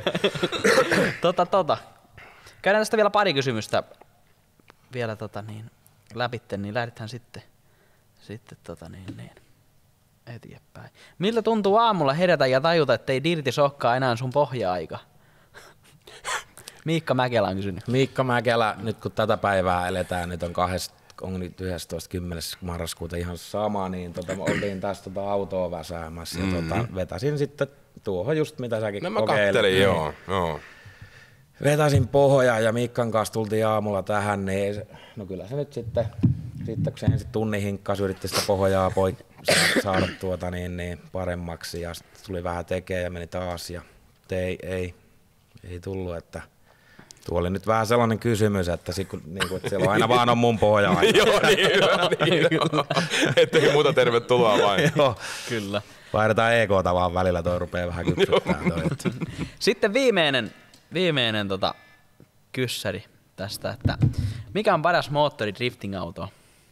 tota, tota. Käydään tästä vielä pari kysymystä vielä tota, niin, läpitte, niin lähdetään sitten, sitten tota, niin, niin, eteenpäin. Miltä tuntuu aamulla herätä ja tajuta, ettei Dirty Sokkaa enää sun pohja-aika? Miikka Mäkelä on kysynyt. Miikka Mäkelä, nyt kun tätä päivää eletään, nyt on kahdesta. On nyt yhdestoista kymmenes marraskuuta ihan sama, niin tota, oltiin tässä tota autoa väsäämässä ja mm-hmm. tota, vetäsin sitten tuohon just mitä säkin no, mä kattelin, niin, joo, joo. Vetäsin pohjaa ja Mikkan kanssa tultiin aamulla tähän, niin se, no kyllä se nyt sitten, sitten kun se ensin tunnin hinkkasi, yritti sitä pohjaa poik- saada tuota niin, niin paremmaksi ja sitten tuli vähän tekemään ja meni taas ja ei, ei, ei tullut, että tuo oli nyt vähän sellainen kysymys, että, sit, kun, niin kuin, että siellä on aina vaan on mun pohja. Joo, niin hyvä. Niin, ettei muuta tervetuloa vain. Joo, kyllä. Vaihdetaan E K:ta vaan välillä, toi rupeaa vähän kypsyttämään toi. Sitten viimeinen, viimeinen tota, kyssäri tästä, että mikä on paras moottori drifting-autoa?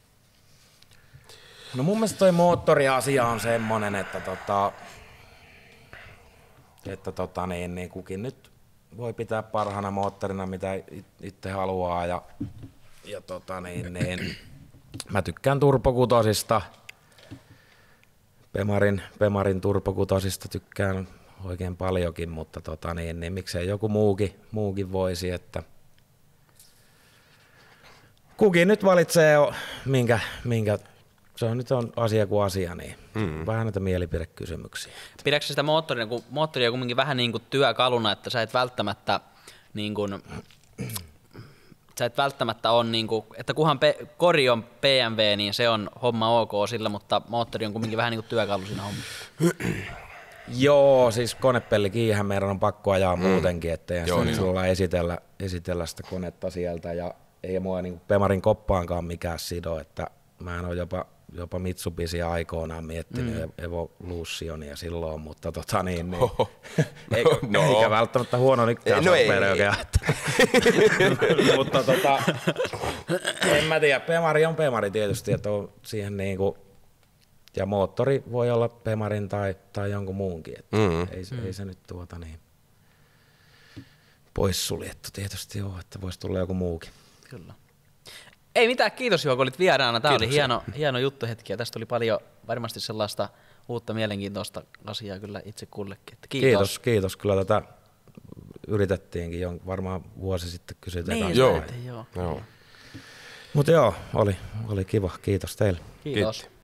No mun mielestä toi moottoriasia on semmonen, että, tota, että tota, niin, niin kukin nyt voi pitää parhaana moottorina, mitä itse haluaa. Ja, ja tota niin, niin, mä tykkään turbokutosista. Pemarin, Pemarin turbokutosista tykkään oikein paljonkin, mutta tota niin, niin miksei joku muukin, muukin voisi. Että kukin nyt valitsee, minkä, minkä se on nyt on asia kuin asia, niin mm. vähän näitä mielipidekysymyksiä. Pidätkö sitä moottoria, kun moottoria kumminkin vähän niin kuin työkaluna, että sä et välttämättä niin kuin, sä et välttämättä on niin kuin, että kunhan pe- kori on P M W, niin se on homma ok sillä, mutta moottori on kumminkin vähän niin kuin työkalu siinä hommassa. Joo, siis konepellikiinhän meidän on pakko ajaa mm. muutenkin, ettei Joo, niin sulla esitellä, esitellä sitä konetta sieltä ja ei mua niin Bemarin koppaankaan mikään sido, että mä en ole jopa, jopa Mitsubishia aikoinaan miettinyt mm. Evolutionia silloin, mutta tota niin, niin Oho. eikä, no. eikä välttämättä huono nytkään no ei, oikein. Mutta tota, en mä tiedä, Bemari on Bemari tietysti, että on siihen niinku, ja moottori voi olla Bemarin tai, tai jonkun muunkin, että mm. ei, mm. ei se nyt tuota niin poissuljettu tietysti ole, että voisi tulla joku muukin. Kyllä. Ei mitään, kiitos Juha, kun olit vieraana. Tämä oli hieno, hieno juttuhetki ja tästä tuli paljon varmasti sellaista uutta mielenkiintoista asiaa kyllä itse kullekin. Että kiitos. kiitos. Kiitos, kyllä tätä yritettiinkin jo varmaan vuosi sitten kysytään. Niin, joo. joo. joo. Mutta joo, oli, oli kiva. Kiitos teille. Kiitos. Kiitos.